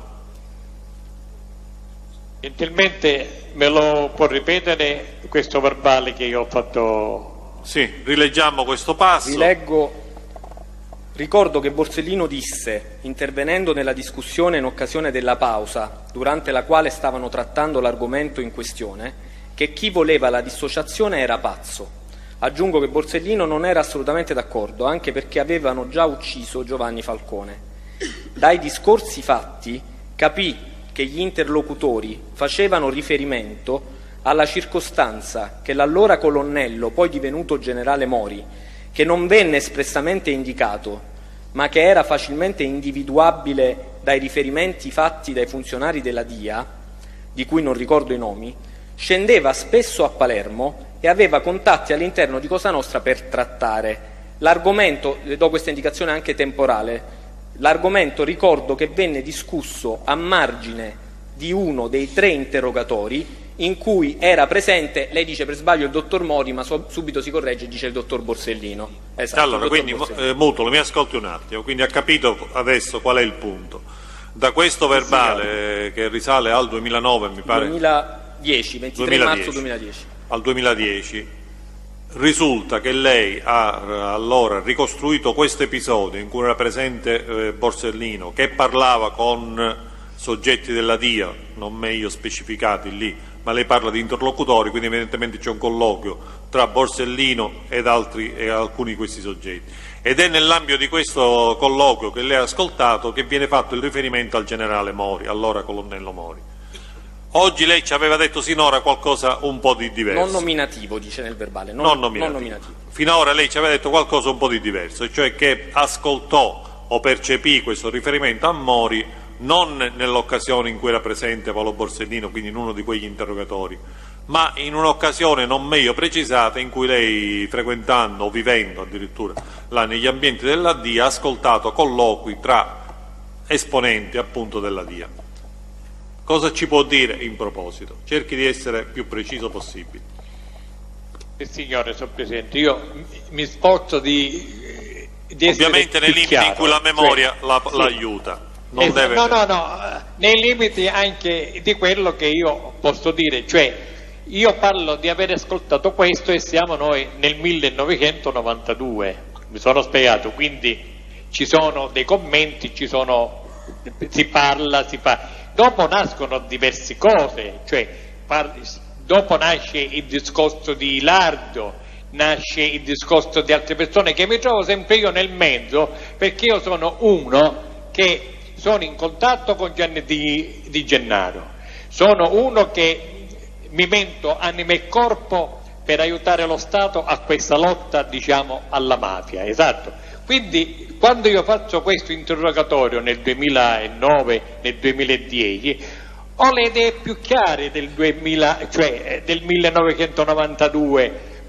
Gentilmente me lo può ripetere questo verbale che io ho fatto? Sì, rileggiamo questo passo. Rileggo. Ricordo che Borsellino disse, intervenendo nella discussione in occasione della pausa, durante la quale stavano trattando l'argomento in questione, che chi voleva la dissociazione era pazzo. Aggiungo che Borsellino non era assolutamente d'accordo, anche perché avevano già ucciso Giovanni Falcone. Dai discorsi fatti capì che gli interlocutori facevano riferimento alla circostanza che l'allora colonnello, poi divenuto generale Mori, che non venne espressamente indicato, ma che era facilmente individuabile dai riferimenti fatti dai funzionari della D I A, di cui non ricordo i nomi, scendeva spesso a Palermo e aveva contatti all'interno di Cosa Nostra per trattare. L'argomento, le do questa indicazione anche temporale, l'argomento ricordo che venne discusso a margine di uno dei tre interrogatori in cui era presente, lei dice per sbaglio il dottor Mori, ma so, subito si corregge e dice il dottor Borsellino. Esatto, allora, quindi Borsellino. Eh, Mutolo, mi ascolti un attimo, quindi ha capito adesso qual è il punto. Da questo verbale, eh, che risale al duemilanove, mi pare, duemiladieci, ventitré marzo duemiladieci, al duemiladieci, risulta che lei ha eh, allora ricostruito questo episodio in cui era presente eh, Borsellino, che parlava con soggetti della D I A, non meglio specificati lì, ma lei parla di interlocutori, quindi evidentemente c'è un colloquio tra Borsellino ed altri e alcuni di questi soggetti. Ed è nell'ambito di questo colloquio che lei ha ascoltato che viene fatto il riferimento al generale Mori, allora colonnello Mori. Oggi lei ci aveva detto sinora qualcosa un po' di diverso. Non nominativo, dice nel verbale, non, non, nominativo. non nominativo. Finora lei ci aveva detto qualcosa un po' di diverso, cioè che ascoltò o percepì questo riferimento a Mori non nell'occasione in cui era presente Paolo Borsellino, quindi in uno di quegli interrogatori, ma in un'occasione non meglio precisata in cui lei, frequentando o vivendo addirittura là negli ambienti della D I A, ha ascoltato colloqui tra esponenti appunto della D I A. Cosa ci può dire in proposito? Cerchi di essere più preciso possibile. Eh, signore, signor Presidente, io mi sforzo di, di ovviamente nei limiti chiaro, in cui la memoria cioè, la, sì. l'aiuta. Non eh, deve... No, no, no, nei limiti anche di quello che io posso dire, cioè io parlo di aver ascoltato questo e siamo noi nel millenovecentonovantadue, mi sono spiegato, quindi ci sono dei commenti, ci sono, si parla, si fa, dopo nascono diverse cose, cioè par... dopo nasce il discorso di Lardo, nasce il discorso di altre persone che mi trovo sempre io nel mezzo, perché io sono uno che sono in contatto con Gianni Di, Di Gennaro, sono uno che mi metto anima e corpo per aiutare lo Stato a questa lotta, diciamo, alla mafia, esatto. Quindi quando io faccio questo interrogatorio nel duemilanove, nel duemiladieci, ho le idee più chiare del duemila, cioè del millenovecentonovantadue,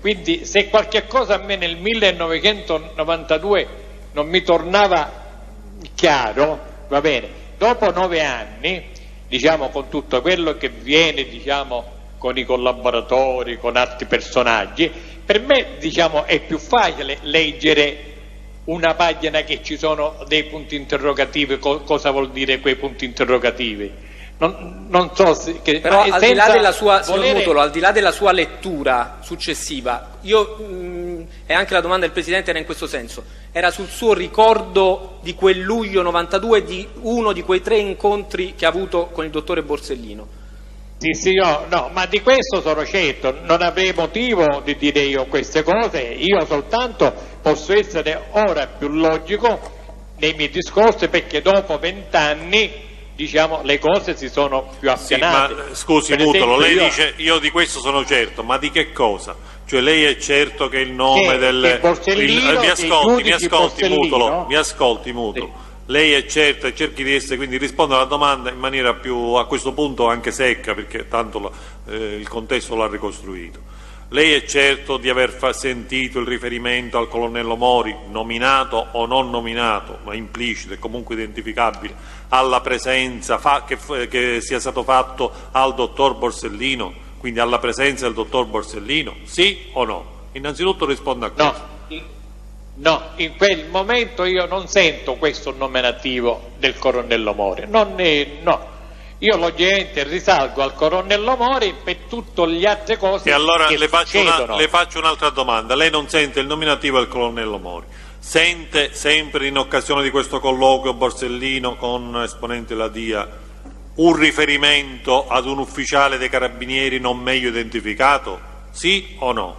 Quindi se qualche cosa a me nel millenovecentonovantadue non mi tornava chiaro, va bene, dopo nove anni, diciamo, con tutto quello che viene, diciamo, con i collaboratori, con altri personaggi, per me, diciamo, è più facile leggere una pagina che ci sono dei punti interrogativi, co cosa vuol dire quei punti interrogativi. Non, non so se, che, però al di là della sua, volere... signor Mutolo, al di là della sua lettura successiva, io mh, e anche la domanda del Presidente era in questo senso, era sul suo ricordo di quel luglio novantadue, di uno di quei tre incontri che ha avuto con il dottore Borsellino. Sì, sì, no, no, ma di questo sono certo, non avrei motivo di dire io queste cose, io soltanto posso essere ora più logico nei miei discorsi, perché dopo vent'anni, diciamo, le cose si sono più appianate. Sì, ma scusi Mutolo, lei io... dice io di questo sono certo, ma di che cosa? Cioè lei è certo che il nome che, del... Che il, mi ascolti, mi ascolti Mutolo, mi ascolti Mutolo. Sì. Lei è certo e cerchi di essere, quindi risponde alla domanda in maniera più, a questo punto anche secca, perché tanto lo, eh, il contesto l'ha ricostruito. Lei è certo di aver sentito il riferimento al colonnello Mori, nominato o non nominato, ma implicito e comunque identificabile, alla presenza fa, che, che sia stato fatto al dottor Borsellino, quindi alla presenza del dottor Borsellino, sì o no? Innanzitutto risponda a questo. No. No, in quel momento io non sento questo nominativo del colonnello Mori, non è, no. Io logicamente risalgo al colonnello Mori per tutte le altre cose. E allora che le faccio, una, le faccio un'altra domanda. Lei non sente il nominativo del colonnello Mori? Sente sempre in occasione di questo colloquio Borsellino con esponenti della D I A un riferimento ad un ufficiale dei carabinieri non meglio identificato? Sì o no?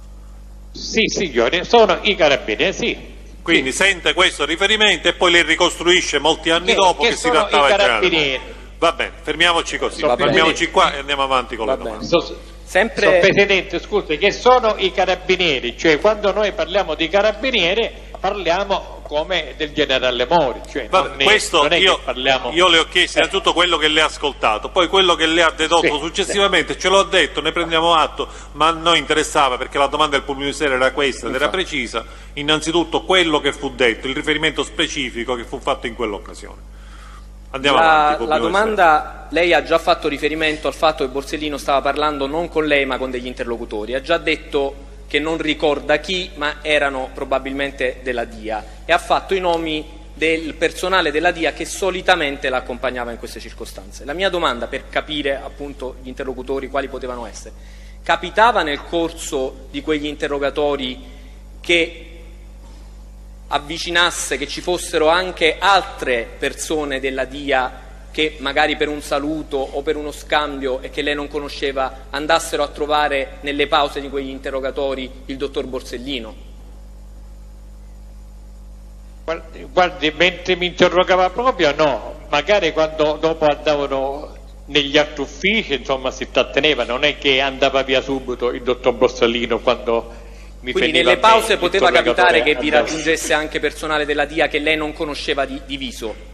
Sì, signore, sono i carabinieri, sì. Quindi sì, sente questo riferimento e poi le ricostruisce molti anni che, dopo che, che si trattava i carabinieri. Va bene, fermiamoci così, so fermiamoci qua e andiamo avanti con Va le domande. So, Sempre... so, Presidente, scusi, che sono i carabinieri, cioè quando noi parliamo di carabinieri parliamo come del generale Mori, cioè Vabbè, non è, questo non è io, che parliamo... io le ho chiesto innanzitutto quello che lei ha ascoltato, poi quello che lei ha dedotto sì, successivamente sì. Ce l'ho detto, ne prendiamo atto, ma a noi interessava, perché la domanda del pubblico ministero era questa ed era precisa, innanzitutto quello che fu detto, il riferimento specifico che fu fatto in quell'occasione. Andiamo la, avanti. La domanda, lei ha già fatto riferimento al fatto che Borsellino stava parlando non con lei ma con degli interlocutori, ha già detto che non ricorda chi, ma erano probabilmente della D I A, e ha fatto i nomi del personale della D I A che solitamente la accompagnava in queste circostanze. La mia domanda, per capire appunto gli interlocutori quali potevano essere, capitava nel corso di quegli interrogatori che avvicinasse, che ci fossero anche altre persone della D I A che magari per un saluto o per uno scambio e che lei non conosceva andassero a trovare nelle pause di quegli interrogatori il dottor Borsellino? Guardi, guardi, mentre mi interrogava proprio no, magari quando dopo andavano negli altri uffici, insomma, si tratteneva, non è che andava via subito il dottor Borsellino quando mi Quindi nelle pause poteva capitare che vi raggiungesse anche personale della D I A che lei non conosceva di, di viso?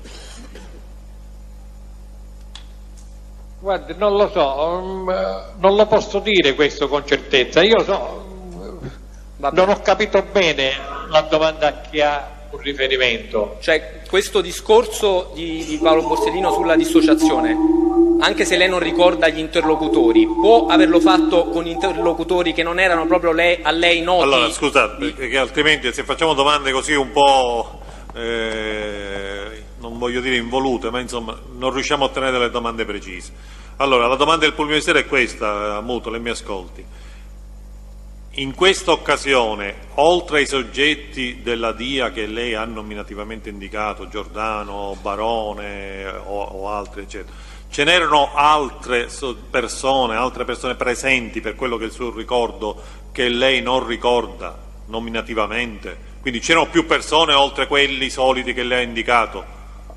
Guardi, non lo so, um, non lo posso dire questo con certezza, io so, um, non ho capito bene la domanda a chi ha un riferimento. Cioè, questo discorso di, di Paolo Borsellino sulla dissociazione, anche se lei non ricorda gli interlocutori, può averlo fatto con interlocutori che non erano proprio lei, a lei noti? Allora, scusate, di... perché altrimenti se facciamo domande così un po'... Eh, non voglio dire involute, ma insomma non riusciamo a ottenere delle domande precise. Allora, la domanda del pubblico ministero è questa, Mutolo, e mi ascolti. In questa occasione, oltre ai soggetti della D I A che lei ha nominativamente indicato, Giordano, Barone o, o altri, eccetera, ce n'erano altre persone, altre persone presenti per quello che è il suo ricordo che lei non ricorda nominativamente? Quindi c'erano più persone oltre quelli soliti che lei ha indicato?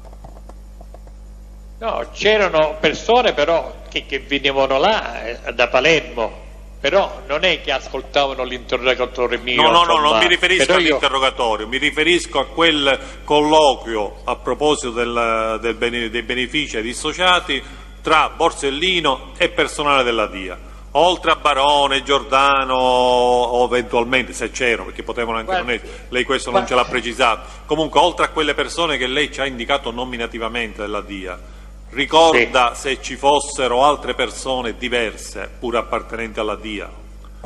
No, c'erano persone però che, che venivano là eh, da Palermo, però non è che ascoltavano l'interrogatorio mio. No, no, insomma, no, non mi riferisco all'interrogatorio, io... mi riferisco a quel colloquio a proposito del, del bene, dei benefici ai dissociati tra Borsellino e personale della D I A. oltre a Barone, Giordano o eventualmente se c'erano, perché potevano anche Guarda, non essere, lei questo non ce l'ha precisato, comunque oltre a quelle persone che lei ci ha indicato nominativamente della D I A, ricorda sì. se ci fossero altre persone diverse pur appartenenti alla D I A?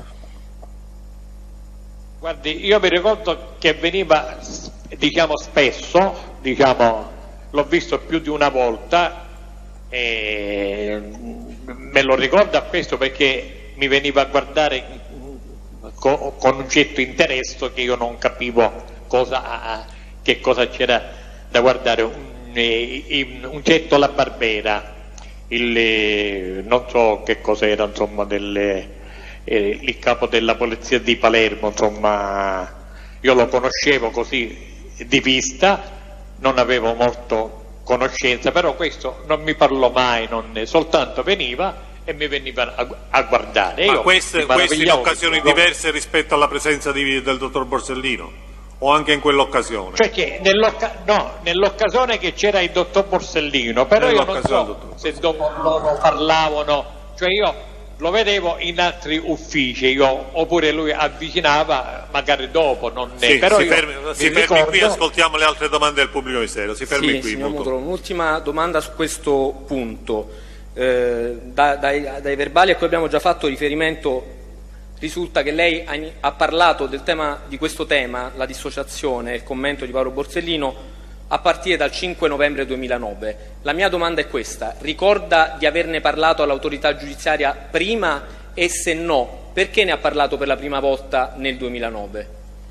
Guardi, io mi ricordo che veniva, diciamo, spesso, diciamo, l'ho visto più di una volta, e me lo ricordo a questo perché mi veniva a guardare con, con un certo interesse che io non capivo cosa, che cosa c'era da guardare, un, un certo La Barbera, il, non so che cos'era, insomma, delle... il capo della polizia di Palermo, insomma, io lo conoscevo così di vista, non avevo molto conoscenza, però questo non mi parlò mai, non, soltanto veniva e mi veniva a, a guardare. Ma io queste, queste in occasioni diverse rispetto alla presenza di, del dottor Borsellino? O anche in quell'occasione? Cioè che nell'occasione no, nell'occasione che c'era il dottor Borsellino, però io non so se dopo loro parlavano, cioè io lo vedevo in altri uffici, io, oppure lui avvicinava magari dopo, non sì, però si io fermi, si fermi ricordo... qui, ascoltiamo le altre domande del pubblico ministero. Si fermi sì, qui. Signor Mutolo, un'ultima domanda su questo punto. Eh, da, dai, dai verbali a cui abbiamo già fatto riferimento risulta che lei ha, ha parlato del tema, di questo tema, la dissociazione, il commento di Paolo Borsellino, a partire dal cinque novembre duemilanove. La mia domanda è questa: ricorda di averne parlato all'autorità giudiziaria prima e se no, perché ne ha parlato per la prima volta nel duemilanove?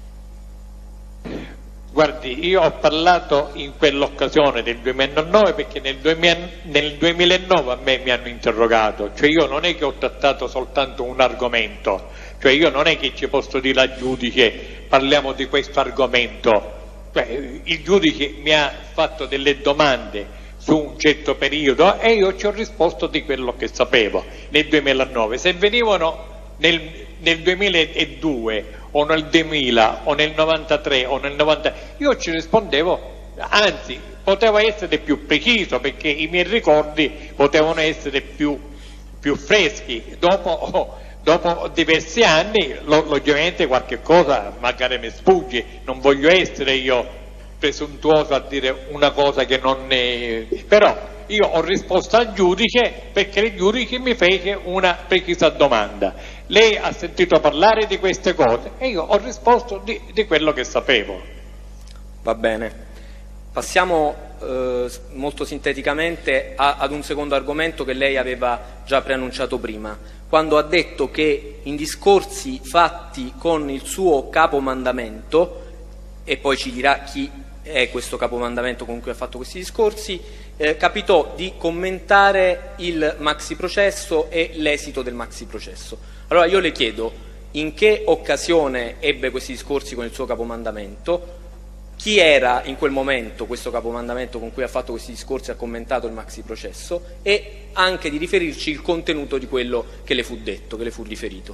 Guardi, io ho parlato in quell'occasione del duemilanove perché nel, duemila, nel duemilanove a me mi hanno interrogato, cioè io non è che ho trattato soltanto un argomento, cioè io non è che ci posso dire al giudice parliamo di questo argomento. Il giudice mi ha fatto delle domande su un certo periodo e io ci ho risposto di quello che sapevo nel duemilanove. Se venivano nel, nel duemiladue o nel duemila o nel novantatré o nel novanta, io ci rispondevo, anzi potevo essere più preciso perché i miei ricordi potevano essere più, più freschi. Dopo oh, Dopo diversi anni, logicamente qualche cosa magari mi sfugge, non voglio essere io presuntuoso a dire una cosa che non è... però io ho risposto al giudice perché il giudice mi fece una precisa domanda. Lei ha sentito parlare di queste cose e io ho risposto di, di quello che sapevo. Va bene. Passiamo eh, molto sinteticamente a, ad un secondo argomento che lei aveva già preannunciato prima, quando ha detto che in discorsi fatti con il suo capomandamento, e poi ci dirà chi è questo capomandamento con cui ha fatto questi discorsi, eh, capitò di commentare il maxi processo e l'esito del maxi processo. Allora io le chiedo, in che occasione ebbe questi discorsi con il suo capomandamento? Chi era in quel momento questo capomandamento con cui ha fatto questi discorsi e ha commentato il maxi processo, e anche di riferirci il contenuto di quello che le fu detto, che le fu riferito.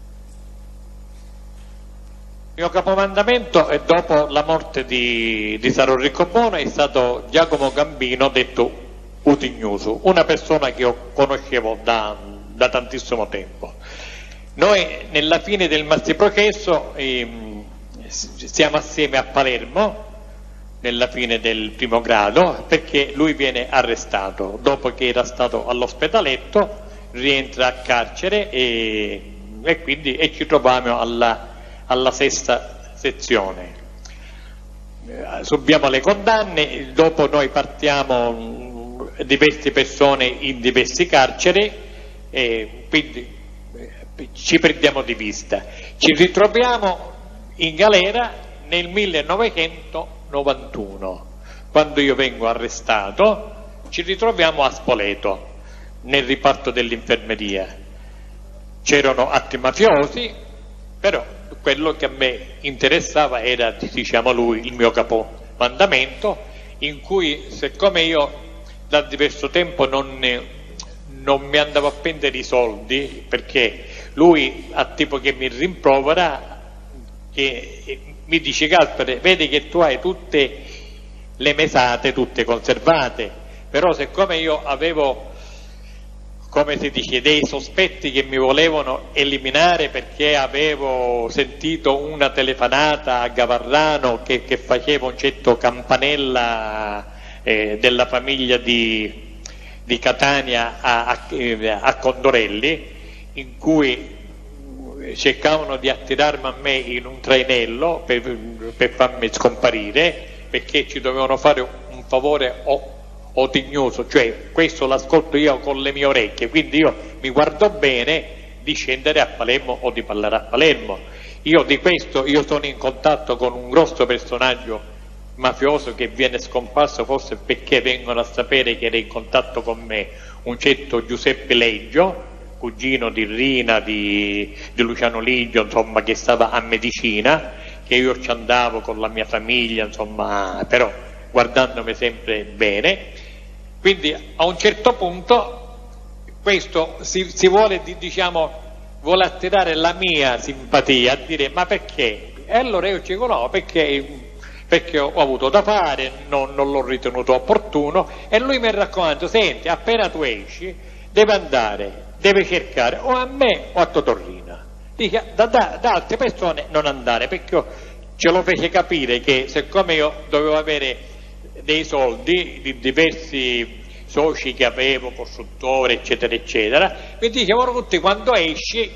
Il mio capomandamento è dopo la morte di, di Saro Riccobono è stato Giacomo Gambino, detto Utignusu, una persona che io conoscevo da, da tantissimo tempo. Noi nella fine del maxi processo ehm, siamo assieme a Palermo nella fine del primo grado perché lui viene arrestato dopo che era stato all'ospedaletto, rientra a carcere e, e quindi e ci troviamo alla, alla sesta sezione. Eh, subiamo le condanne, dopo noi partiamo mh, diverse persone in diversi carceri e quindi eh, ci perdiamo di vista. Ci ritroviamo in galera nel millenovecentonovantuno, quando io vengo arrestato, ci ritroviamo a Spoleto, nel riparto dell'infermeria. C'erano altri mafiosi, però quello che a me interessava era, diciamo lui, il mio capomandamento, in cui, siccome io da diverso tempo non, ne, non mi andavo a prendere i soldi, perché lui a tipo che mi rimprovera, che mi dice Gaspare, vedi che tu hai tutte le mesate tutte conservate, però siccome io avevo come si dice, dei sospetti che mi volevano eliminare perché avevo sentito una telefonata a Gavarrano che, che faceva un certo campanella eh, della famiglia di, di Catania a, a, a Condorelli, in cui cercavano di attirarmi a me in un trainello per, per farmi scomparire, perché ci dovevano fare un favore o o tignoso, cioè questo l'ascolto io con le mie orecchie, quindi io mi guardo bene di scendere a Palermo o di parlare a Palermo. Io di questo io sono in contatto con un grosso personaggio mafioso che viene scomparso forse perché vengono a sapere che era in contatto con me, un certo Giuseppe Leggio, cugino di Rina, di, di Luciano Liggio, insomma, che stava a Medicina, che io ci andavo con la mia famiglia, insomma, però guardandomi sempre bene. Quindi a un certo punto questo si, si vuole, diciamo, vuole attirare la mia simpatia, a dire ma perché? E allora io dico no, perché, perché ho avuto da fare, non, non l'ho ritenuto opportuno, e lui mi raccomanda, senti, appena tu esci deve andare, deve cercare o a me o a Totorrina, dica, da, da, da altre persone non andare, perché io ce lo fece capire che siccome io dovevo avere dei soldi di diversi soci che avevo, costruttori eccetera eccetera, mi dicevano tutti quando esci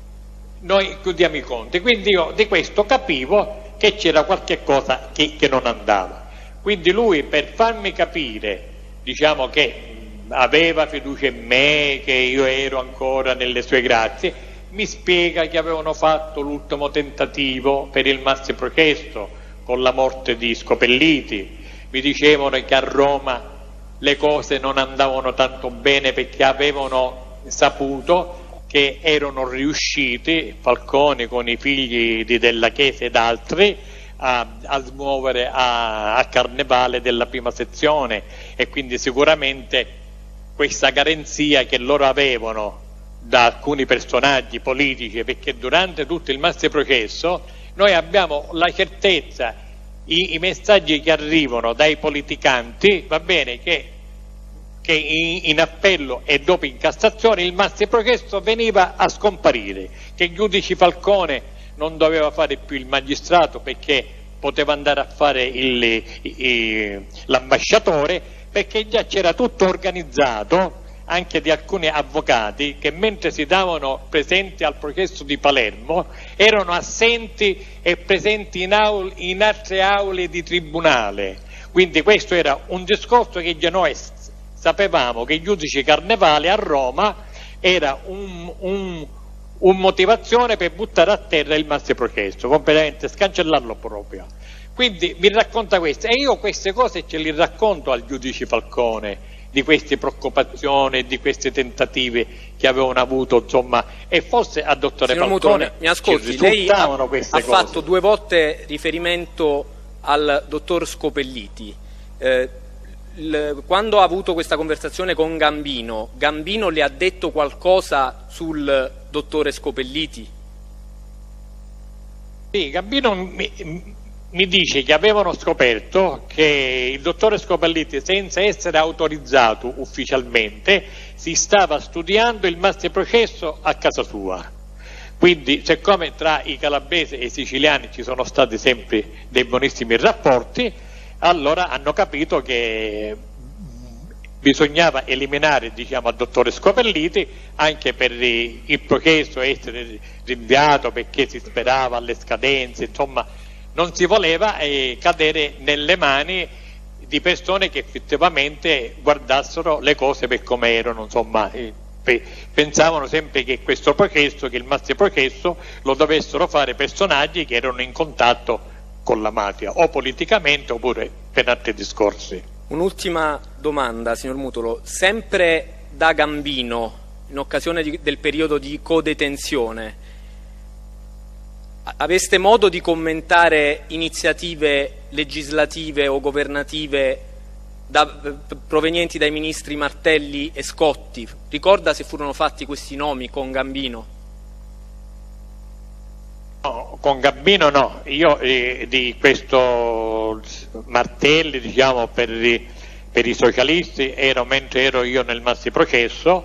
noi chiudiamo i conti, quindi io di questo capivo che c'era qualche cosa che, che non andava, quindi lui per farmi capire, diciamo, che aveva fiducia in me, che io ero ancora nelle sue grazie, mi spiega che avevano fatto l'ultimo tentativo per il maxiprocesso con la morte di Scopelliti. Mi dicevano che a Roma le cose non andavano tanto bene perché avevano saputo che erano riusciti Falcone con i figli di Della Chiesa ed altri a, a smuovere a, a Carnevale della prima sezione, e quindi sicuramente questa garanzia che loro avevano da alcuni personaggi politici, perché durante tutto il maxiprocesso noi abbiamo la certezza, I, i messaggi che arrivano dai politicanti, va bene, che, che in, in appello e dopo in Cassazione il maxiprocesso veniva a scomparire, che il giudice Falcone non doveva fare più il magistrato perché poteva andare a fare l'ambasciatore, perché già c'era tutto organizzato anche di alcuni avvocati che mentre si davano presenti al processo di Palermo erano assenti e presenti in, aule, in altre aule di tribunale. Quindi questo era un discorso che già noi sapevamo, che il giudice Carnevale a Roma era un, un, un motivazione per buttare a terra il maxiprocesso, completamente scancellarlo proprio. Quindi mi racconta questo, e io queste cose ce le racconto al giudice Falcone, di queste preoccupazioni, di queste tentative che avevano avuto, insomma, e forse a dottore Signor Falcone Mutolo, mi ascolti, lei ha, ha cose. fatto due volte riferimento al dottor Scopelliti. Eh, il, quando ha avuto questa conversazione con Gambino, Gambino le ha detto qualcosa sul dottore Scopelliti? Sì, Gambino mi, mi dice che avevano scoperto che il dottore Scopelliti, senza essere autorizzato ufficialmente, si stava studiando il maxiprocesso a casa sua. Quindi, siccome tra i calabresi e i siciliani ci sono stati sempre dei buonissimi rapporti, allora hanno capito che bisognava eliminare, diciamo, al dottore Scopelliti, anche per il processo essere rinviato perché si sperava alle scadenze, insomma non si voleva eh, cadere nelle mani di persone che effettivamente guardassero le cose per come erano, insomma, eh, pe pensavano sempre che questo processo, che il maxiprocesso lo dovessero fare personaggi che erano in contatto con la mafia, o politicamente oppure per altri discorsi. Un'ultima domanda, signor Mutolo, sempre da Gambino, in occasione di, del periodo di codetenzione, aveste modo di commentare iniziative legislative o governative da, provenienti dai ministri Martelli e Scotti? Ricorda se furono fatti questi nomi con Gambino? No, con Gambino no, io eh, di questo Martelli, diciamo, per, per i socialisti ero, mentre ero io nel maxiprocesso,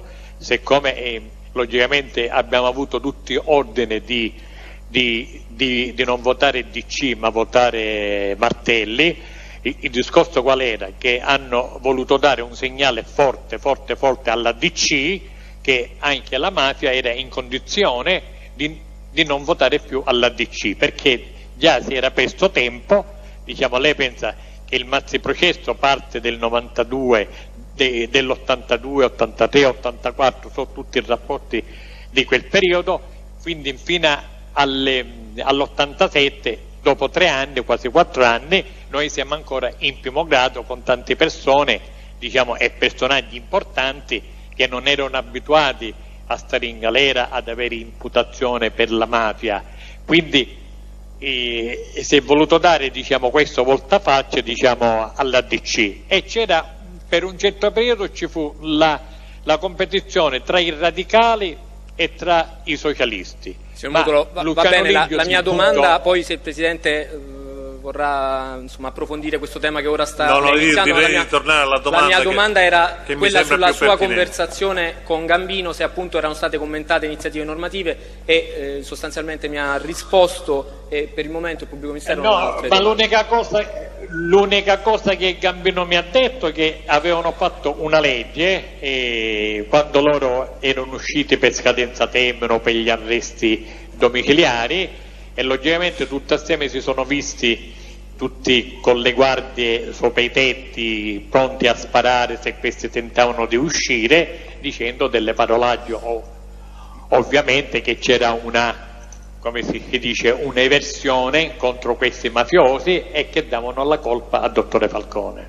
siccome eh, logicamente abbiamo avuto tutti ordine di, di, di, di non votare D C ma votare Martelli, il, il discorso qual era? Che hanno voluto dare un segnale forte, forte, forte alla D C che anche la mafia era in condizione di, di non votare più alla D C, perché già si era perso tempo. Diciamo, lei pensa che il maxiprocesso parte del novantadue, de, dell'ottantadue, ottantatré, ottantaquattro, sono tutti i rapporti di quel periodo, quindi fino all'ottantasette, dopo tre anni, quasi quattro anni, noi siamo ancora in primo grado con tante persone, diciamo, e personaggi importanti che non erano abituati a stare in galera, ad avere imputazione per la mafia. Quindi eh, si è voluto dare, diciamo, questo voltafaccia, diciamo, alla D C, e c'era, per un certo periodo ci fu la, la competizione tra i radicali e tra i socialisti. Signor Mutolo, va, va bene, la, la mia domanda, poi se il Presidente eh, vorrà, insomma, approfondire questo tema che ora sta no, no, iniziando, direi la mia, di tornare alla domanda, la mia domanda che, era che quella sulla sua pertinente. conversazione con Gambino, se appunto erano state commentate iniziative normative, e eh, sostanzialmente mi ha risposto, e per il momento il Pubblico Ministero eh non no, ha altre ma domande. l'unica cosa, l'unica cosa che Gambino mi ha detto è che avevano fatto una legge e quando loro erano usciti per scadenza termine o per gli arresti domiciliari, e logicamente tutti assieme si sono visti tutti con le guardie sopra i tetti pronti a sparare se questi tentavano di uscire, dicendo delle parolacce, o, ovviamente che c'era una, come si dice, un'eversione contro questi mafiosi e che davano la colpa al dottore Falcone.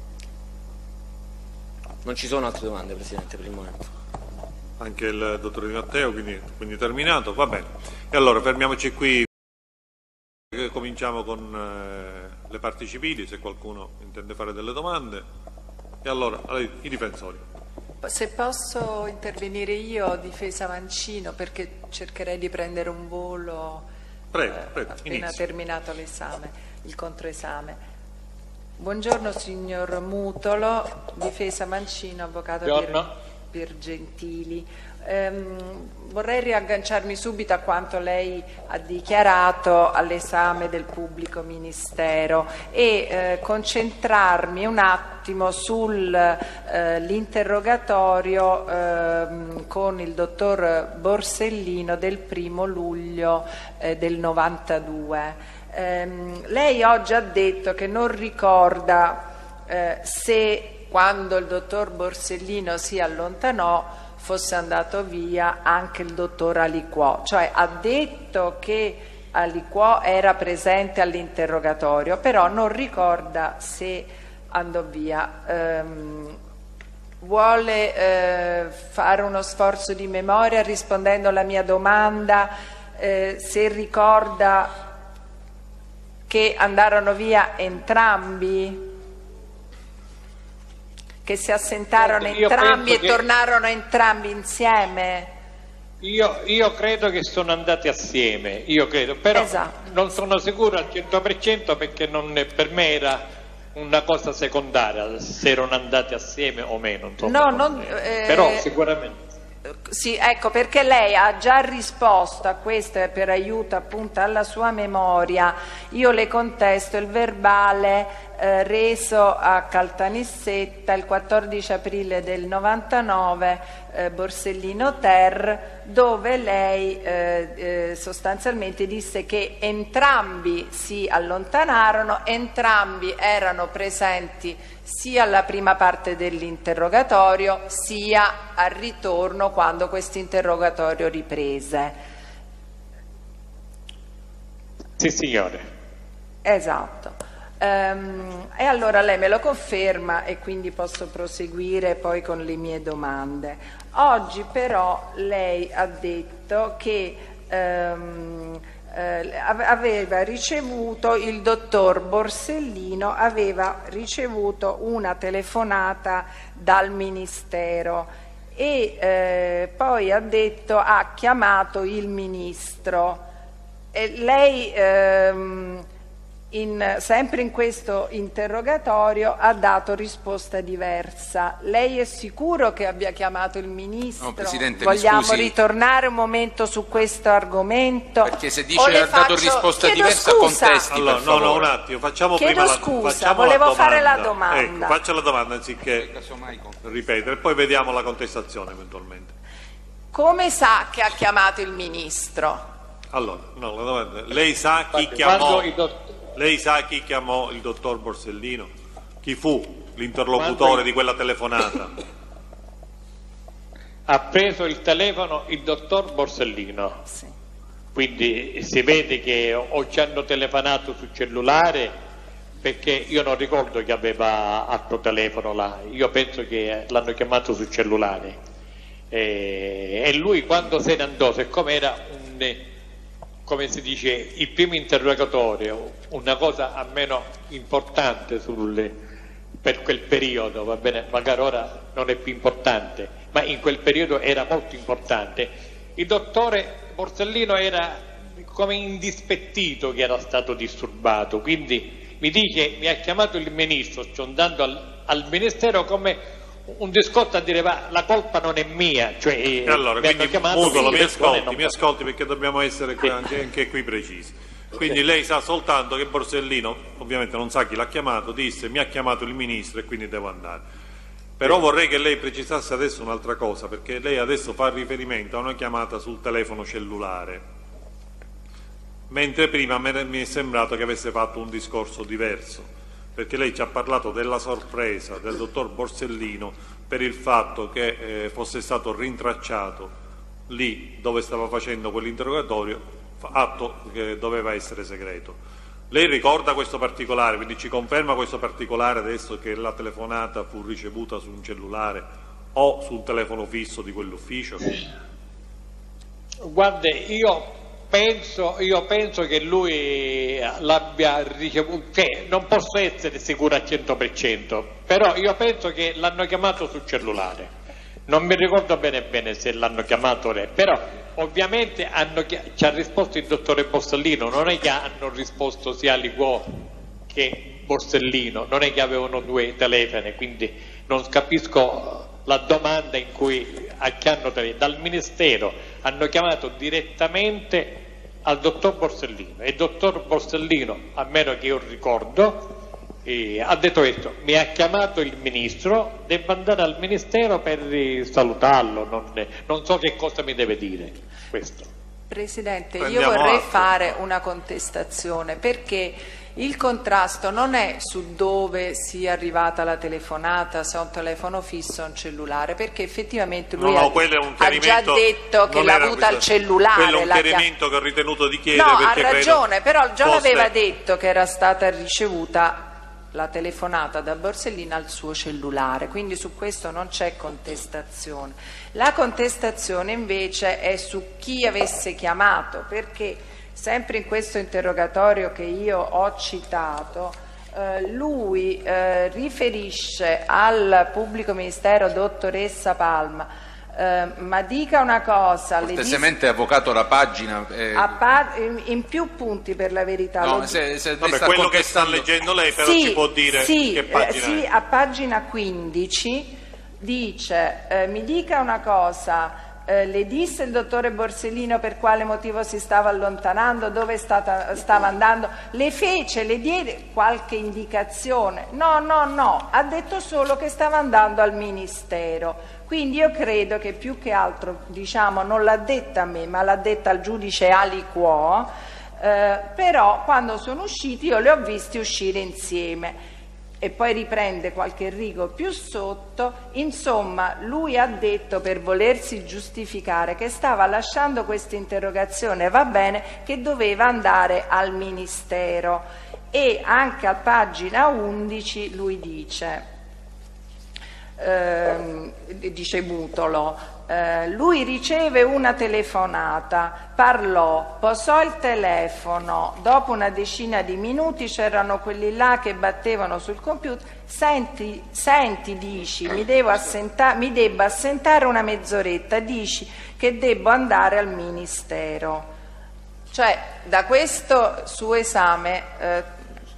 Non ci sono altre domande, Presidente, per il momento. Anche il dottor Di Matteo, quindi, quindi terminato, va bene. E allora fermiamoci qui, cominciamo con eh, le parti civili, se qualcuno intende fare delle domande. E allora, i difensori. Se posso intervenire io, difesa Mancino, perché cercherei di prendere un volo prego, eh, prego, appena inizio. terminato l'esame, il controesame. Buongiorno signor Mutolo, difesa Mancino, avvocato Buongiorno. Pier, Pier Gentili. Ehm, vorrei riagganciarmi subito a quanto lei ha dichiarato all'esame del pubblico ministero e eh, concentrarmi un attimo sull'interrogatorio eh, eh, con il dottor Borsellino del primo luglio eh, del novantadue. Eh, lei oggi ha detto che non ricorda eh, se quando il dottor Borsellino si allontanò fosse andato via anche il dottor Aliquò, cioè ha detto che Aliquò era presente all'interrogatorio, però non ricorda se andò via. Ehm, vuole eh, fare uno sforzo di memoria rispondendo alla mia domanda, eh, se ricorda che andarono via entrambi? Che si assentarono Io entrambi e che... tornarono entrambi insieme? Io, io credo che sono andati assieme, io credo, però esatto. Non sono sicuro al cento per cento perché non, per me era una cosa secondaria se erano andati assieme o meno. Insomma, no, non, non, eh, però sicuramente. Sì, ecco, perché lei ha già risposto a questo e per aiuto appunto alla sua memoria io le contesto il verbale eh, reso a Caltanissetta il quattordici aprile del novantanove, eh, Borsellino Ter, dove lei eh, eh, sostanzialmente disse che entrambi si allontanarono, entrambi erano presenti sia alla prima parte dell'interrogatorio sia al ritorno quando questo interrogatorio riprese. Sì, signore. Esatto. Ehm, e allora lei me lo conferma e quindi posso proseguire poi con le mie domande. Oggi però lei ha detto che ehm, Eh, aveva ricevuto, il dottor Borsellino aveva ricevuto una telefonata dal Ministero e eh, poi ha detto ha chiamato il Ministro. E lei ehm, in, sempre in questo interrogatorio ha dato risposta diversa. Lei è sicuro che abbia chiamato il Ministro? No, Presidente, vogliamo mi scusi, ritornare un momento su questo argomento? perché se dice ha dato faccio... risposta Chiedo diversa scusa. contesti, Allora, per no, no, favore. un attimo, facciamo Chiedo prima scusa, la, facciamo volevo la fare la domanda. domanda. Ecco, faccia la domanda anziché ripetere, poi vediamo la contestazione eventualmente. Come sa che ha chiamato il Ministro? Allora, no, la domanda, lei sa chi Infatti, chiamò quando i dott- lei sa chi chiamò il dottor Borsellino? Chi fu l'interlocutore Quando- di quella telefonata? ha preso il telefono il dottor Borsellino. Sì. Quindi si vede che o ci hanno telefonato sul cellulare, perché io non ricordo che aveva altro telefono là, io penso che l'hanno chiamato sul cellulare. E, e lui quando se ne andò, siccome era un, come si dice, il primo interrogatorio, una cosa almeno importante sul, per quel periodo, va bene, magari ora non è più importante, ma in quel periodo era molto importante. Il dottore Borsellino era come indispettito che era stato disturbato, quindi mi dice, mi ha chiamato il Ministro, sto andando al, al Ministero come un discorso a dire va, la colpa non è mia, cioè E allora, mi hanno quindi chiamato, Mutolo, quindi mi persone ascolti, non- mi ascolti perché dobbiamo essere qui- anche, anche qui precisi. Quindi lei sa soltanto che Borsellino, ovviamente non sa chi l'ha chiamato, disse mi ha chiamato il Ministro e quindi devo andare. Però vorrei che lei precisasse adesso un'altra cosa, perché lei adesso fa riferimento a una chiamata sul telefono cellulare, mentre prima me- mi è sembrato che avesse fatto un discorso diverso, perché lei ci ha parlato della sorpresa del dottor Borsellino per il fatto che eh, fosse stato rintracciato lì dove stava facendo quell'interrogatorio, atto che doveva essere segreto. Lei ricorda questo particolare, quindi ci conferma questo particolare adesso che la telefonata fu ricevuta su un cellulare o sul telefono fisso di quell'ufficio? Guardi, io penso, io penso che lui l'abbia ricevuto, cioè, non posso essere sicuro al cento per cento, però io penso che l'hanno chiamato sul cellulare. Non mi ricordo bene bene se l'hanno chiamato lei, però ovviamente hanno, ci ha risposto il dottore Borsellino, non è che hanno risposto sia Ligò che Borsellino, non è che avevano due telefoni, quindi non capisco la domanda in cui a chi hanno telefonato. Dal Ministero hanno chiamato direttamente al dottor Borsellino e il dottor Borsellino, a meno che io ricordo, eh, ha detto questo, mi ha chiamato il Ministro, devo andare al Ministero per salutarlo, non, non so che cosa mi deve dire questo. Presidente, Prendiamo io vorrei atto. fare una contestazione, perché il contrasto non è su dove sia arrivata la telefonata, se è un telefono fisso o un cellulare, perché effettivamente lui No, no, ha, quello è un ha già chiarimento, detto che non l'ha era avuta al questo- cellulare. Quello è un la chia- chiarimento che ho ritenuto di chiedere No, ha perché credo ragione, però già fosse- l'aveva detto che era stata ricevuta la telefonata da Borsellino al suo cellulare, quindi su questo non c'è contestazione. La contestazione invece è su chi avesse chiamato, perché sempre in questo interrogatorio che io ho citato, eh, lui eh, riferisce al pubblico ministero dottoressa Palma, eh, ma dica una cosa, le dis- Cortesemente, avvocato, la pagina. eh, a pa- in, in più punti per la verità. no, lo se, se lei Vabbè, sta quello che sta contestando- leggendo lei però sì, ci può dire sì, che pagina eh, sì, è. a pagina quindici dice, eh, mi dica una cosa, eh, le disse il dottore Borsellino per quale motivo si stava allontanando, dove è stata, stava andando, le fece, le diede qualche indicazione? No, no, no, ha detto solo che stava andando al Ministero. Quindi io credo che più che altro, diciamo, non l'ha detta a me, ma l'ha detta al giudice Aliquò, eh, però quando sono usciti io li ho visti uscire insieme. E poi riprende qualche rigo più sotto, insomma lui ha detto, per volersi giustificare, che stava lasciando questa interrogazione, va bene, che doveva andare al Ministero. E anche a pagina undici lui dice, ehm, dice Mutolo, eh, lui riceve una telefonata, parlò, posò il telefono, dopo una decina di minuti c'erano quelli là che battevano sul computer, senti, senti dici, mi, devo assenta- mi debba assentare una mezz'oretta, dici che debbo andare al Ministero. Cioè, da questo suo esame, eh,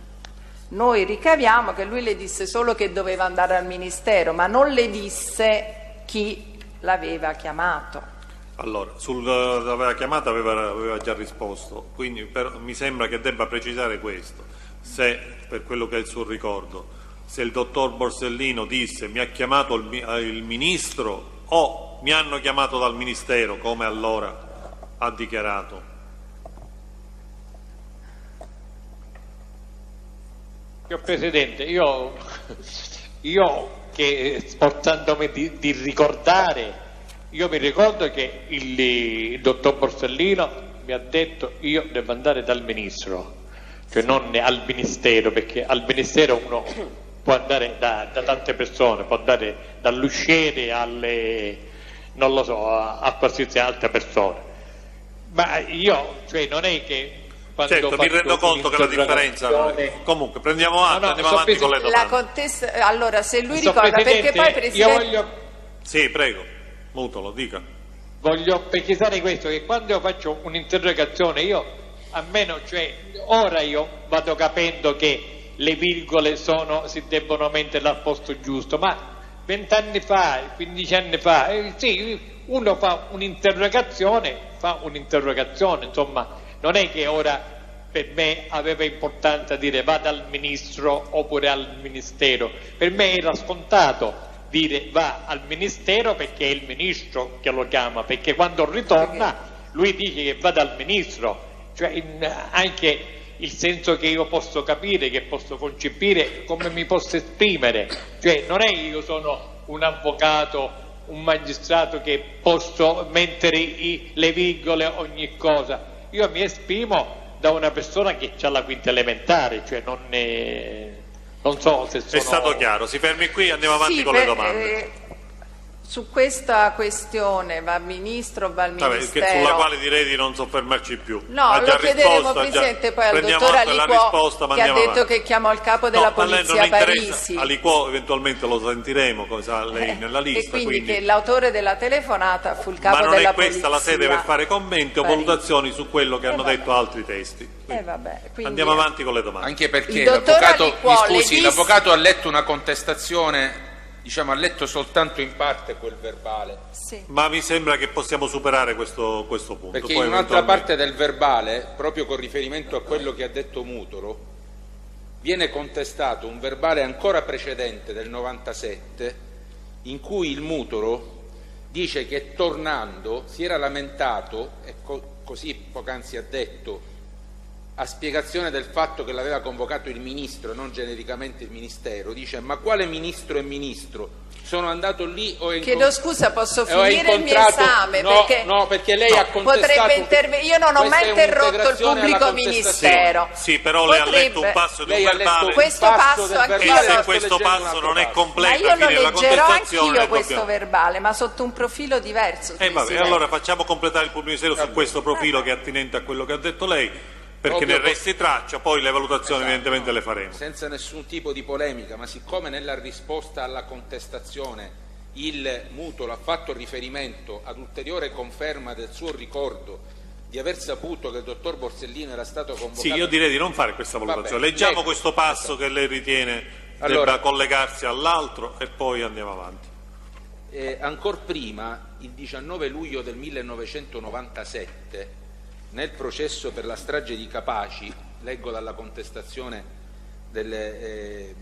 Noi ricaviamo che lui le disse solo che doveva andare al Ministero, ma non le disse chi l'aveva chiamato. Allora, sull'aveva chiamato aveva, aveva già risposto, quindi per, mi sembra che debba precisare questo, se per quello che è il suo ricordo, se il dottor Borsellino disse mi ha chiamato il, il Ministro o mi hanno chiamato dal Ministero, come allora ha dichiarato. Signor Presidente, io, io che sforzandomi di, di ricordare, io mi ricordo che il, il dottor Borsellino mi ha detto io devo andare dal Ministro, cioè non al Ministero, perché al Ministero uno può andare da, da tante persone, può andare dall'usciere alle, non lo so, a, a qualsiasi altra persona, ma io, cioè non è che certo, mi rendo conto che la differenza comunque prendiamo atto, no, no, andiamo so avanti con le domande. La contesta... allora se lui so ricorda perché poi Presidente io voglio... sì prego Mutolo dica. Voglio precisare questo, che quando io faccio un'interrogazione io almeno, cioè ora io vado capendo che le virgole sono, si debbono mettere al posto giusto, ma vent'anni fa, quindici anni fa, eh, sì, uno fa un'interrogazione, fa un'interrogazione, insomma. Non è che ora per me aveva importanza dire vada al Ministro oppure al Ministero, per me era scontato dire va al Ministero perché è il Ministro che lo chiama, perché quando ritorna lui dice che vada al Ministro, cioè in, anche il senso che io posso capire, che posso concepire, come mi posso esprimere, cioè non è che io sono un avvocato, un magistrato che posso mettere i, le virgole ogni cosa. Io mi esprimo da una persona che ha la quinta elementare, cioè non, è, non so se sono... È stato chiaro, si fermi qui, andiamo avanti sì, con per, le domande. Eh, su questa questione va al Ministro o va al Ministero? Vabbè, sulla quale direi di non soffermarci più. No, ha lo chiederemo Presidente già... poi al dottor Aliquò che ha detto avanti. Che chiamò il capo della no, Polizia Parisi. Aliquò eventualmente lo sentiremo, cosa lei eh, nella lista. E quindi, quindi... che l'autore della telefonata fu il capo della Polizia. Ma non è questa la sede per fare commenti o valutazioni su quello che eh, hanno vabbè. detto altri testi. Eh, vabbè, quindi... Andiamo avanti con le domande. Anche perché l'avvocato, mi scusi, l'avvocato ha letto una contestazione... Diciamo, ha letto soltanto in parte quel verbale. Sì. Ma mi sembra che possiamo superare questo, questo punto. Perché Poi in un'altra parte del verbale, proprio con riferimento a quello che ha detto Mutolo, viene contestato un verbale ancora precedente del novantasette, in cui il Mutolo dice che tornando si era lamentato, e co così poc'anzi ha detto, a spiegazione del fatto che l'aveva convocato il Ministro e non genericamente il Ministero, dice ma quale Ministro e Ministro? Sono andato lì o chiedo scusa, posso finire il mio esame? No, perché no, perché lei no, ha contestato interve... io non ho mai interrotto il pubblico ministero. Sì, però lei potrebbe... ha letto un passo di un verbale. Questo passo, passo anch'io e se questo passo non è completo, ma io lo leggerò anch'io questo dobbiamo... verbale, ma sotto un profilo diverso. E eh, vabbè, allora facciamo completare il pubblico ministero su questo profilo che è attinente a quello che ha detto lei. Perché ne resti traccia, poi le valutazioni esatto, evidentemente no, le faremo. Senza nessun tipo di polemica, ma siccome nella risposta alla contestazione il Mutolo ha fatto riferimento ad ulteriore conferma del suo ricordo di aver saputo che il dottor Borsellino era stato convocato... Sì, io direi di non fare questa valutazione. Vabbè, leggiamo lei... questo passo esatto. che lei ritiene allora, debba collegarsi all'altro e poi andiamo avanti. Eh, ancor prima, il diciannove luglio del millenovecentonovantasette... nel processo per la strage di Capaci, leggo dalla contestazione del, eh,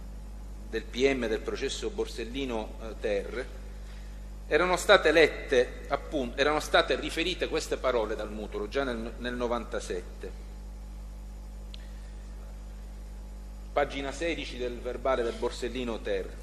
del P M del processo Borsellino eh, Ter, erano state lette, appunto, erano state riferite queste parole dal Mutolo già nel, nel novantasette. Pagina sedici del verbale del Borsellino Ter.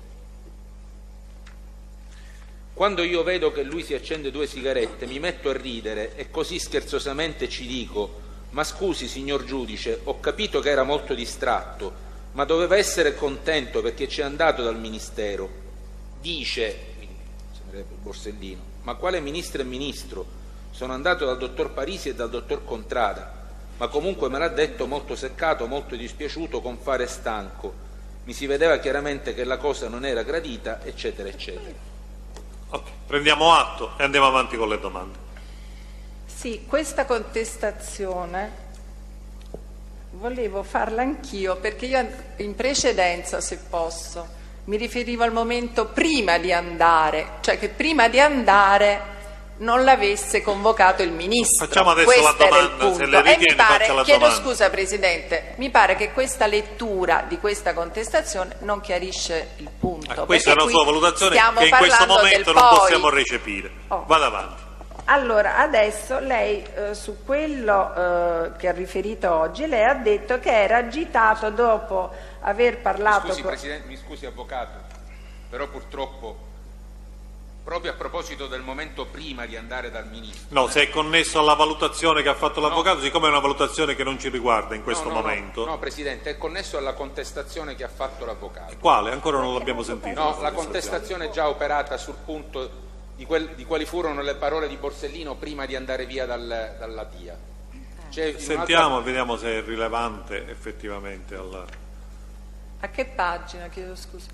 Quando io vedo che lui si accende due sigarette mi metto a ridere e così scherzosamente ci dico ma scusi signor giudice, ho capito che era molto distratto, ma doveva essere contento perché ci è andato dal Ministero. Dice, sembrerebbe Borsellino, ma quale ministro e ministro? Sono andato dal dottor Parisi e dal dottor Contrada, ma comunque me l'ha detto molto seccato, molto dispiaciuto, con fare stanco. Mi si vedeva chiaramente che la cosa non era gradita, eccetera, eccetera. Okay, prendiamo atto e andiamo avanti con le domande. Sì, questa contestazione volevo farla anch'io perché io in precedenza, se posso, mi riferivo al momento prima di andare, cioè che prima di andare non l'avesse convocato il Ministro. Facciamo adesso Questo la domanda, se le ritiene, e mi pare, faccia la chiedo domanda. scusa Presidente, mi pare che questa lettura di questa contestazione non chiarisce il punto. Ah, questa è una qui sua valutazione stiamo che in questo parlando momento del non poi. possiamo recepire. Oh. Vada avanti. Allora, adesso lei eh, su quello eh, che ha riferito oggi, lei ha detto che era agitato dopo aver parlato... Mi scusi, con... Presidente, mi scusi Avvocato, però purtroppo, proprio a proposito del momento prima di andare dal Ministro... No, se è connesso alla valutazione che ha fatto l'Avvocato, no. Siccome è una valutazione che non ci riguarda in questo no, no, momento... No, no, Presidente, è connesso alla contestazione che ha fatto l'Avvocato. Quale? Ancora non l'abbiamo sentito. No, la contestazione è già operata sul punto... Di, quel, di quali furono le parole di Borsellino prima di andare via dal, dalla D I A. Sentiamo e vediamo se è rilevante effettivamente. Alla... A che pagina? Chiedo scusa.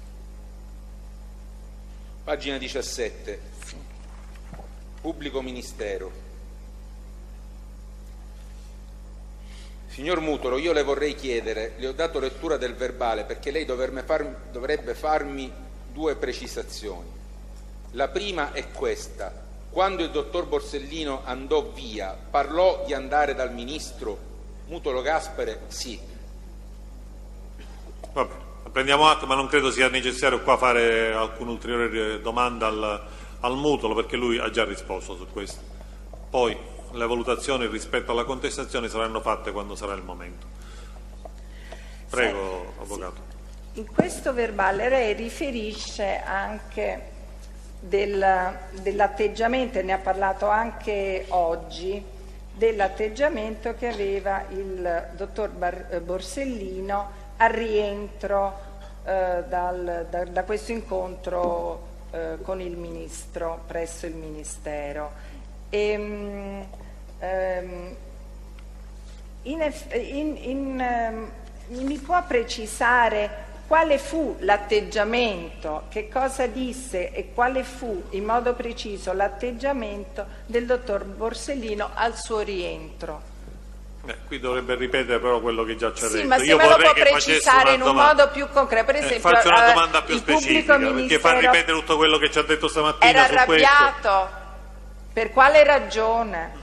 Pagina diciassette. Sì. Pubblico Ministero. Signor Mutolo, io le vorrei chiedere, le ho dato lettura del verbale perché lei farmi, dovrebbe farmi due precisazioni. La prima è questa: quando il dottor Borsellino andò via, parlò di andare dal Ministro? Mutolo Gaspare, sì. Vabbè, prendiamo atto, ma non credo sia necessario qua fare alcuna ulteriore domanda al, al Mutolo, perché lui ha già risposto su questo. Poi le valutazioni rispetto alla contestazione saranno fatte quando sarà il momento. Prego, sì, Avvocato. Sì. In questo verbale lei riferisce anche Del, dell'atteggiamento, e ne ha parlato anche oggi, dell'atteggiamento che aveva il dottor Bar, Borsellino al rientro eh, dal, da, da questo incontro eh, con il Ministro presso il Ministero. E, mh, ehm, in, in, in, ehm, mi può precisare quale fu l'atteggiamento, che cosa disse e quale fu in modo preciso l'atteggiamento del dottor Borsellino al suo rientro? Eh, qui dovrebbe ripetere però quello che già ci ha sì, detto. Ma se Io me lo può che precisare in un domanda. modo più concreto, per esempio, eh, faccio una eh, domanda più specifica, perché far ripetere tutto quello che ci ha detto stamattina era su arrabbiato? questo. Per quale ragione?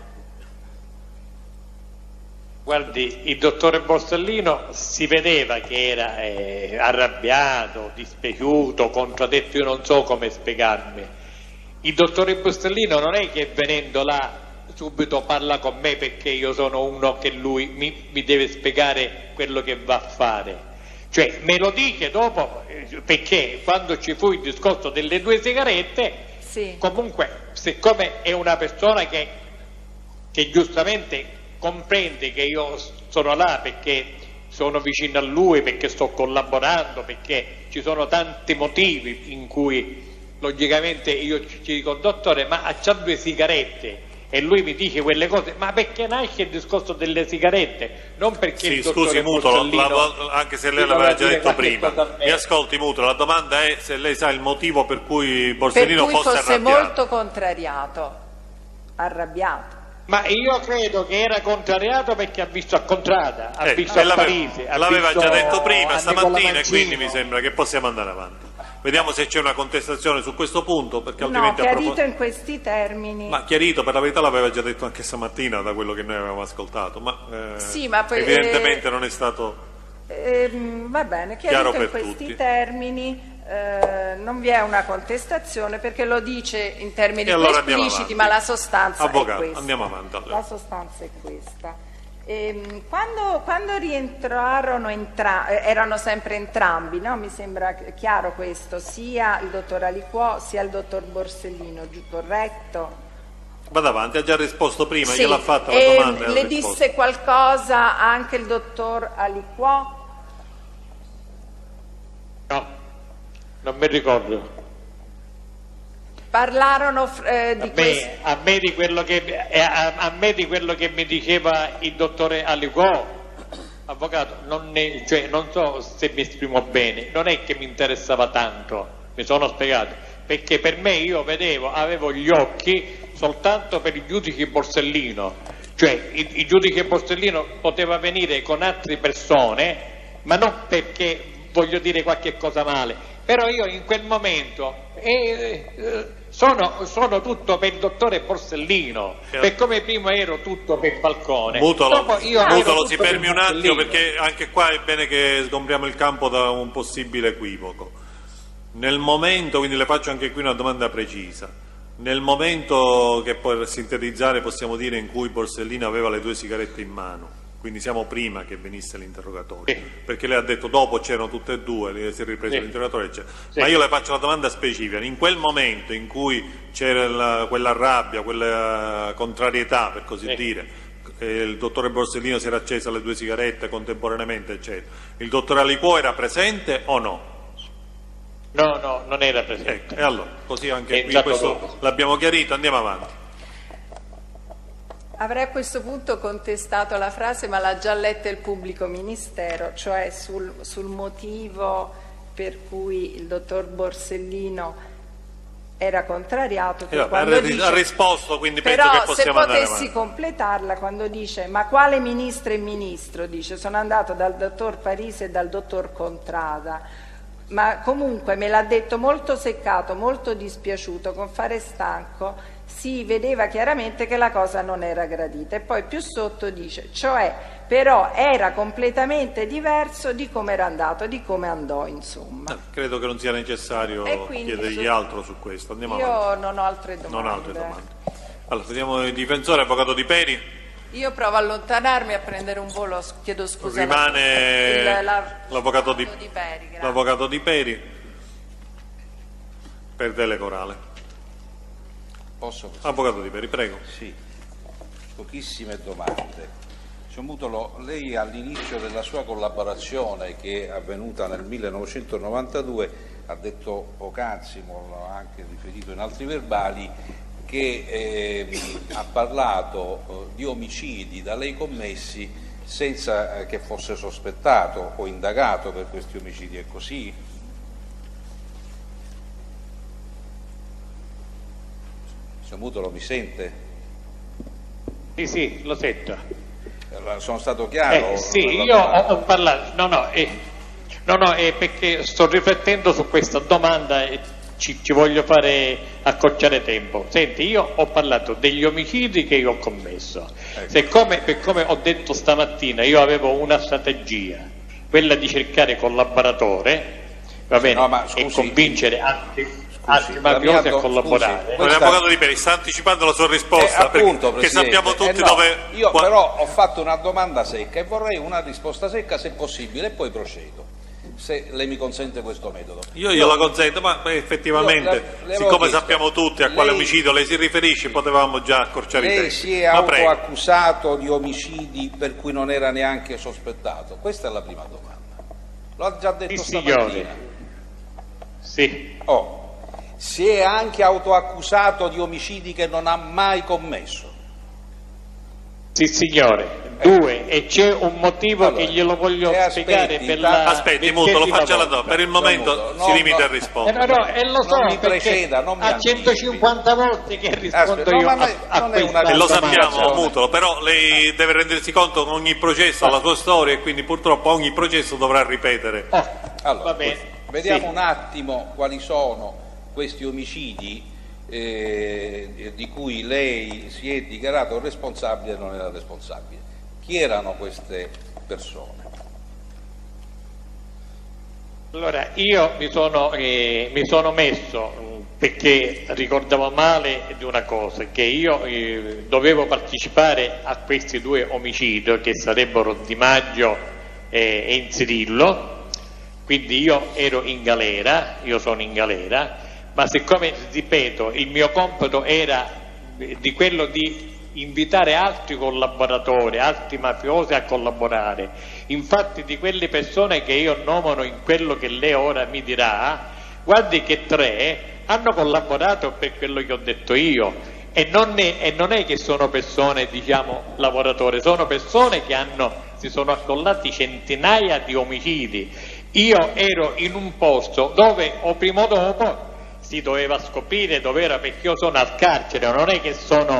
Guardi, il dottore Borsellino si vedeva che era eh, arrabbiato, dispiaciuto, contraddetto, io non so come spiegarmi. Il dottore Borsellino non è che venendo là subito parla con me perché io sono uno che lui mi, mi deve spiegare quello che va a fare. Cioè me lo dice dopo, perché quando ci fu il discorso delle due sigarette, sì. Comunque siccome è una persona che, che giustamente comprende che io sono là perché sono vicino a lui, perché sto collaborando, perché ci sono tanti motivi in cui logicamente io ci dico dottore ma c'ha due sigarette e lui mi dice quelle cose, ma perché nasce il discorso delle sigarette? Non perché sì, il dottore scusi Mutolo, Borsellino, la, anche se lei l'aveva già detto prima, mi ascolti Mutolo, la domanda è se lei sa il motivo per cui Borsellino per cui fosse fosse arrabbiato. molto contrariato, arrabbiato. Ma io credo che era contrariato perché ha visto a Contrada, ha eh, visto a Parisi, l'aveva già detto prima stamattina e quindi Mancino. mi sembra che possiamo andare avanti. Vediamo se c'è una contestazione su questo punto, perché altrimenti no, chiarito in questi termini. Ma chiarito, per la verità l'aveva già detto anche stamattina da quello che noi avevamo ascoltato, ma, eh, sì, ma poi, evidentemente eh, non è stato eh, va bene, chiarito in questi tutti. termini. Eh, non vi è una contestazione perché lo dice in termini e allora espliciti, ma la sostanza Avvocato, è questa. Andiamo avanti, allora. La sostanza è questa. E, quando, quando rientrarono entra erano sempre entrambi, no? Mi sembra chiaro questo, sia il dottor Aliquò sia il dottor Borsellino, corretto? Vado avanti, ha già risposto prima, sì, gliel'ha fatta la e domanda. le disse qualcosa anche il dottor Aliquò? No. Non mi ricordo. Parlarono eh, di a, me, questo. a, me di quello che, a, a me di quello che mi diceva il dottore Aliquò, avvocato, non, ne, cioè, non so se mi esprimo bene, non è che mi interessava tanto, mi sono spiegato, perché per me io vedevo, avevo gli occhi soltanto per il giudice Borsellino, Cioè il, il giudice Borsellino poteva venire con altre persone, ma non perché voglio dire qualche cosa male, però io in quel momento eh, eh, sono, sono tutto per il dottore Borsellino, certo. Per come prima ero tutto per Falcone. Mutolo, io Mutolo si fermi un attimo, perché anche qua è bene che sgombriamo il campo da un possibile equivoco. Nel momento, quindi le faccio anche qui una domanda precisa, nel momento che per sintetizzare possiamo dire in cui Borsellino aveva le due sigarette in mano, quindi siamo prima che venisse l'interrogatorio, sì. Perché lei ha detto dopo c'erano tutte e due, si è ripreso sì. L'interrogatorio, eccetera. Sì. Ma io le faccio una domanda specifica: in quel momento in cui c'era quella rabbia, quella contrarietà per così sì. dire, eh, il dottore Borsellino si era accesa le due sigarette contemporaneamente, eccetera, il dottore Aliquò era presente o no? No, no, non era presente. Ecco, e allora, così anche qui questo l'abbiamo chiarito, andiamo avanti. Avrei a questo punto contestato la frase, ma l'ha già letta il pubblico ministero, cioè sul, sul motivo per cui il dottor Borsellino era contrariato. Che eh, quando ha dice, risposto, quindi penso però che possiamo se andare potessi avanti. completarla, quando dice ma quale ministro e ministro, dice sono andato dal dottor Parisi e dal dottor Contrada, ma comunque me l'ha detto molto seccato, molto dispiaciuto, con fare stanco, si vedeva chiaramente che la cosa non era gradita. E poi più sotto dice, cioè però era completamente diverso di come era andato, di come andò, insomma. Eh, credo che non sia necessario chiedergli su... altro su questo. Andiamo Io avanti. non ho altre domande. Non ho altre domande. Allora, vediamo il difensore, avvocato Di Peri. Io provo a allontanarmi, a prendere un volo, chiedo scusa. Rimane l'avvocato di, di Peri. L'avvocato Di Peri per Dele Corale. Posso? Avvocato Di Peri, prego. Sì, pochissime domande. Signor Mutolo, lei all'inizio della sua collaborazione, che è avvenuta nel millenovecentonovantadue, ha detto poc'anzi, l'ha anche riferito in altri verbali, che eh, ha parlato eh, di omicidi da lei commessi senza eh, che fosse sospettato o indagato per questi omicidi. È così? Signor Mutolo, mi sente? Sì, sì, lo sento. Sono stato chiaro? Eh, sì, io ho, ho parlato, no, no, eh, no, no, è perché sto riflettendo su questa domanda e ci, ci voglio fare accorciare tempo. Senti, io ho parlato degli omicidi che io ho commesso. Ecco. Siccome, per come ho detto stamattina, io avevo una strategia, quella di cercare collaboratore, va bene, no, ma, scusi, e convincere altri. altri mafiosi a collaborare. Scusi, l'avvocato Di Peri sta anticipando la sua risposta, eh, appunto, perché sappiamo tutti eh, no, dove... Io qua... però ho fatto una domanda secca e vorrei una risposta secca se possibile e poi procedo, se lei mi consente questo metodo. Io glielo consento, ma effettivamente, le, le siccome chiesto, sappiamo tutti a lei, quale omicidio lei si riferisce, potevamo già accorciare i tempi. Lei si è autoaccusato di omicidi per cui non era neanche sospettato? Questa è la prima domanda. L'ho già detto sì, stamattina. Sì. Oh. Si è anche autoaccusato di omicidi che non ha mai commesso? Sì, signore. Due, e c'è un motivo allora, che glielo voglio spiegare per la... Aspetti, Muto, lo faccia la domanda. Per il momento no, si limita no, a rispondere. Eh, no, e lo so, non mi preceda, non mi a centocinquanta volte che rispondo Aspetta, io no, ma a, a questa E lo sappiamo, Mutolo, però lei deve rendersi conto che ogni processo ha la sua storia e quindi purtroppo ogni processo dovrà ripetere. Oh, allora, va bene. Vediamo sì. un attimo quali sono questi omicidi eh, di cui lei si è dichiarato responsabile e non era responsabile. Chi erano queste persone? Allora, io mi sono, eh, mi sono messo, perché ricordavo male di una cosa, che io eh, dovevo partecipare a questi due omicidi che sarebbero Di Maggio eh, e Inzirillo, quindi io ero in galera, io sono in galera, ma siccome, ripeto, il mio compito era di quello di invitare altri collaboratori, altri mafiosi a collaborare, infatti di quelle persone che io nomino in quello che lei ora mi dirà, guardi che tre hanno collaborato per quello che ho detto io e non è, e non è che sono persone, diciamo, lavoratori, sono persone che hanno, si sono accollati centinaia di omicidi. Io ero in un posto dove o prima o dopo si doveva scoprire dove era, perché io sono al carcere, non è che sono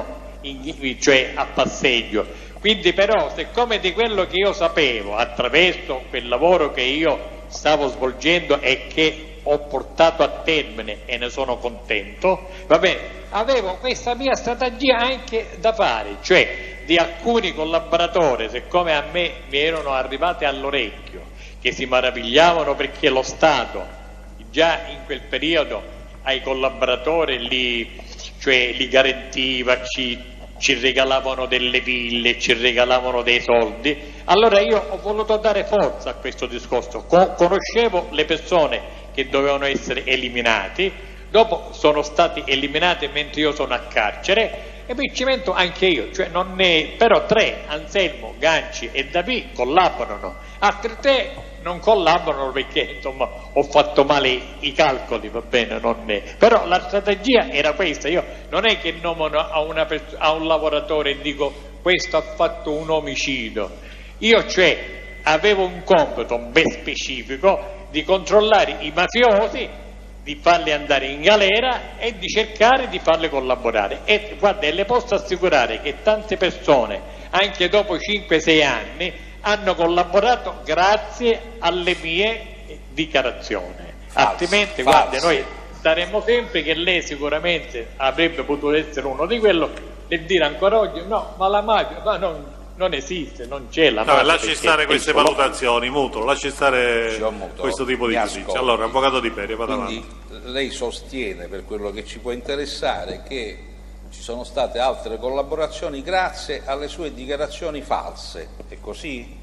in, cioè a passeggio. Quindi però, siccome di quello che io sapevo attraverso quel lavoro che io stavo svolgendo e che ho portato a termine e ne sono contento, va bene, avevo questa mia strategia anche da fare, cioè di alcuni collaboratori, siccome a me mi erano arrivati all'orecchio che si meravigliavano perché lo Stato già in quel periodo ai collaboratori li, cioè, li garantiva, ci ci regalavano delle ville, ci regalavano dei soldi, allora io ho voluto dare forza a questo discorso. Conoscevo le persone che dovevano essere eliminati, dopo sono stati eliminati mentre io sono a carcere e mi ci metto anche io, cioè non ne... però tre, Anselmo, Ganci e Davi collaborano, altri tre non collaborano perché insomma ho fatto male i calcoli, va bene, non è. Però la strategia era questa, io non è che nomino a, una a un lavoratore e dico questo ha fatto un omicidio, io cioè avevo un compito ben specifico di controllare i mafiosi, di farli andare in galera e di cercare di farli collaborare e guarda, le posso assicurare che tante persone anche dopo cinque sei anni hanno collaborato grazie alle mie dichiarazioni, false, altrimenti false. Guarda, noi staremmo sempre che lei sicuramente avrebbe potuto essere uno di quello e dire ancora oggi no, ma la mafia ma non, non esiste, non c'è la mafia. No, lasci stare queste valutazioni, Mutolo, lasci stare Mutolo, questo tipo di giudizio. Allora, avvocato Di Peri, vado avanti. Lei sostiene, per quello che ci può interessare, che ci sono state altre collaborazioni grazie alle sue dichiarazioni false, è così?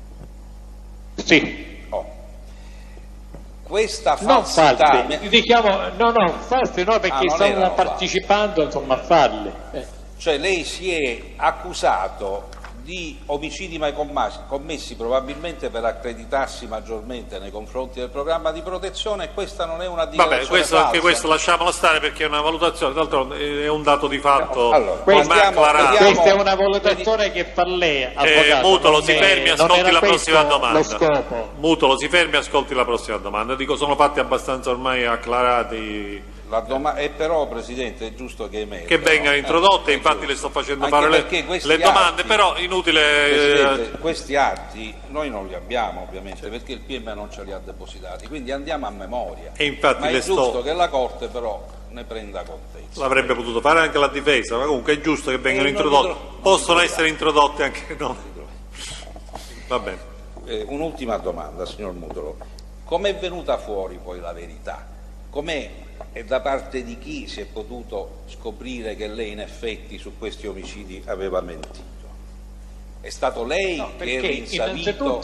Sì. Oh. Questa falsità... Non false, diciamo, no, no, false no, perché ah, stavo partecipando insomma, a farle. Eh. Cioè lei si è accusato di omicidi mai commessi, commessi probabilmente per accreditarsi maggiormente nei confronti del programma di protezione e questa non è una dichiarazione Vabbè, questo, falsa. Anche questo lasciamolo stare perché è una valutazione, d'altronde è un dato di fatto. Allora, vediamo, questa è una valutazione che fa lei, eh, Mutolo, si fermi, ascolti la prossima domanda. Mutolo, si fermi, ascolti la prossima domanda. Dico, sono fatti abbastanza ormai acclarati. La doma- e però Presidente è giusto che emerga, che vengano no? introdotte, eh, infatti le sto facendo Anche fare le, le domande, atti, però inutile. Presidente, questi atti noi non li abbiamo ovviamente, sì, perché il P M non ce li ha depositati, quindi andiamo a memoria. E infatti ma le è giusto sto... che la Corte però ne prenda contezza. L'avrebbe potuto fare anche la difesa, ma comunque è giusto che vengano introdotte, possono essere introdotte anche no. Va bene. Eh, un'ultima domanda, signor Mutolo. Com'è venuta fuori poi la verità? Com'è e da parte di chi si è potuto scoprire che lei in effetti su questi omicidi aveva mentito? È stato lei no, che è rinsavito?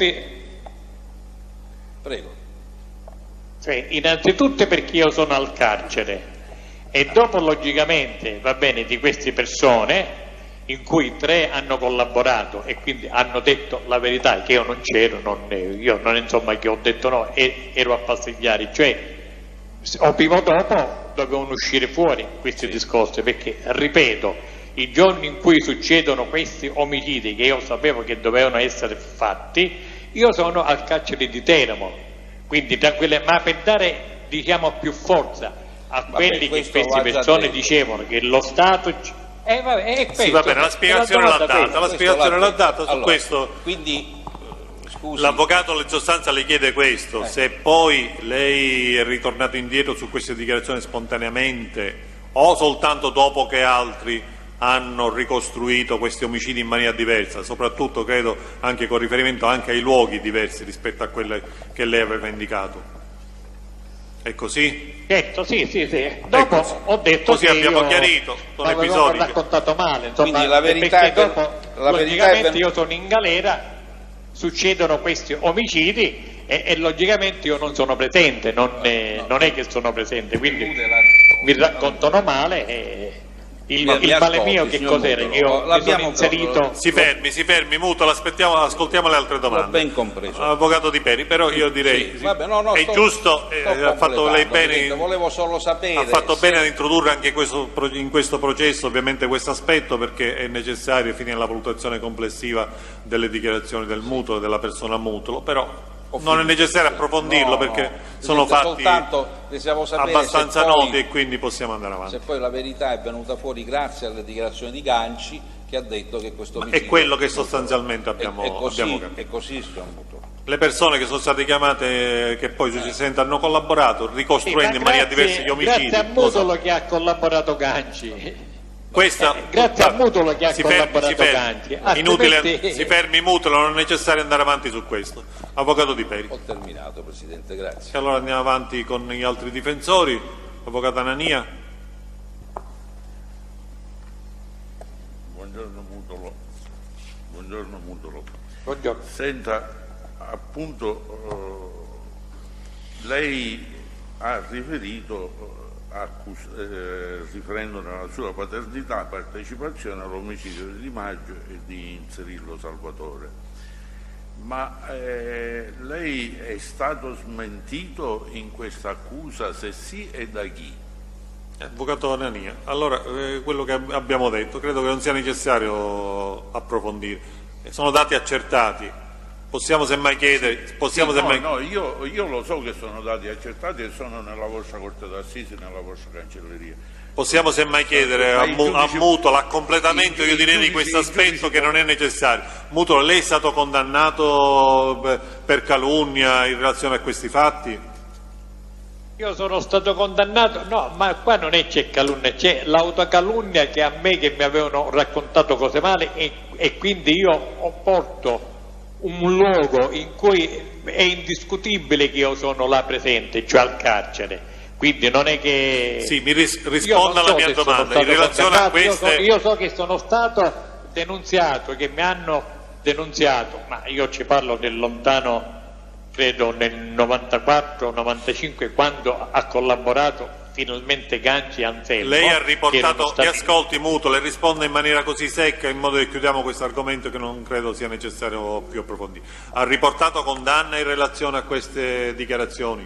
Prego. Cioè, innanzitutto perché io sono al carcere e dopo logicamente, va bene, di queste persone in cui tre hanno collaborato e quindi hanno detto la verità, che io non c'ero, non, io non insomma che ho detto no, e, ero a passeggiare, cioè o prima o dopo dovevano uscire fuori questi sì. discorsi, perché ripeto, i giorni in cui succedono questi omicidi che io sapevo che dovevano essere fatti, io sono al carcere di Teramo, quindi tranquille, ma per dare diciamo più forza a vabbè, quelli che queste persone dicevano che lo Stato eh, vabbè, è questo, sì, va bene, la spiegazione l'ha data, la spiegazione l'ha data su allora, questo. Quindi l'avvocato in sostanza le chiede questo, eh. se poi lei è ritornato indietro su queste dichiarazioni spontaneamente o soltanto dopo che altri hanno ricostruito questi omicidi in maniera diversa, soprattutto credo anche con riferimento anche ai luoghi diversi rispetto a quelle che lei aveva indicato. È così? Detto, sì, sì, sì. Dopo ho detto così che abbiamo io chiarito, sono episodi che... raccontato male, insomma, quindi la verità è dopo, la logicamente verità è... io sono in galera, succedono questi omicidi e, e logicamente io non sono presente, non, no, eh, no. non è che sono presente, quindi mi raccontano male e il, mi, il mi male ascolti, mio che cos'era? Che io mi sono inserito... Si fermi, si fermi, Mutolo, aspettiamo, ascoltiamo le altre domande. L'ho ben compreso. Avvocato Di Peri, però io direi, sì, vabbè, no, no, è sto, giusto, eh, ha fatto lei bene, volevo solo sapere, ha fatto se... bene ad introdurre anche questo, in questo processo ovviamente questo aspetto, perché è necessario finire la valutazione complessiva delle dichiarazioni del Mutolo e della persona Mutolo, però non è necessario approfondirlo, no, perché no. sono fatti abbastanza poi, noti e quindi possiamo andare avanti. Se poi la verità è venuta fuori grazie alle dichiarazioni di Ganci, che ha detto che questo omicidio è quello che sostanzialmente abbiamo, è, è così, abbiamo capito. È così, signor Mutolo. Le persone che sono state chiamate, che poi si sentono, hanno collaborato ricostruendo sì, in maniera diversa gli omicidi. Grazie a Mutolo che ha collaborato Ganci. Questa, eh, grazie a Mutolo che ha si collaborato fermi, si Ganci. fermi. Inutile, si fermi Mutolo, non è necessario andare avanti su questo. Avvocato Di Peri. Ho terminato, Presidente, grazie. E allora andiamo avanti con gli altri difensori. Avvocato Anania. Buongiorno Mutolo. Buongiorno Mutolo. Buongiorno. Senta, appunto, uh, lei ha riferito Accus eh, riferendo nella sua paternità partecipazione all'omicidio di Di Maggio e di Inzerillo Salvatore, ma eh, lei è stato smentito in questa accusa? Se sì, e da chi? Avvocato Anania, allora eh, quello che abbiamo detto credo che non sia necessario approfondire, sono dati accertati. Possiamo semmai chiedere, possiamo sì, semmai... no, no, io, io lo so che sono dati accertati e sono nella vostra Corte d'Assise, nella vostra cancelleria. Possiamo semmai chiedere a, giudice, a Mutolo a completamento, io direi, di questo aspetto che non è necessario. Mutolo, lei è stato condannato per calunnia in relazione a questi fatti? Io sono stato condannato, no, ma qua non è c'è calunnia, c'è l'autocalunnia che a me che mi avevano raccontato cose male e, e quindi io porto un luogo in cui è indiscutibile che io sono là presente, cioè al carcere, quindi non è che... Sì, mi ris risponda alla so mia domanda, in relazione a queste... Io so, io so che sono stato denunziato, che mi hanno denunziato, ma io ci parlo del lontano, credo nel novantaquattro novantacinque, quando ha collaborato finalmente Ganci e Anselmo. Lei ha riportato, stati... mi ascolti Mutolo, e risponde in maniera così secca in modo che chiudiamo questo argomento che non credo sia necessario più approfondire. Ha riportato condanna in relazione a queste dichiarazioni?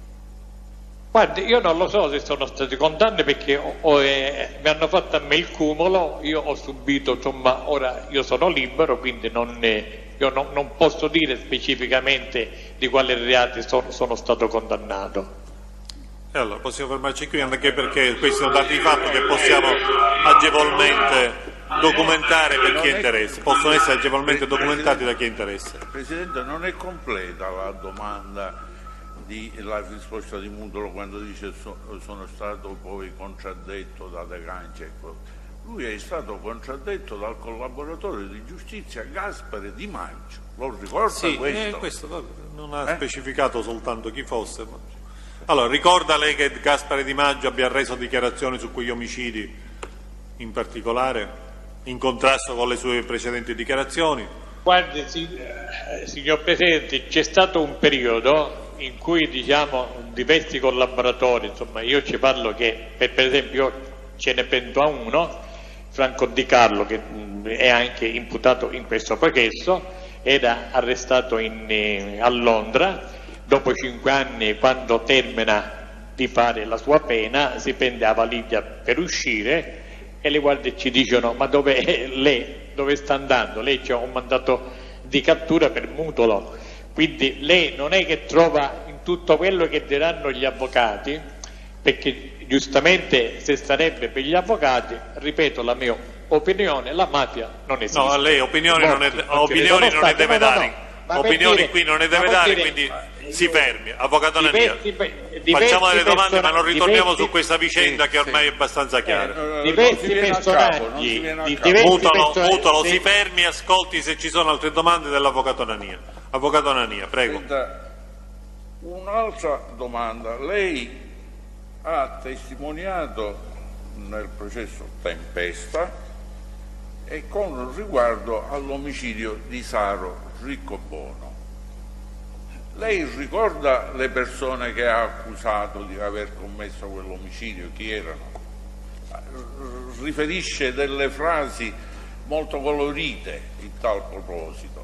Guardi, io non lo so se sono state condanne perché ho, ho, eh, mi hanno fatto a me il cumulo, io ho subito, insomma, ora io sono libero, quindi non, eh, io non, non posso dire specificamente di quali reati sono, sono stato condannato. E allora possiamo fermarci qui anche perché questi sono dati di fatto che possiamo agevolmente documentare per chi interessa, possono essere agevolmente documentati da chi interessa. Presidente, non è completa la domanda, di, la risposta di Mutolo quando dice so, sono stato poi contraddetto da De Ganci. Ecco. Lui è stato contraddetto dal collaboratore di giustizia Gaspare Di Maggio, lo ricorda sì, questo? Eh, questo non ha eh? specificato soltanto chi fosse. Ma... Allora, ricorda lei che Gaspare Di Maggio abbia reso dichiarazioni su quegli omicidi in particolare, in contrasto con le sue precedenti dichiarazioni? Guardi, signor Presidente, c'è stato un periodo in cui, diciamo, diversi collaboratori, insomma, io ci parlo che, per, per esempio, ce ne prendo a uno, Franco Di Carlo, che mh, è anche imputato in questo processo, era arrestato in, eh, a Londra. Dopo cinque anni, quando termina di fare la sua pena, si prende la valigia per uscire e le guardie ci dicono: ma dove lei, dove sta andando? Lei c'ha un mandato di cattura per Mutolo, quindi lei non è che trova in tutto quello che diranno gli avvocati, perché giustamente se sarebbe per gli avvocati, ripeto la mia opinione, la mafia non esiste. No, a lei opinioni non, è, opinioni non ne deve dare. No, no. Opinioni dire, qui non ne deve dare, dire, quindi si fermi. Avvocato Anania, facciamo delle domande ma non ritorniamo diversi, su questa vicenda sì, che ormai sì. è abbastanza chiara. Eh, diversi personaggi, Mutolo, Mutolo si fermi, ascolti se ci sono altre domande dell'avvocato Anania. Avvocato Anania, prego. Un'altra domanda, lei ha testimoniato nel processo Tempesta e con riguardo all'omicidio di Saro Riccobono. Lei ricorda le persone che ha accusato di aver commesso quell'omicidio? Chi erano? Riferisce delle frasi molto colorite in tal proposito.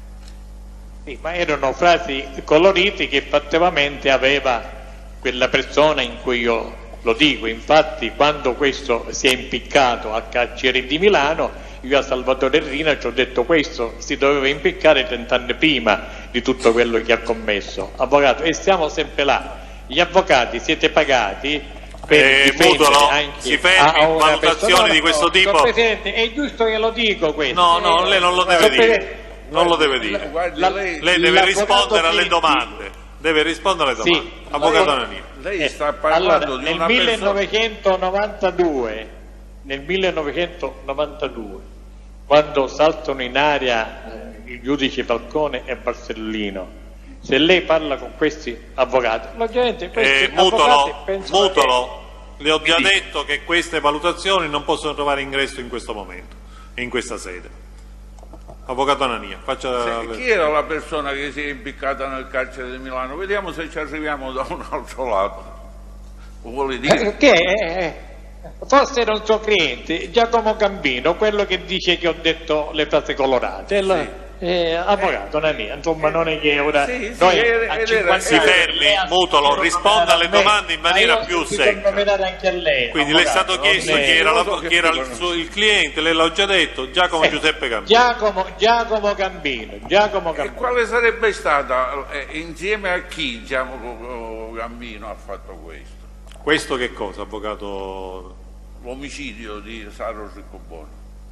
Sì, ma erano frasi colorite che effettivamente aveva quella persona in cui io lo dico. Infatti, quando questo si è impiccato al carcere di Milano, io a Salvatore Rina ci ho detto: questo si doveva impiccare trent'anni prima, di tutto quello che ha commesso, avvocato, e stiamo sempre là. Gli avvocati siete pagati per eh, difendere Mutolo, anche si fermi, a una valutazioni persona. di questo No, tipo. signor Presidente, è giusto che lo dico questo. No, no, lei non lo deve Signor dire. Presidente, Non lo deve dire. Guardi, la- lei, Lei deve l'avvocato rispondere alle Filippi- domande. Deve rispondere alle domande. Sì. Avvocato Lei- Nania. lei sta parlando Allora, di nel una persona... millenovecentonovantadue, nel millenovecentonovantadue, quando saltano in aria eh, il giudice Falcone e Barcellino, se lei parla con questi avvocati, logicamente questi Eh, avvocati Mutolo, pensano Mutolo, le ho già Mi dica. detto che queste valutazioni non possono trovare ingresso in questo momento, in questa sede. Avvocato Nania, faccia... Se- chi era la persona che si è impiccata nel carcere di Milano? Vediamo se ci arriviamo da un altro lato. Lo vuole che... dire? Eh, che eh, forse era un suo cliente, Giacomo Gambino, quello che dice che ho detto le frasi colorate. Il- eh, avvocato Nania, insomma non è che ora Sì, sì, noi era- a ed cinquanta era- Si anni- fermi, lei ha Mutolo, sentito risponda nominare alle a me, domande in ma maniera io ho più sentito secca. nominare anche a lei, Quindi le è avvocato, stato chiesto non chi è- era, la- non so che chi era il, tipo- suo- il cliente, lei l'ha già detto, Giacomo Eh, Giuseppe Gambino. Giacomo, Giacomo Gambino, Giacomo E Gambino. quale sarebbe stata, eh, insieme a chi Giacomo Gambino ha fatto questo? Questo che cosa, avvocato? L'omicidio di Saro Riccobono?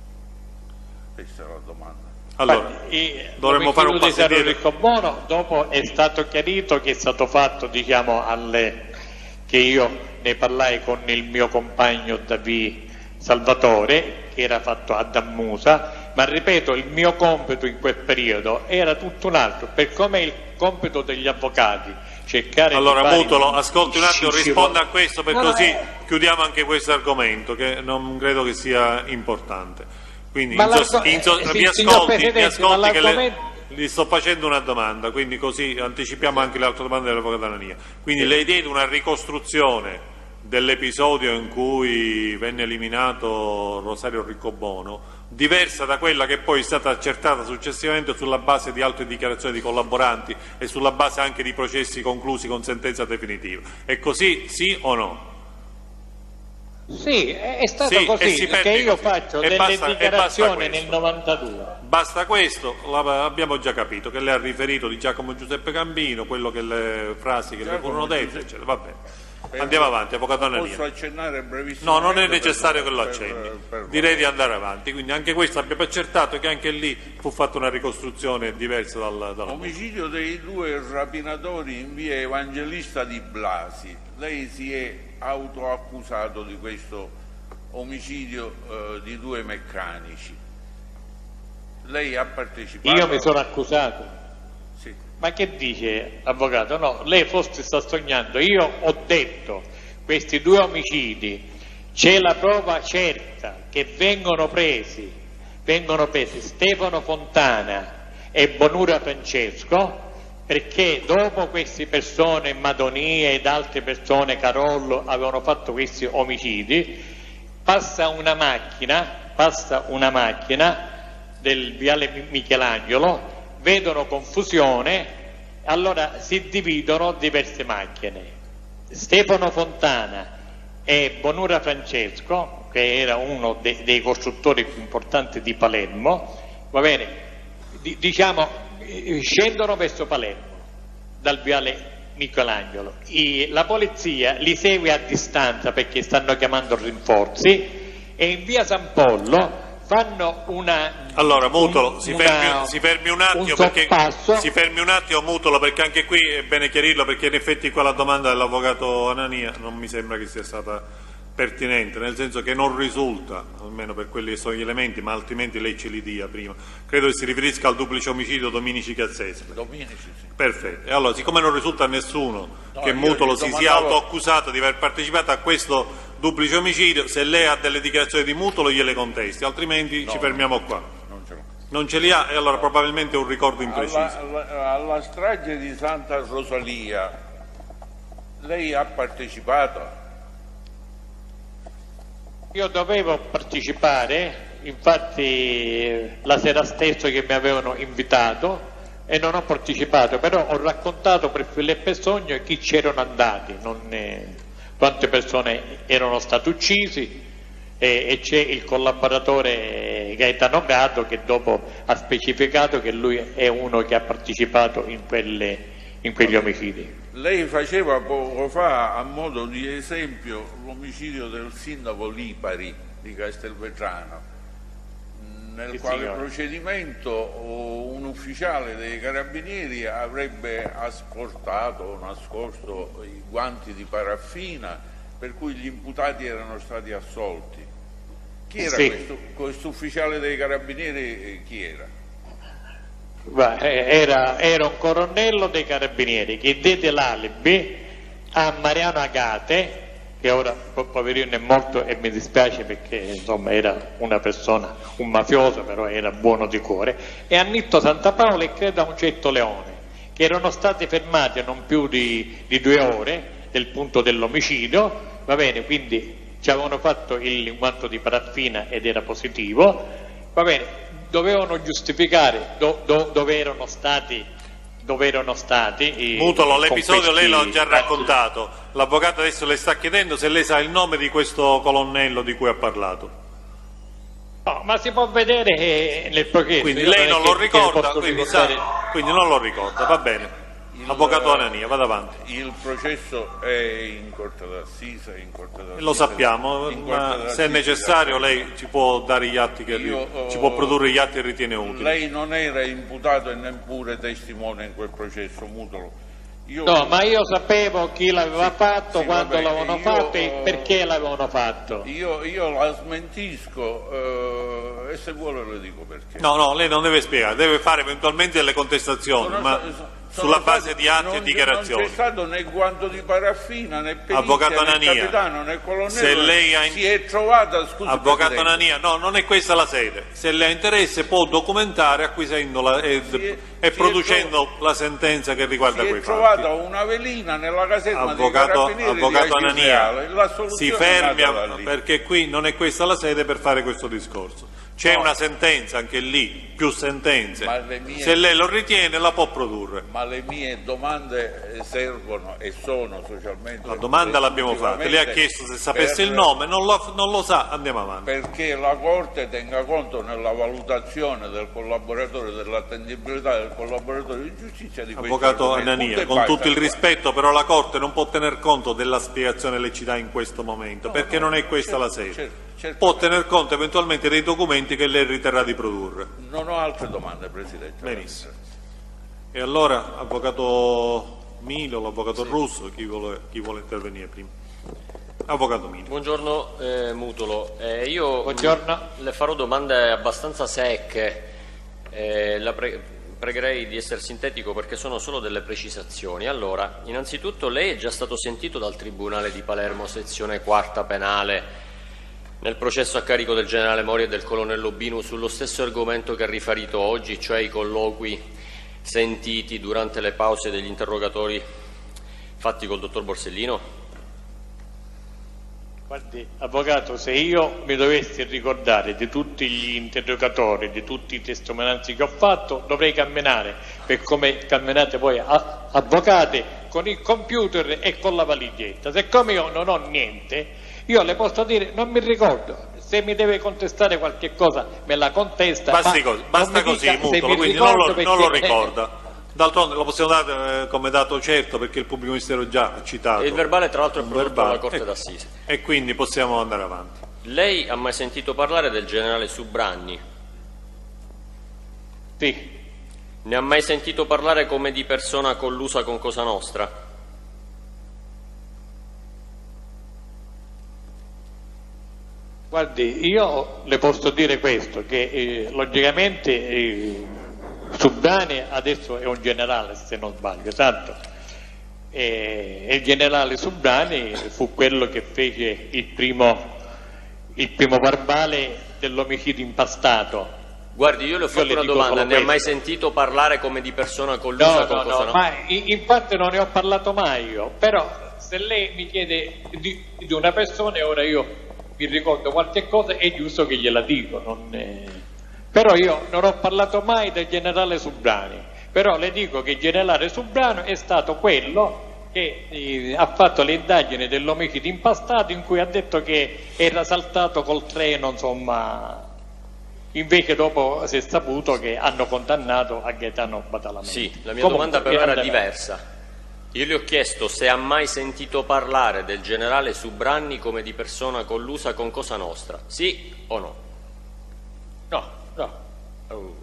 Questa è la domanda. Allora, Guardi, eh, dovremmo fare un l'omicidio passo di indietro. Sarro Riccobono, dopo è stato chiarito che è stato fatto, diciamo, alle, che io ne parlai con il mio compagno David Salvatore, che era fatto a Dammusa, ma ripeto, il mio compito in quel periodo era tutto un altro, per come è il compito degli avvocati, cercare Allora di fare Mutolo, in- ascolti un attimo, in- risponda a questo, per No, no, così eh. chiudiamo anche questo argomento, che non credo che sia importante. Quindi Ma in sos- l'argo- in so- eh, sì, mi signor ascolti, mi Presidente, ma ascolti che le, l'argomento- gli sto facendo una domanda, quindi così anticipiamo anche le altre domande dell'avvocato Nania. Quindi lei diede una ricostruzione dell'episodio in cui venne eliminato Rosario Riccobono, diversa da quella che poi è stata accertata successivamente sulla base di altre dichiarazioni di collaboranti e sulla base anche di processi conclusi con sentenza definitiva. È così, sì o no? Sì, è è stato Sì, e così, si che perde io così. faccio E delle basta- e dichiarazioni basta nel questo. novantadue. Basta questo, la- abbiamo già capito che lei ha riferito di Giacomo Giuseppe Gambino, quello che le frasi che le Giacomo furono dette, Giuseppe- eccetera. Va bene. Andiamo avanti, avvocato Nania. Posso accennare brevissimo? No, non è necessario che lo accenni, direi di andare avanti, quindi anche questo abbiamo accertato che anche lì fu fatta una ricostruzione diversa dal, dalla Omicidio dei due rapinatori in via Evangelista di Blasi. Lei si è autoaccusato di questo omicidio eh, di due meccanici. Lei ha partecipato? Io mi sono accusato. Sì. Ma che dice, avvocato? No, lei forse sta sognando. Io ho detto, questi due omicidi, c'è la prova certa che vengono presi, vengono presi Stefano Fontana e Bonura Francesco, perché dopo queste persone, Madonia ed altre persone, Carollo, avevano fatto questi omicidi, passa una macchina, passa una macchina del viale Michelangelo, vedono confusione, allora si dividono diverse macchine. Stefano Fontana e Bonura Francesco, che era uno de- dei costruttori più importanti di Palermo, va bene, di- diciamo, eh, scendono verso Palermo dal viale Michelangelo. I- la polizia li segue a distanza perché stanno chiamando rinforzi e in via San Pollo fanno una Allora Mutolo, un- si, una- fermi, si fermi un attimo un perché sorpasso. si fermi un attimo Mutolo, perché anche qui è bene chiarirlo, perché in effetti quella domanda dell'avvocato Anania non mi sembra che sia stata pertinente, nel senso che non risulta, almeno per quelli che sono gli elementi, ma altrimenti lei ce li dia prima. Credo che si riferisca al duplice omicidio Dominici Cazzese. Dominici, sì. Perfetto. E allora, siccome non risulta a nessuno No, che io Mutolo gli si sia domandavo- autoaccusato di aver partecipato a questo duplice omicidio, se lei ha delle dichiarazioni di Mutolo gliele contesti, altrimenti No, ci fermiamo no, qua. Non ce l'ho. Non ce li ha e allora probabilmente è un ricordo impreciso. Alla, alla- alla strage di Santa Rosalia lei ha partecipato? Io dovevo partecipare, infatti eh, la sera stessa che mi avevano invitato e non ho partecipato, però ho raccontato per Filippo e Sogno chi c'erano andati, non, eh, quante persone erano state uccisi e, e c'è il collaboratore Gaetano Gatto che dopo ha specificato che lui è uno che ha partecipato in, quelle, in quegli omicidi. Lei faceva poco fa a modo di esempio l'omicidio del sindaco Lipari di Castelvetrano, nel sì, quale signora. procedimento un ufficiale dei carabinieri avrebbe asportato o nascosto i guanti di paraffina per cui gli imputati erano stati assolti. Chi era sì. questo, questo ufficiale dei carabinieri? Chi era? Beh, era? Era un colonnello dei carabinieri che diede l'alibi a Mariano Agate, che ora poverino è morto e mi dispiace perché insomma era una persona, un mafioso, però era buono di cuore, e a Nitto Santapaola e credo a un certo Leone, che erano stati fermati a non più di, di due ore del punto dell'omicidio, va bene, quindi ci avevano fatto il guanto di paraffina ed era positivo, va bene, dovevano giustificare do, do, dove erano stati dove erano stati Mutolo, l'episodio lei l'ha già raccontato, l'avvocato adesso le sta chiedendo se lei sa il nome di questo colonnello di cui ha parlato. No, ma si può vedere nel processo. Quindi lei non lo ricorda, quindi, sa, quindi non lo ricorda, va bene. Il, Avvocato Anania, vada avanti. Il processo è in corte d'assise, in corte d'assise. Lo sappiamo, ma se è necessario lei ci può dare gli atti che io, ci può produrre gli atti che ritiene utili. Lei non era imputato e neppure testimone in quel processo, Mutolo. Io, no, ma io sapevo chi l'aveva sì, fatto, sì, quando vabbè, l'avevano fatto e perché l'avevano fatto. Io, io la smentisco eh, e se vuole le dico perché. No, no, lei non deve spiegare, deve fare eventualmente delle contestazioni, no, ma so, sulla base stati, di atti non, e dichiarazioni. Non c'è stato né guanto di paraffina, né perizia, Avvocato né Anania, capitano, né colonnello, se lei ha in... si è trovata, scusi Avvocato Anania, no, non è questa la sede. Se lei ha interesse può documentare acquisendola e, è, e producendo tro... la sentenza che riguarda quei fatti. Si è trovata una velina nella caserma avvocato, dei carabinieri Avvocato di Anania, si fermi a... perché qui non è questa la sede per fare questo discorso. C'è no. una sentenza anche lì, più sentenze, mie... se lei lo ritiene la può produrre. Ma le mie domande servono e sono socialmente... La domanda l'abbiamo fatta, lei ha chiesto se sapesse per... il nome, non lo, non lo sa, andiamo avanti. Perché la Corte tenga conto nella valutazione del collaboratore, dell'attendibilità del collaboratore di giustizia di Avvocato Anania, con tutto il rispetto, però la Corte non può tener conto della spiegazione che ci dà in questo momento, no, perché no, non è questa certo, la sede. Certo, certo. Può tener conto eventualmente dei documenti che lei riterrà di produrre. Non ho altre domande, Presidente. Benissimo. E allora, Avvocato Milo, l'Avvocato sì. Russo, chi vuole, chi vuole intervenire prima? Avvocato Milo. Buongiorno eh, Mutolo, eh, io Buongiorno. le farò domande abbastanza secche, eh, la pre pregherei di essere sintetico perché sono solo delle precisazioni. Allora, innanzitutto lei è già stato sentito dal Tribunale di Palermo, sezione quarta penale, nel processo a carico del generale Mori e del colonnello Binu sullo stesso argomento che ha riferito oggi, cioè i colloqui sentiti durante le pause degli interrogatori fatti col dottor Borsellino? Guardi, Avvocato, se io mi dovessi ricordare di tutti gli interrogatori, di tutti i testimonianze che ho fatto, dovrei camminare, per come camminate voi avvocati, con il computer e con la valigetta. Siccome io non ho niente, io le posso dire, non mi ricordo. Se mi deve contestare qualche cosa, me la contesta. Basti così, basta così, Mutolo, quindi non lo, non lo ricorda. D'altronde lo possiamo dare eh, come dato certo perché il pubblico ministero già ha citato. E il verbale tra l'altro è prodotto dalla Corte e, d'Assise. E quindi possiamo andare avanti. Lei ha mai sentito parlare del generale Subranni? Sì. Ne ha mai sentito parlare come di persona collusa con Cosa Nostra? Guardi, io le posso dire questo, che eh, logicamente eh, Subranni adesso è un generale, se non sbaglio, tanto e, e il generale Subranni fu quello che fece il primo, il primo verbale dell'omicidio impastato. Guardi, io le ho fatto io una domanda, ne ha mai sentito parlare come di persona collusa no, con no, Cosa no, Nostra? Ma in, in parte non ne ho parlato mai io, però se lei mi chiede di, di una persona e ora io mi ricordo qualche cosa, è giusto che gliela dico, non è... però io non ho parlato mai del generale Subranni, però le dico che il generale Subranni è stato quello che eh, ha fatto le indagini dell'omicidio impastato, in cui ha detto che era saltato col treno, insomma, invece dopo si è saputo che hanno condannato a Gaetano Badalamenti. Sì, la mia Comunque, domanda però era andava... diversa. Io le ho chiesto se ha mai sentito parlare del generale Subranni come di persona collusa con Cosa Nostra, sì o no? No, no. Oh.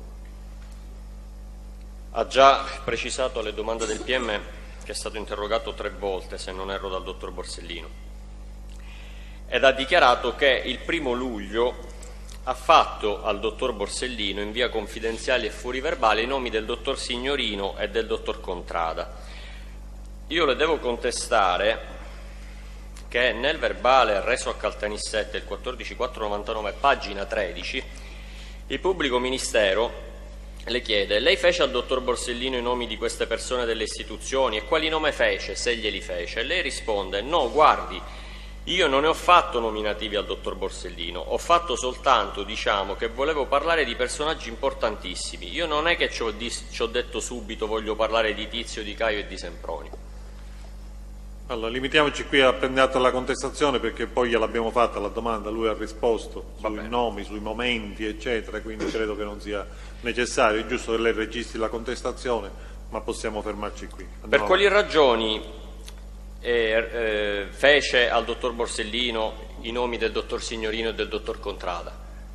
Ha già precisato alle domande del P M che è stato interrogato tre volte, se non erro, dal dottor Borsellino, ed ha dichiarato che il primo luglio ha fatto al dottor Borsellino in via confidenziale e fuori verbale i nomi del dottor Signorino e del dottor Contrada. Io le devo contestare che nel verbale reso a Caltanissette il quattordici quattro novantanove, pagina tredici, il pubblico ministero le chiede: lei fece al dottor Borsellino i nomi di queste persone delle istituzioni e quali nome fece, se glieli fece? E lei risponde: no, guardi, io non ne ho fatto nominativi al dottor Borsellino, ho fatto soltanto, diciamo, che volevo parlare di personaggi importantissimi. Io non è che ci ho, ci ho detto subito voglio parlare di Tizio, di Caio e di Semproni. Allora, limitiamoci qui a prendere atto della contestazione, perché poi gliel'abbiamo fatta la domanda, lui ha risposto sui nomi, sui momenti, eccetera, quindi credo che non sia necessario. È giusto che lei registri la contestazione, ma possiamo fermarci qui. Andiamo per quali ragioni eh, eh, fece al dottor Borsellino i nomi del dottor Signorino e del dottor Contrada?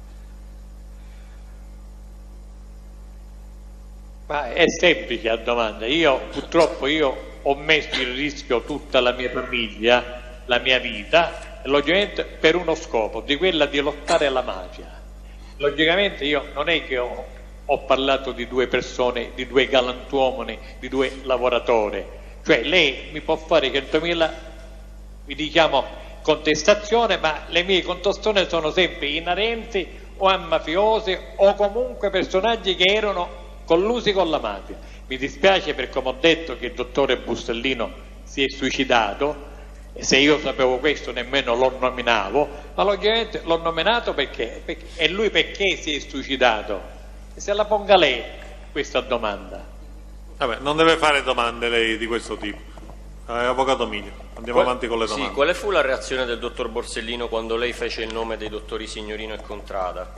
Ma è semplice la domanda. Io purtroppo io ho messo in rischio tutta la mia famiglia, la mia vita, logicamente per uno scopo, di quella di lottare alla mafia. Logicamente io non è che ho, ho parlato di due persone, di due galantuomini, di due lavoratori. Cioè lei mi può fare centomila, mi diciamo, contestazione, ma le mie contestazioni sono sempre inerenti o a mafiosi o comunque personaggi che erano collusi con la mafia. Mi dispiace perché, come ho detto, che il dottore Borsellino si è suicidato, e se io sapevo questo nemmeno lo nominavo, ma logicamente l'ho nominato perché, perché e lui perché si è suicidato? E se la ponga lei questa domanda. Vabbè, non deve fare domande lei di questo tipo. Eh, Avvocato Milio, andiamo Qual avanti con le domande. Sì, quale fu la reazione del dottor Borsellino quando lei fece il nome dei dottori Signorino e Contrada?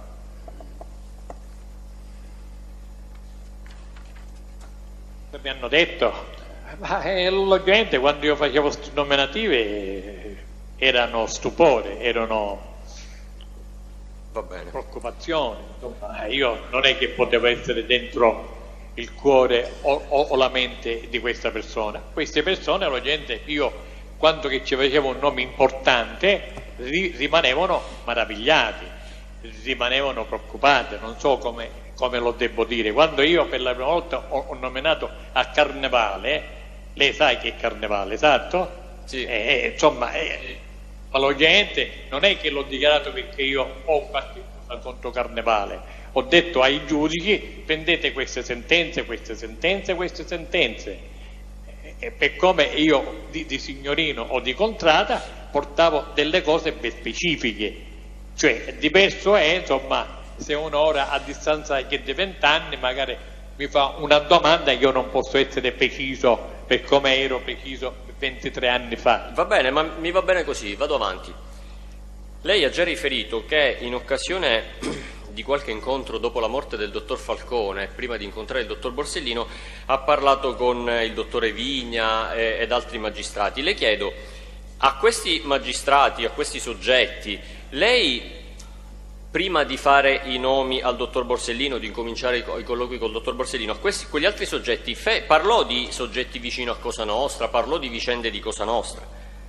Mi hanno detto, ma eh, logicamente quando io facevo queste nominative eh, erano stupore, erano Va bene. preoccupazioni, insomma, io non è che potevo essere dentro il cuore o, o, o la mente di questa persona. Queste persone, logicamente, io quando che ci facevo un nome importante ri, rimanevano meravigliati, rimanevano preoccupati, non so come come lo devo dire. Quando io per la prima volta ho, ho nominato a Carnevale, lei sa che è Carnevale, esatto? Sì. Eh, insomma, eh, ma logicamente non è che l'ho dichiarato perché io ho qualche cosa contro Carnevale, ho detto ai giudici prendete queste sentenze, queste sentenze, queste sentenze, e, e per come io di, di Signorino o di Contrada portavo delle cose ben specifiche, cioè diverso è, insomma, se uno ora a distanza di vent'anni magari mi fa una domanda, io non posso essere preciso per come ero preciso ventitré anni fa. Va bene, ma mi va bene così, vado avanti. Lei ha già riferito che in occasione di qualche incontro dopo la morte del dottor Falcone, prima di incontrare il dottor Borsellino, ha parlato con il dottore Vigna e, ed altri magistrati. Le chiedo, a questi magistrati, a questi soggetti, lei, prima di fare i nomi al dottor Borsellino, di incominciare i, i colloqui col dottor Borsellino, a questi, quegli altri soggetti, fe, parlò di soggetti vicino a Cosa Nostra, parlò di vicende di Cosa Nostra?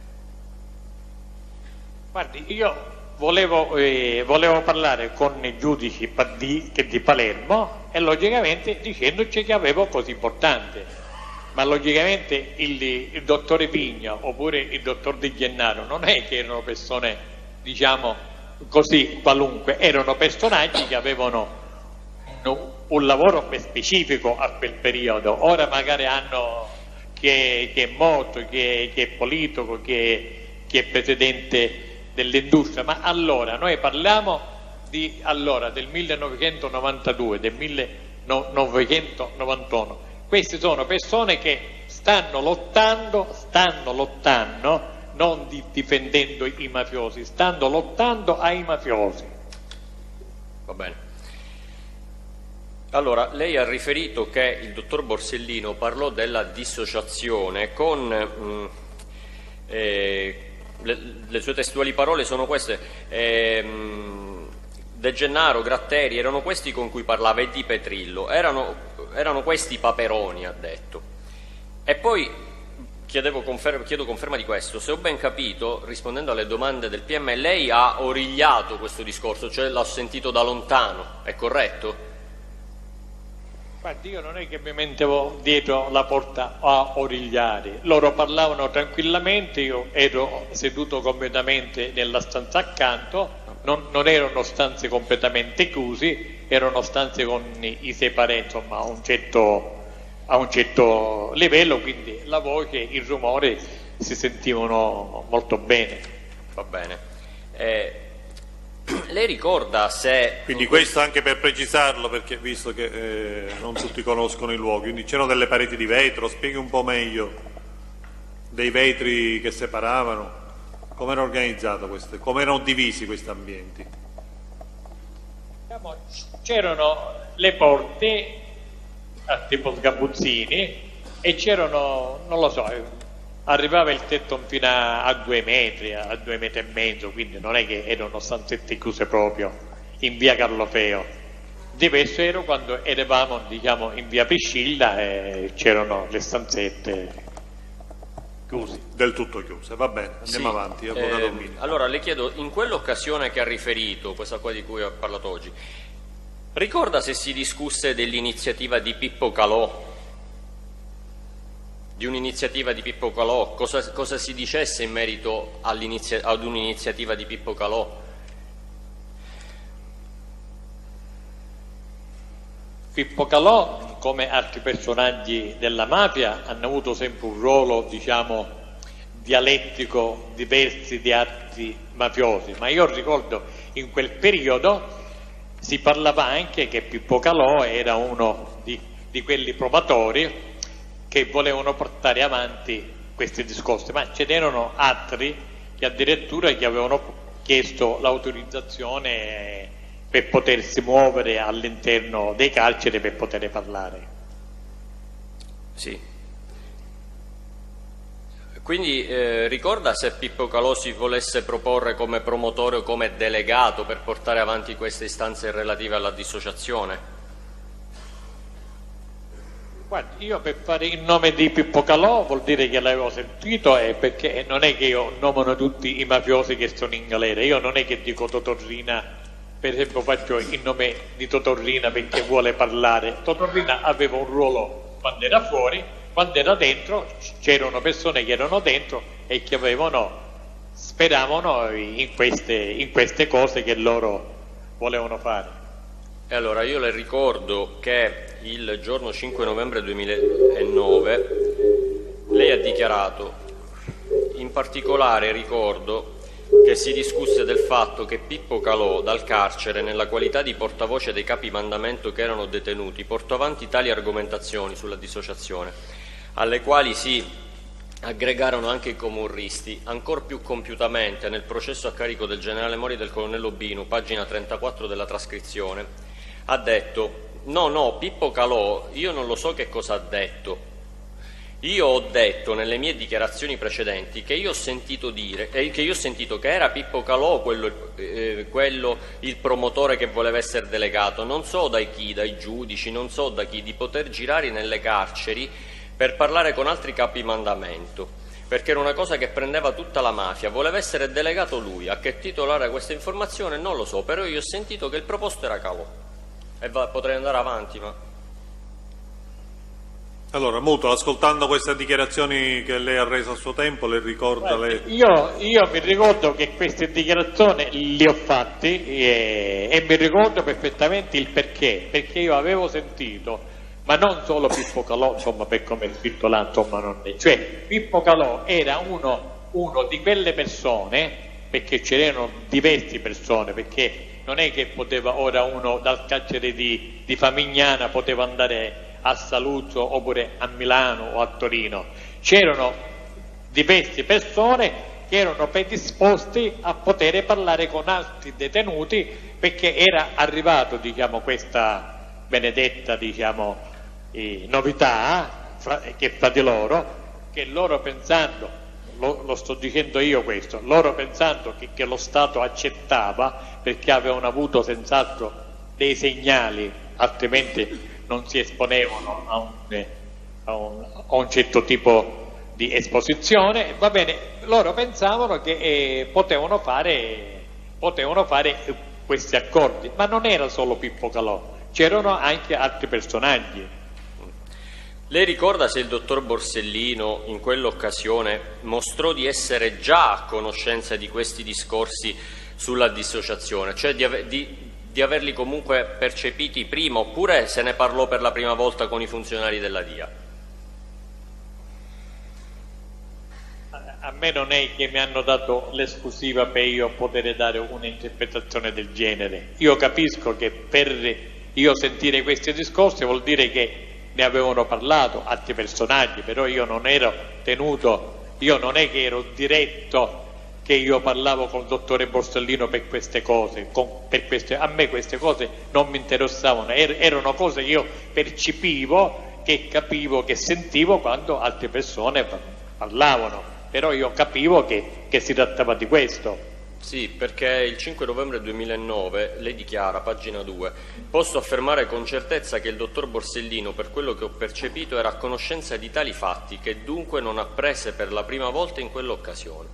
Guardi, io volevo, eh, volevo parlare con i giudici di, di Palermo e logicamente dicendoci che avevo cose importanti, ma logicamente il, il dottore Vigna oppure il dottor Di Gennaro non è che erano persone, diciamo, così qualunque, erano personaggi che avevano un, un lavoro ben specifico a quel periodo. Ora magari hanno chi è, chi è morto, chi è, chi è politico, chi è, chi è presidente dell'industria, ma allora noi parliamo di allora del millenovecentonovantadue, del millenovecentonovantuno, Queste sono persone che stanno lottando, stanno lottando, non di, difendendo i mafiosi, stanno lottando ai mafiosi. Va bene. Allora, lei ha riferito che il dottor Borsellino parlò della dissociazione con... Mh, eh, le, le sue testuali parole sono queste... Eh, mh, De Gennaro, Gratteri, erano questi con cui parlava, e Di Petrillo, erano, erano questi i paperoni, ha detto. E poi chiedevo confer- chiedo conferma di questo. Se ho ben capito, rispondendo alle domande del P M, lei ha origliato questo discorso, cioè l'ho sentito da lontano, è corretto? Guardi, io non è che mi mettevo dietro la porta a origliare, loro parlavano tranquillamente, io ero seduto completamente nella stanza accanto, non, non erano stanze completamente chiuse, erano stanze con i, i separati, insomma, a un, certo, a un certo livello, quindi la voce, il rumore si sentivano molto bene. Va bene. Eh, lei ricorda se... Quindi questo anche per precisarlo, perché visto che eh, non tutti conoscono i luoghi, quindi c'erano delle pareti di vetro, spieghi un po' meglio, dei vetri che separavano, come era organizzato questo, come erano divisi questi ambienti? C'erano le porte a tipo sgabuzzini e c'erano, non lo so, arrivava il tetto fino a, a due metri, a due metri e mezzo, quindi non è che erano stanzette chiuse proprio in via Carlofeo. Diverso ero quando eravamo, diciamo, in via Priscilla e c'erano le stanzette chiuse. Del tutto chiuse, va bene, andiamo sì, avanti. Avvocato eh, Mini. allora le chiedo, in quell'occasione che ha riferito, questa qua di cui ha parlato oggi, ricorda se si discusse dell'iniziativa di Pippo Calò? Di un'iniziativa di Pippo Calò, cosa, cosa si dicesse in merito ad un'iniziativa di Pippo Calò? Pippo Calò, come altri personaggi della mafia, hanno avuto sempre un ruolo, diciamo, dialettico diversi di altri mafiosi, ma io ricordo in quel periodo si parlava anche che Pippo Calò era uno di, di quelli provatori che volevano portare avanti questi discorsi, ma ce n'erano altri che addirittura gli avevano chiesto l'autorizzazione per potersi muovere all'interno dei carceri per poter parlare. Sì. Quindi eh, ricorda se Pippo Calò si volesse proporre come promotore o come delegato per portare avanti queste istanze relative alla dissociazione? Guardi, io per fare il nome di Pippo Calò vuol dire che l'avevo sentito, e perché non è che io nomino tutti i mafiosi che sono in galera, io non è che dico Totorrina, per esempio faccio il nome di Totorrina perché vuole parlare. Totorrina aveva un ruolo quando era fuori, quando era dentro c'erano persone che erano dentro e che avevano, speravano in queste, in queste cose che loro volevano fare. E allora io le ricordo che il giorno cinque novembre duemilanove lei ha dichiarato, in particolare ricordo che si discusse del fatto che Pippo Calò dal carcere, nella qualità di portavoce dei capi mandamento che erano detenuti, portò avanti tali argomentazioni sulla dissociazione, alle quali si aggregarono anche i comorristi, ancor più compiutamente nel processo a carico del generale Mori e del colonnello Binu, pagina trentaquattro della trascrizione. Ha detto: no, no, Pippo Calò, io non lo so che cosa ha detto. Io ho detto nelle mie dichiarazioni precedenti che io ho sentito dire, eh, che io ho sentito che era Pippo Calò quello, eh, quello il promotore che voleva essere delegato, non so da chi, dai giudici, non so da chi, di poter girare nelle carceri per parlare con altri capi mandamento, perché era una cosa che prendeva tutta la mafia, voleva essere delegato lui. A che titolo era questa informazione non lo so, però io ho sentito che il proposto era Calò. E va, potrei andare avanti, ma... Allora, Muto, ascoltando queste dichiarazioni che lei ha reso a suo tempo, le ricorda... Guarda, lei... io, io mi ricordo che queste dichiarazioni le ho fatte e, e mi ricordo perfettamente il perché, perché io avevo sentito, ma non solo Pippo Calò, insomma, per come è scritto là, insomma, non è. Cioè, Pippo Calò era uno, uno di quelle persone, perché c'erano diverse persone, perché non è che poteva ora uno dal carcere di, di Famigliana poteva andare a Saluzzo oppure a Milano o a Torino, c'erano diverse persone che erano predisposti a poter parlare con altri detenuti, perché era arrivato, diciamo, questa benedetta, diciamo, eh, novità fra, che fra di loro, che loro pensando, lo, lo sto dicendo io questo, loro pensando che, che lo Stato accettava, perché avevano avuto senz'altro dei segnali, altrimenti non si esponevano a un, a un, a un certo tipo di esposizione, va bene, loro pensavano che eh, potevano fare, potevano fare questi accordi, ma non era solo Pippo Calò, c'erano anche altri personaggi. Lei ricorda se il dottor Borsellino in quell'occasione mostrò di essere già a conoscenza di questi discorsi sulla dissociazione, cioè di, ave di, di averli comunque percepiti prima, oppure se ne parlò per la prima volta con i funzionari della D I A? A me non è che mi hanno dato l'esclusiva per io poter dare un'interpretazione del genere. Io capisco che per io sentire questi discorsi vuol dire che ne avevano parlato altri personaggi, però io non ero tenuto, io non è che ero diretto che io parlavo con il dottore Borsellino per queste cose, con, per queste, a me queste cose non mi interessavano, er, erano cose che io percepivo, che capivo, che sentivo quando altre persone parlavano. Però io capivo che, che si trattava di questo. Sì, perché il cinque novembre duemilanove lei dichiara, pagina due, posso affermare con certezza che il dottor Borsellino, per quello che ho percepito, era a conoscenza di tali fatti, che dunque non apprese per la prima volta in quell'occasione.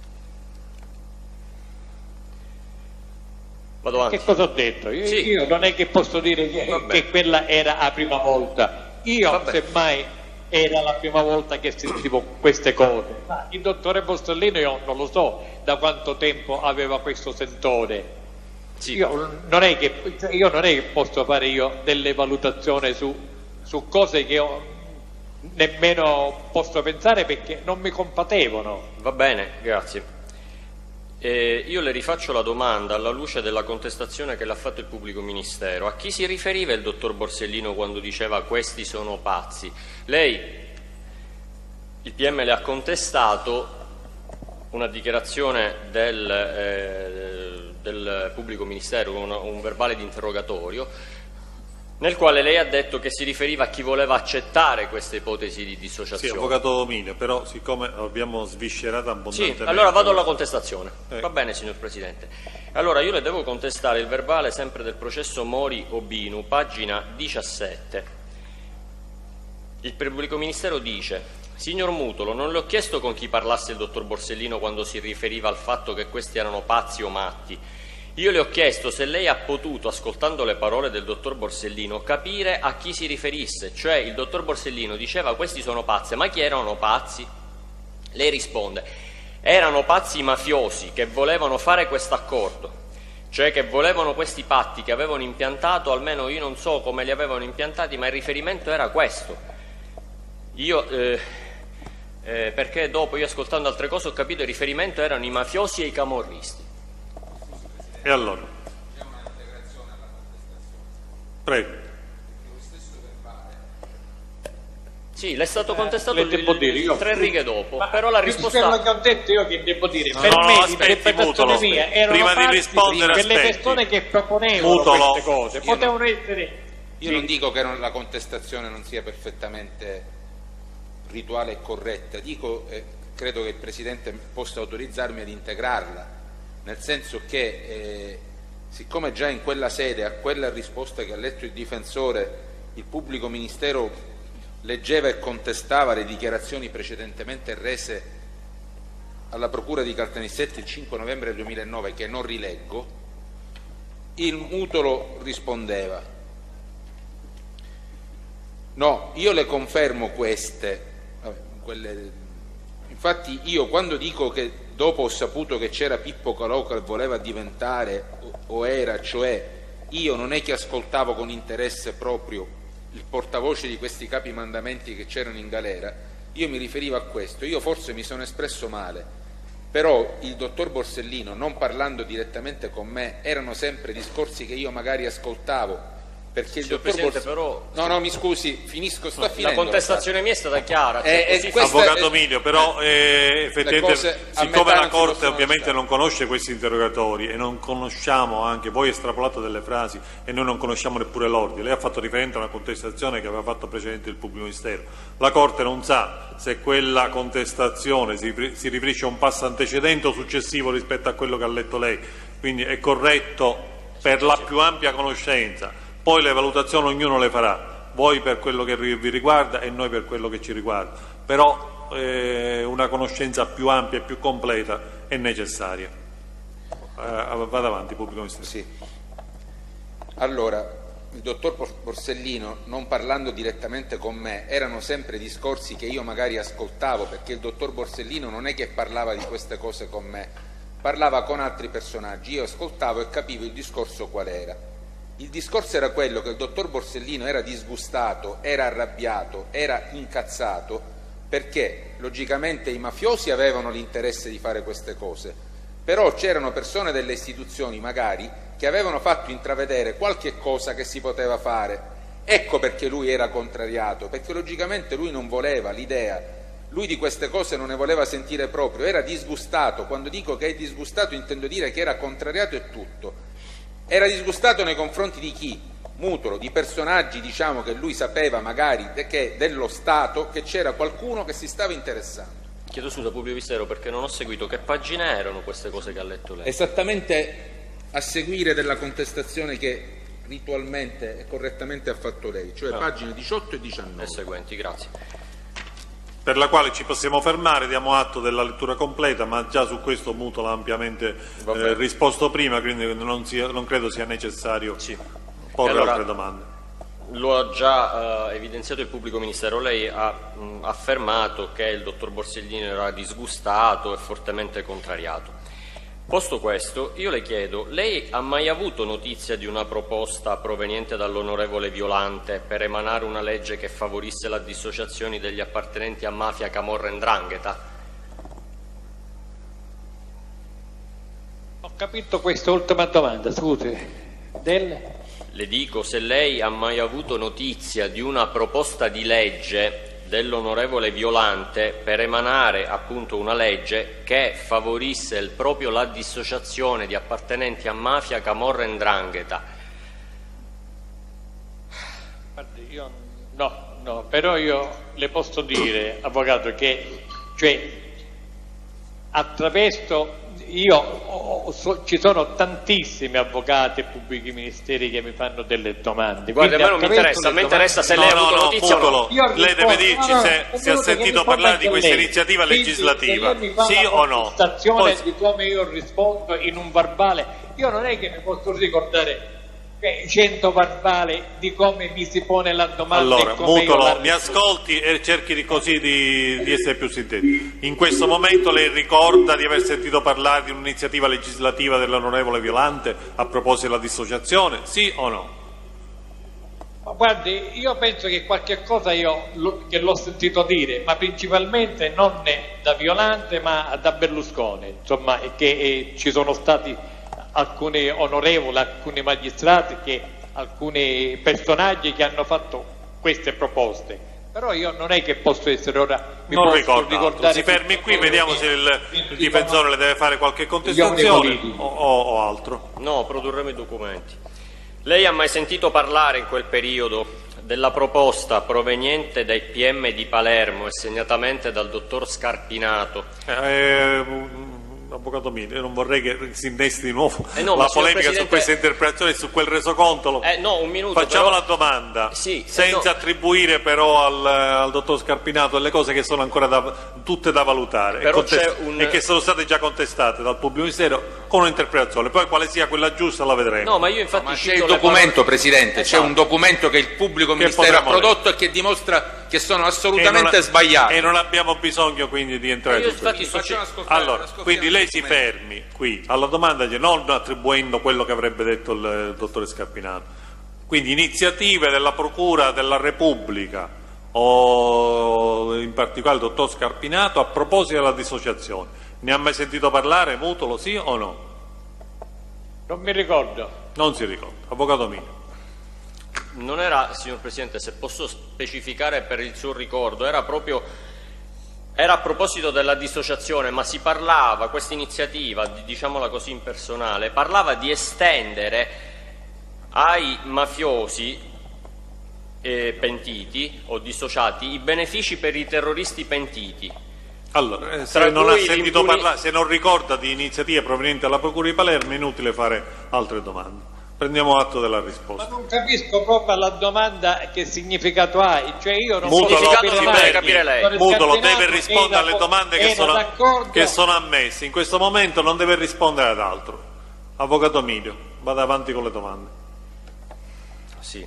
Vado avanti. Che cosa ho detto? Io, sì. io non è che posso dire che, che quella era la prima volta. Io, semmai, era la prima volta che sentivo queste cose. Ma il dottore Borsellino io non lo so da quanto tempo aveva questo sentore. Sì. Io, non è che, io non è che posso fare io delle valutazioni su, su cose che io nemmeno posso pensare, perché non mi compatevano. Va bene, grazie. Eh, io le rifaccio la domanda alla luce della contestazione che l'ha fatto il pubblico ministero. A chi si riferiva il dottor Borsellino quando diceva questi sono pazzi? Lei, il P M le ha contestato una dichiarazione del, eh, del pubblico ministero, un, un verbale di interrogatorio, nel quale lei ha detto che si riferiva a chi voleva accettare queste ipotesi di dissociazione. Sì, avvocato Mine, però siccome abbiamo sviscerato abbondantemente... Sì, allora vado alla contestazione. Eh. Va bene, signor Presidente. Allora io le devo contestare il verbale sempre del processo Mori-Obinu, pagina diciassette. Il pubblico ministero dice: signor Mutolo, non le ho chiesto con chi parlasse il dottor Borsellino quando si riferiva al fatto che questi erano pazzi o matti. Io le ho chiesto se lei ha potuto, ascoltando le parole del dottor Borsellino, capire a chi si riferisse, cioè il dottor Borsellino diceva questi sono pazzi, ma chi erano pazzi? Lei risponde: erano pazzi mafiosi che volevano fare questo accordo, cioè che volevano questi patti che avevano impiantato, almeno io non so come li avevano impiantati, ma il riferimento era questo. Io, eh, eh, perché dopo io ascoltando altre cose ho capito il riferimento erano i mafiosi e i camorristi. E allora? Prego. Sì, le è stato contestato le il, devo dire, io, tre righe dopo, ma però la risposta... quello che ho detto io che devo dire, No, per no, me aspetti, l'interpretazione Mutolo, mia erano prima di fatti rispondere, per le aspetti. persone che proponevano Mutolo. queste cose, Io potevano non- essere... Io Sì. non dico che non- la contestazione non sia perfettamente rituale e corretta, dico eh, credo che il Presidente possa autorizzarmi ad integrarla, nel senso che eh, siccome già in quella sede, a quella risposta che ha letto il difensore, il pubblico ministero leggeva e contestava le dichiarazioni precedentemente rese alla Procura di Caltanissetta il cinque novembre duemilanove, che non rileggo, il Mutolo rispondeva: no, io le confermo queste, vabbè, quelle... infatti io quando dico che dopo ho saputo che c'era Pippo Calò che voleva diventare o, o era, cioè io non è che ascoltavo con interesse proprio il portavoce di questi capi mandamenti che c'erano in galera, io mi riferivo a questo. Io forse mi sono espresso male, però il dottor Borsellino, non parlando direttamente con me, erano sempre discorsi che io magari ascoltavo Perché il Signor dottor Presidente, Borse... però... No, no, mi scusi, finisco, sto La finendo. contestazione mia è stata chiara. Eh, cioè, eh, così Avvocato è- Milio, però eh, effettivamente, a siccome metà la non si Corte possono ovviamente lasciare. non conosce questi interrogatori e non conosciamo anche, voi estrapolato delle frasi e noi non conosciamo neppure l'ordine, lei ha fatto riferimento a una contestazione che aveva fatto precedente il pubblico ministero, la Corte non sa se quella contestazione si, si riferisce a un passo antecedente o successivo rispetto a quello che ha letto lei, quindi è corretto per la più ampia conoscenza, poi le valutazioni ognuno le farà. Voi per quello che vi riguarda e noi per quello che ci riguarda, però eh, una conoscenza più ampia e più completa è necessaria. Eh, vada avanti, pubblico ministero. Sì. Allora, il dottor Borsellino, non parlando direttamente con me, erano sempre discorsi che io magari ascoltavo, perché il dottor Borsellino non è che parlava di queste cose con me, parlava con altri personaggi, io ascoltavo e capivo il discorso qual era. Il discorso era quello che il dottor Borsellino era disgustato, era arrabbiato, era incazzato, perché logicamente i mafiosi avevano l'interesse di fare queste cose, però c'erano persone delle istituzioni magari che avevano fatto intravedere qualche cosa che si poteva fare. Ecco perché lui era contrariato, perché logicamente lui non voleva l'idea, lui di queste cose non ne voleva sentire proprio, era disgustato. Quando dico che è disgustato intendo dire che era contrariato e tutto. Era disgustato nei confronti di chi? Mutolo, di personaggi, diciamo, che lui sapeva magari che dello Stato, che c'era qualcuno che si stava interessando. Chiedo scusa, pubblico ministero, perché non ho seguito. Che pagine erano queste cose che ha letto lei? Esattamente a seguire della contestazione che ritualmente e correttamente ha fatto lei, cioè no. pagine diciotto e diciannove. Le seguenti, grazie. Per la quale ci possiamo fermare, diamo atto della lettura completa, ma già su questo Muto l'ha ampiamente eh, risposto prima, quindi non, sia, non credo sia necessario sì. porre allora, altre domande. Lo ha già eh, evidenziato il pubblico ministero, lei ha mh, affermato che il dottor Borsellino era disgustato e fortemente contrariato. Posto questo, io le chiedo, lei ha mai avuto notizia di una proposta proveniente dall'onorevole Violante per emanare una legge che favorisse la dissociazione degli appartenenti a mafia, camorra e 'ndrangheta? Ho capito questa ultima domanda, scusi. Del... Le dico se lei ha mai avuto notizia di una proposta di legge dell'onorevole Violante per emanare appunto una legge che favorisse il proprio la dissociazione di appartenenti a mafia, camorra e 'ndrangheta. Guardi, io no, no, però io le posso dire, avvocato, che cioè attraverso io ho, so, ci sono tantissimi avvocati e pubblici ministeri che mi fanno delle domande. Guarda, a me non mi interessa, a me interessa se lei ha avuto no, notizia Mutolo, o no. lei deve dirci no, se, no, se ha sentito parlare di questa iniziativa legislativa, sì o no? Poi... di come io rispondo in un verbale, io non è che mi posso ricordare cento verbali di come mi si pone la domanda. Allora, e come Mutolo, io la... mi ascolti e cerchi di così di, di essere più sintetico. In questo momento lei ricorda di aver sentito parlare di un'iniziativa legislativa dell'onorevole Violante a proposito della dissociazione, sì o no? Ma guardi, io penso che qualche cosa io lo, che l'ho sentito dire, ma principalmente non da Violante ma da Berlusconi, insomma, che eh, ci sono stati alcuni onorevoli, alcuni magistrati, che, alcuni personaggi che hanno fatto queste proposte, però io non è che posso essere ora mi non posso ricordo ricordare. Si fermi qui, vediamo se il, il difensore le deve fare qualche contestazione o, o, o altro. No, produrremo i documenti. Lei ha mai sentito parlare in quel periodo della proposta proveniente dai P M di Palermo e segnatamente dal dottor Scarpinato? Eh, Avvocato Milio, io non vorrei che si innesti di nuovo eh no, la polemica Presidente... su questa interpretazione e su quel resoconto. Eh no, un minuto. Facciamo però... la domanda, sì, senza no. attribuire però al, al dottor Scarpinato delle cose che sono ancora da, tutte da valutare e, contest- un... e che sono state già contestate dal pubblico ministero con un'interpretazione. Poi quale sia quella giusta la vedremo. No, ma io infatti ma c'è il documento, parole... Presidente, esatto. c'è un documento che il pubblico che ministero ha prodotto e che dimostra che sono assolutamente e sbagliati. E non abbiamo bisogno quindi di entrare io su questo. sto... Allora, quindi lei si fermi qui alla domanda, non attribuendo quello che avrebbe detto il, il dottore Scarpinato. Quindi iniziative della Procura della Repubblica o in particolare il dottor Scarpinato a proposito della dissociazione. Ne ha mai sentito parlare, Mutolo, sì o no? Non mi ricordo. Non si ricorda. Avvocato Milio. non era, signor Presidente, se posso specificare per il suo ricordo, era proprio, era a proposito della dissociazione, ma si parlava, questa iniziativa, diciamola così impersonale, parlava di estendere ai mafiosi eh, pentiti o dissociati i benefici per i terroristi pentiti. Allora, eh, se non ha sentito parlare, se non ricorda di iniziative provenienti dalla Procura di Palermo, è inutile fare altre domande. Prendiamo atto della risposta. Ma non capisco proprio la domanda che significato ha, cioè io non Mutolo, posso capire mai. capire lei. Mutolo deve rispondere alle domande che sono, d'accordo. che sono ammesse. In questo momento non deve rispondere ad altro. Avvocato Milio, vada avanti con le domande. Sì.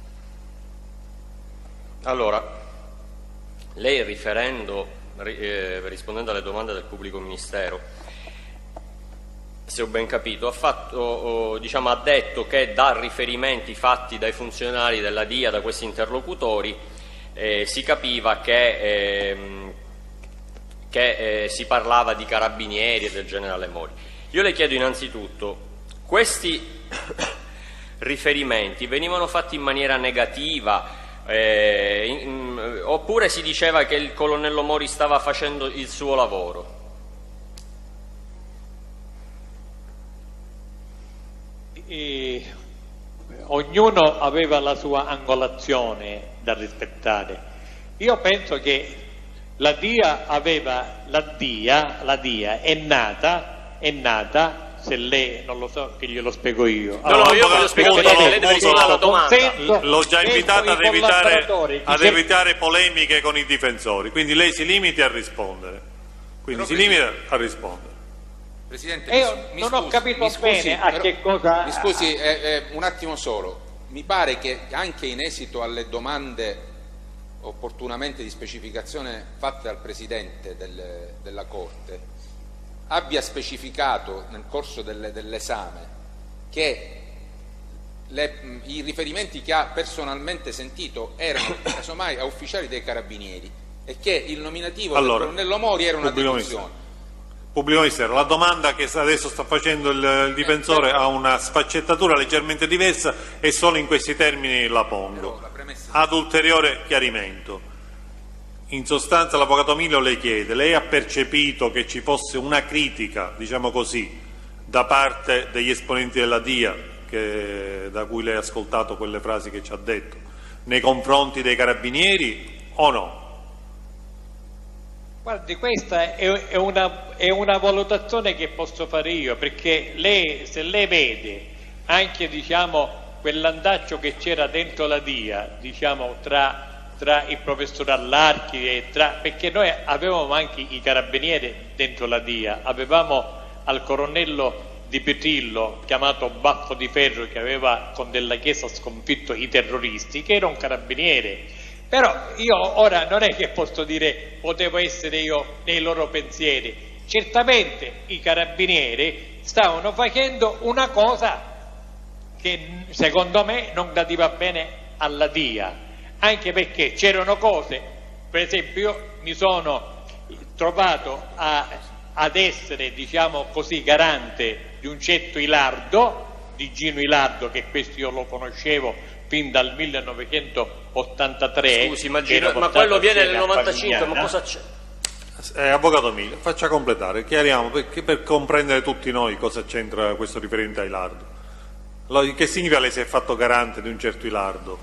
Allora, lei riferendo, eh, rispondendo alle domande del pubblico ministero, se ho ben capito, ha, fatto, oh, diciamo, ha detto che da riferimenti fatti dai funzionari della D I A, da questi interlocutori, eh, si capiva che, eh, che eh, si parlava di carabinieri e del generale Mori. Io le chiedo innanzitutto, questi riferimenti venivano fatti in maniera negativa, eh, in, oppure si diceva che il colonnello Mori stava facendo il suo lavoro? E ognuno aveva la sua angolazione da rispettare. Io penso che la D I A aveva la D I A, la D I A è nata, è nata, se lei non lo so che glielo spiego io. No, allora, no, io voglio spiegare perché lei deve rispondere alla domanda. L'ho già invitato ad evitare, ad evitare polemiche con i difensori, quindi lei si limiti a rispondere. Quindi però si limita a rispondere. Presidente, e io mi, non mi ho scusi, capito mi scusi, bene a però, che cosa... Mi scusi, eh, eh, un attimo solo. Mi pare che anche in esito alle domande opportunamente di specificazione fatte dal Presidente del, della Corte, abbia specificato nel corso del, dell'esame che le, i riferimenti che ha personalmente sentito erano casomai a ufficiali dei Carabinieri e che il nominativo allora, del colonnello Mori era una deduzione. Pubblico Ministero, la domanda che adesso sta facendo il, il difensore ha una sfaccettatura leggermente diversa e solo in questi termini la pongo. Ad ulteriore chiarimento. In sostanza l'Avvocato Milio le chiede, lei ha percepito che ci fosse una critica, diciamo così, da parte degli esponenti della D I A, che, da cui lei ha ascoltato quelle frasi che ci ha detto, nei confronti dei Carabinieri o no? Guardi, questa è una, è una valutazione che posso fare io, perché lei, se lei vede anche, diciamo, quell'andaccio che c'era dentro la D I A, diciamo, tra, tra il professor Allarchi e tra, perché noi avevamo anche i Carabinieri dentro la D I A, avevamo al colonnello Di Petrillo, chiamato Baffo di Ferro, che aveva con Della Chiesa sconfitto i terroristi, che era un carabiniere. Però io ora non è che posso dire potevo essere io nei loro pensieri. Certamente i Carabinieri stavano facendo una cosa che secondo me non gradiva bene alla D I A, anche perché c'erano cose, per esempio io mi sono trovato a, ad essere, diciamo così, garante di un certo Ilardo, di Gino Ilardo, che questo io lo conoscevo fin dal millenovecentottantatré. Scusi, ma, Gino, ma quello viene nel novantacinque, ma cosa c'è? Eh, Avvocato Milio, faccia completare, chiariamo perché, per comprendere tutti noi cosa c'entra questo riferimento a Ilardo. Che significa lei si è fatto garante di un certo Ilardo?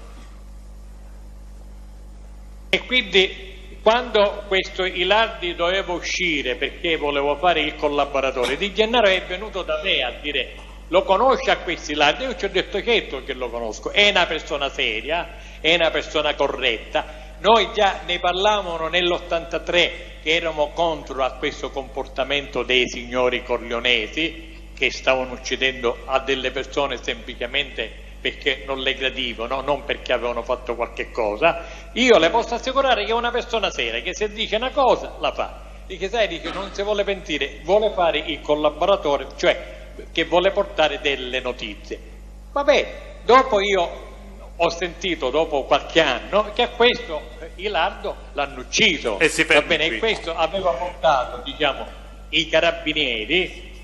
E quindi quando questo Ilardi doveva uscire perché volevo fare il collaboratore, Di Gennaro è venuto da me a dire: lo conosce a questi Ilardi? Io ci ho detto certo che lo conosco, è una persona seria, è una persona corretta. Noi già ne parlavamo nell'ottantatré che eravamo contro a questo comportamento dei signori corleonesi che stavano uccidendo a delle persone semplicemente perché non le gradivano, non perché avevano fatto qualche cosa. Io le posso assicurare che è una persona seria, che se dice una cosa la fa, e che sai, dice non si vuole pentire, vuole fare il collaboratore, cioè che vuole portare delle notizie. Vabbè, dopo io ho sentito dopo qualche anno che a questo Ilardo l'hanno ucciso, e si va bene, e questo aveva portato, diciamo, i Carabinieri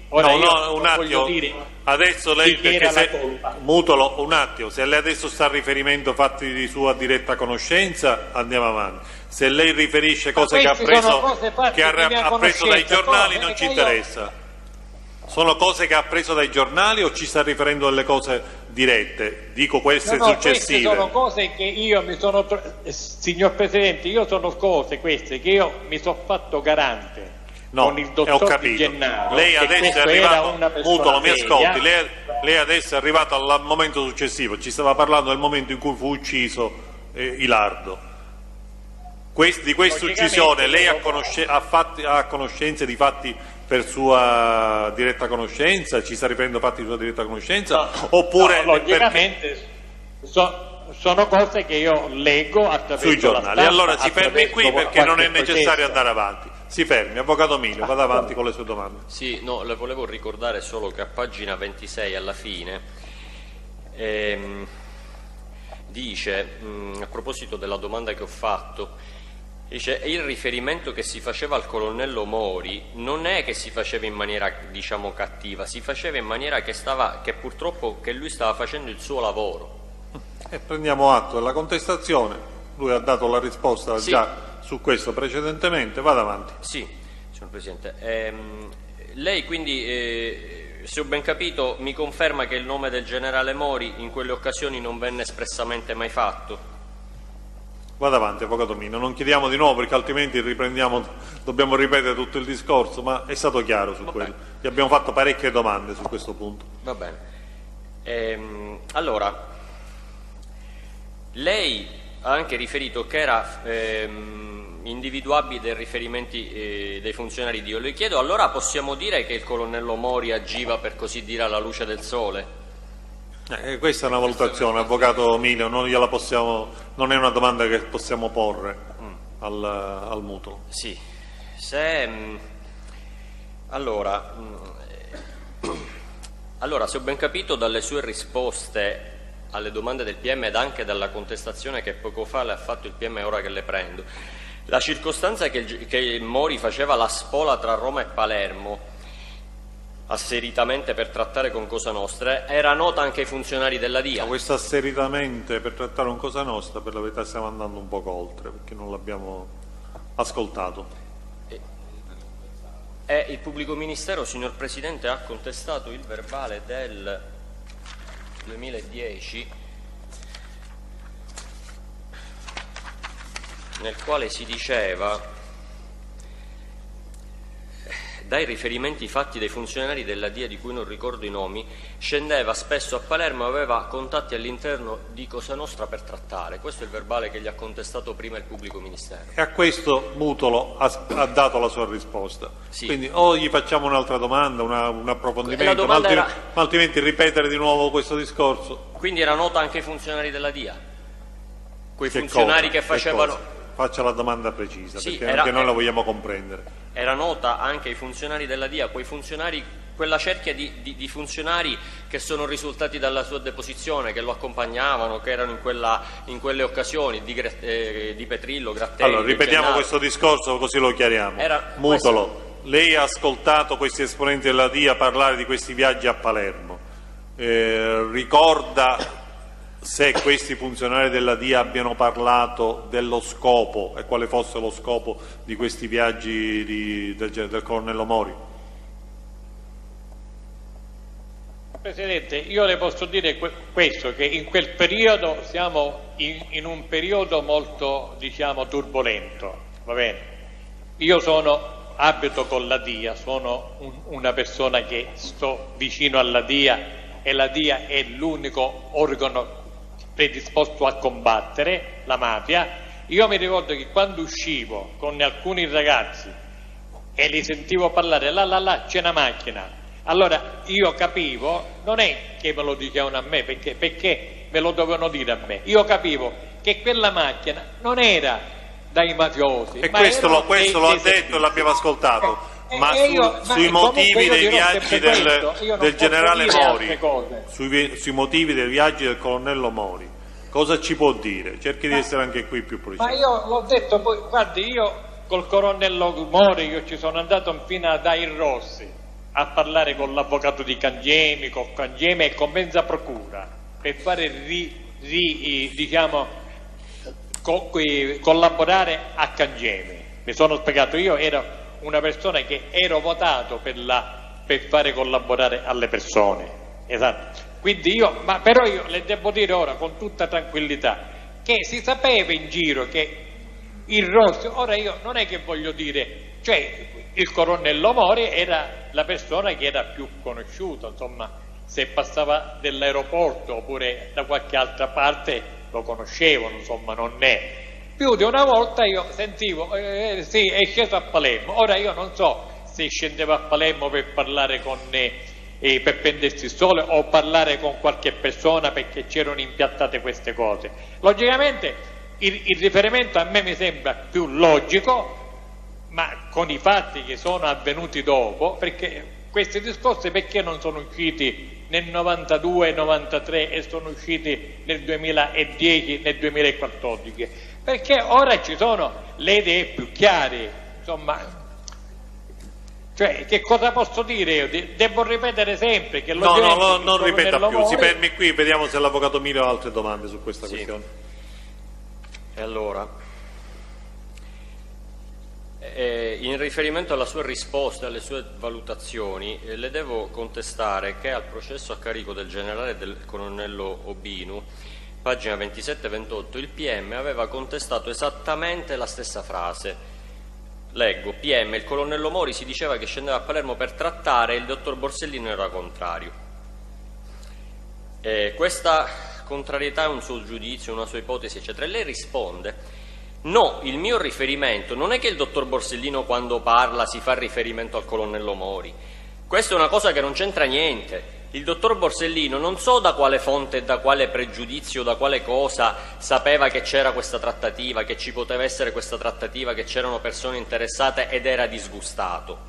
Ora no, io no, un attimo, dire adesso lei, perché se, colpa. Mutolo, un attimo, se lei adesso sta riferendo fatti di sua diretta conoscenza, andiamo avanti. Se lei riferisce cose che ha preso, che ha, ha preso dai giornali, non ci interessa. Io... Sono cose che ha preso dai giornali o ci sta riferendo alle cose dirette? Dico queste no, no, successive. Queste sono cose che io mi sono, signor Presidente, io sono cose queste che io mi sono fatto garante. No, con il dottor ho capito. Gennaro, lei adesso è arrivato, Mutolo, mi ascolti, lei, lei adesso è arrivato al momento successivo, ci stava parlando del momento in cui fu ucciso eh, Ilardo. Quest, di questa uccisione lei ha, conosce, ha, fatti, ha conoscenze di fatti per sua diretta conoscenza, ci sta riprendendo fatti di sua diretta conoscenza, no, oppure... No, logicamente perché... so, sono cose che io leggo attraverso sui giornali. Stampa, allora si fermi qui perché non è necessario processo. andare avanti. Si fermi, Avvocato Milio, vada avanti con le sue domande. Sì, no, le volevo ricordare solo che a pagina ventisei alla fine ehm, dice, mh, a proposito della domanda che ho fatto, dice il riferimento che si faceva al colonnello Mori non è che si faceva in maniera, diciamo, cattiva, si faceva in maniera che, stava, che purtroppo che lui stava facendo il suo lavoro. E prendiamo atto della contestazione, lui ha dato la risposta sì. già su questo precedentemente, vada avanti. Sì, signor Presidente. Ehm, lei quindi, eh, se ho ben capito, mi conferma che il nome del generale Mori in quelle occasioni non venne espressamente mai fatto? Vada avanti, Avvocato Milio, non chiediamo di nuovo perché altrimenti riprendiamo, dobbiamo ripetere tutto il discorso, ma è stato chiaro su Va quello. Bene. Gli abbiamo fatto parecchie domande su questo punto. Va bene. Ehm, allora, lei ha anche riferito che era... Ehm, individuabili dei riferimenti eh, dei funzionari di Io le chiedo, allora possiamo dire che il colonnello Mori agiva per così dire alla luce del sole? Eh, questa è una valutazione, Avvocato Milio, non, gliela possiamo, non è una domanda che possiamo porre mm. al, al Mutolo. Sì, se, mh, allora, mh, allora se ho ben capito dalle sue risposte alle domande del P M ed anche dalla contestazione che poco fa le ha fatto il P M, ora che le prendo, la circostanza che, il, che Mori faceva la spola tra Roma e Palermo asseritamente per trattare con Cosa Nostra era nota anche ai funzionari della D I A. Ma questa asseritamente per trattare con Cosa Nostra, per la verità stiamo andando un poco oltre perché non l'abbiamo ascoltato. E, e il pubblico ministero, signor Presidente, ha contestato il verbale del duemiladieci nel quale si diceva, dai riferimenti fatti dai funzionari della D I A di cui non ricordo i nomi, scendeva spesso a Palermo e aveva contatti all'interno di Cosa Nostra per trattare. Questo è il verbale che gli ha contestato prima il pubblico ministero. E a questo Mutolo ha, ha dato la sua risposta. Sì. Quindi o gli facciamo un'altra domanda, una, un approfondimento, ma, altri, era... ma altrimenti ripetere di nuovo questo discorso. Quindi era nota anche ai funzionari della D I A? Quei che funzionari cosa? che facevano... Che Faccia la domanda precisa, sì, perché era, anche noi era, la vogliamo comprendere. Era nota anche ai funzionari della D I A, quei funzionari, quella cerchia di, di, di funzionari che sono risultati dalla sua deposizione, che lo accompagnavano, che erano in, quella, in quelle occasioni, di, eh, di Petrillo, Gratteri... Allora, ripetiamo questo discorso così lo chiariamo. Era Mutolo, questo... lei ha ascoltato questi esponenti della D I A parlare di questi viaggi a Palermo. Eh, ricorda... se questi funzionari della D I A abbiano parlato dello scopo e quale fosse lo scopo di questi viaggi di, del, del colonnello Mori? Presidente, io le posso dire questo, che in quel periodo siamo in, in un periodo molto, diciamo, turbolento, va bene? Io sono, abito con la D I A, sono un, una persona che sto vicino alla D I A e la D I A è l'unico organo predisposto a combattere la mafia. Io mi ricordo che quando uscivo con alcuni ragazzi e li sentivo parlare, là là là c'è una macchina, allora io capivo, non è che me lo dicevano a me, perché, perché me lo dovevano dire a me, io capivo che quella macchina non era dai mafiosi. E questo lo, questo lo ha detto e l'abbiamo ascoltato. Ma, su, io, ma sui motivi dei viaggi del, questo, del generale Mori, sui, sui motivi dei viaggi del colonnello Mori, cosa ci può dire? Cerchi ma, di essere anche qui più preciso. Ma io l'ho detto, poi, guardi, io col colonnello Mori io ci sono andato fino a Dair Rossi a parlare con l'avvocato di Cangemi, con Cangemi e con mezza procura per fare ri, ri, diciamo, co, qui, collaborare a Cangemi. Mi sono spiegato, io ero una persona che ero votato per, la, per fare collaborare alle persone, esatto. Quindi io, ma però io le devo dire ora con tutta tranquillità che si sapeva in giro che il Rossi, ora io non è che voglio dire, cioè il colonnello Mori era la persona che era più conosciuta, insomma, se passava dall'aeroporto oppure da qualche altra parte lo conoscevano, insomma, non è. Più di una volta io sentivo, eh, sì, è sceso a Palermo, ora io non so se scendeva a Palermo per parlare con, eh, eh, per prendersi il sole o parlare con qualche persona perché c'erano impiattate queste cose. Logicamente il, il riferimento a me mi sembra più logico, ma con i fatti che sono avvenuti dopo, perché questi discorsi perché non sono usciti nel novantadue novantatré e sono usciti nel duemiladieci, nel duemilaquattordici? Perché ora ci sono le idee più chiare, insomma, cioè che cosa posso dire io? Devo ripetere sempre che lo No, no, no, non ripeta più, Mori... si fermi qui, vediamo se l'avvocato Milo ha altre domande su questa sì. questione. E allora, eh, in riferimento alla sua risposta e alle sue valutazioni, eh, le devo contestare che al processo a carico del generale del colonnello Obinu, pagina ventisette ventotto, il P M aveva contestato esattamente la stessa frase. Leggo, P M, il colonnello Mori si diceva che scendeva a Palermo per trattare e il dottor Borsellino era contrario. Eh, questa contrarietà è un suo giudizio, una sua ipotesi, eccetera. E lei risponde, no, il mio riferimento non è che il dottor Borsellino quando parla si fa riferimento al colonnello Mori. Questa è una cosa che non c'entra niente. Il dottor Borsellino non so da quale fonte, da quale pregiudizio, da quale cosa sapeva che c'era questa trattativa, che ci poteva essere questa trattativa, che c'erano persone interessate ed era disgustato.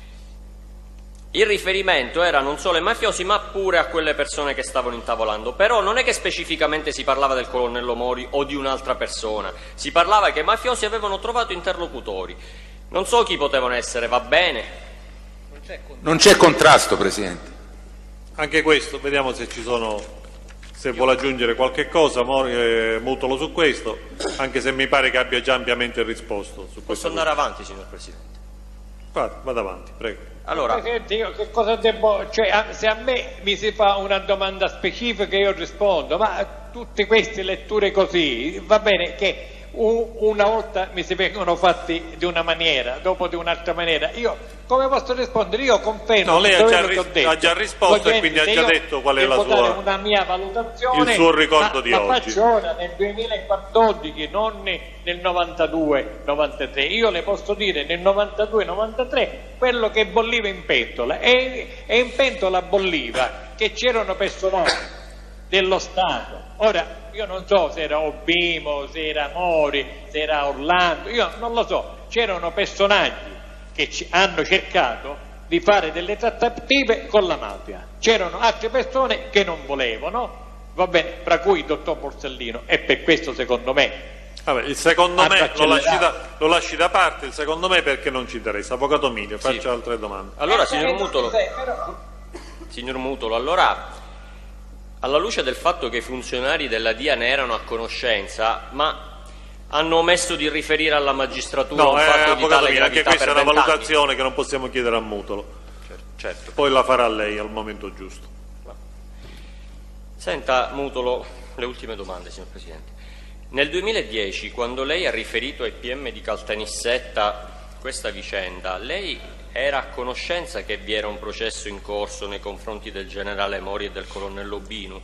Il riferimento era non solo ai mafiosi ma pure a quelle persone che stavano intavolando, però non è che specificamente si parlava del colonnello Mori o di un'altra persona, si parlava che i mafiosi avevano trovato interlocutori. Non so chi potevano essere, va bene? Non c'è contrasto, Presidente. Anche questo, vediamo se ci sono, se vuole aggiungere qualche cosa, eh, Mutolo su questo, anche se mi pare che abbia già ampiamente risposto. Su Posso andare avanti, signor Presidente? Vada, vada avanti, prego. Allora, Presidente, io che cosa devo, cioè, se a me mi si fa una domanda specifica io rispondo, ma tutte queste letture così, va bene che una volta mi si vengono fatti di una maniera, dopo di un'altra maniera, io come posso rispondere? Io confermo. No, lei ha già, ris detto, ha già risposto e quindi ha già detto qual è la sua, una mia valutazione, il suo ricordo ma di la oggi. faccio ora nel duemilaquattordici, non nel novantadue novantatré. Io le posso dire nel novantadue novantatré quello che bolliva in pentola e, e in pentola bolliva che c'erano personaggi dello Stato. Ora io non so se era Obimo, se era Mori, se era Orlando, io non lo so, c'erano personaggi che ci hanno cercato di fare delle trattative con la mafia, c'erano altre persone che non volevano, va bene, tra cui il dottor Borsellino, e per questo secondo me Vabbè, il secondo me lo lasci, da, lo lasci da parte, il secondo me perché non ci interessa. Avvocato Milio, faccia sì. altre domande. Allora, signor Mutolo, signor Mutolo, allora alla luce del fatto che i funzionari della D I A ne erano a conoscenza, ma hanno omesso di riferire alla magistratura no, un eh, fatto di tale gravità, anche questa per è una vent'anni. valutazione che non possiamo chiedere a Mutolo. Certo. Poi la farà lei al momento giusto. Senta, Mutolo, le ultime domande, signor Presidente. Nel duemiladieci, quando lei ha riferito ai P M di Caltanissetta questa vicenda, lei era a conoscenza che vi era un processo in corso nei confronti del generale Mori e del colonnello Obinu?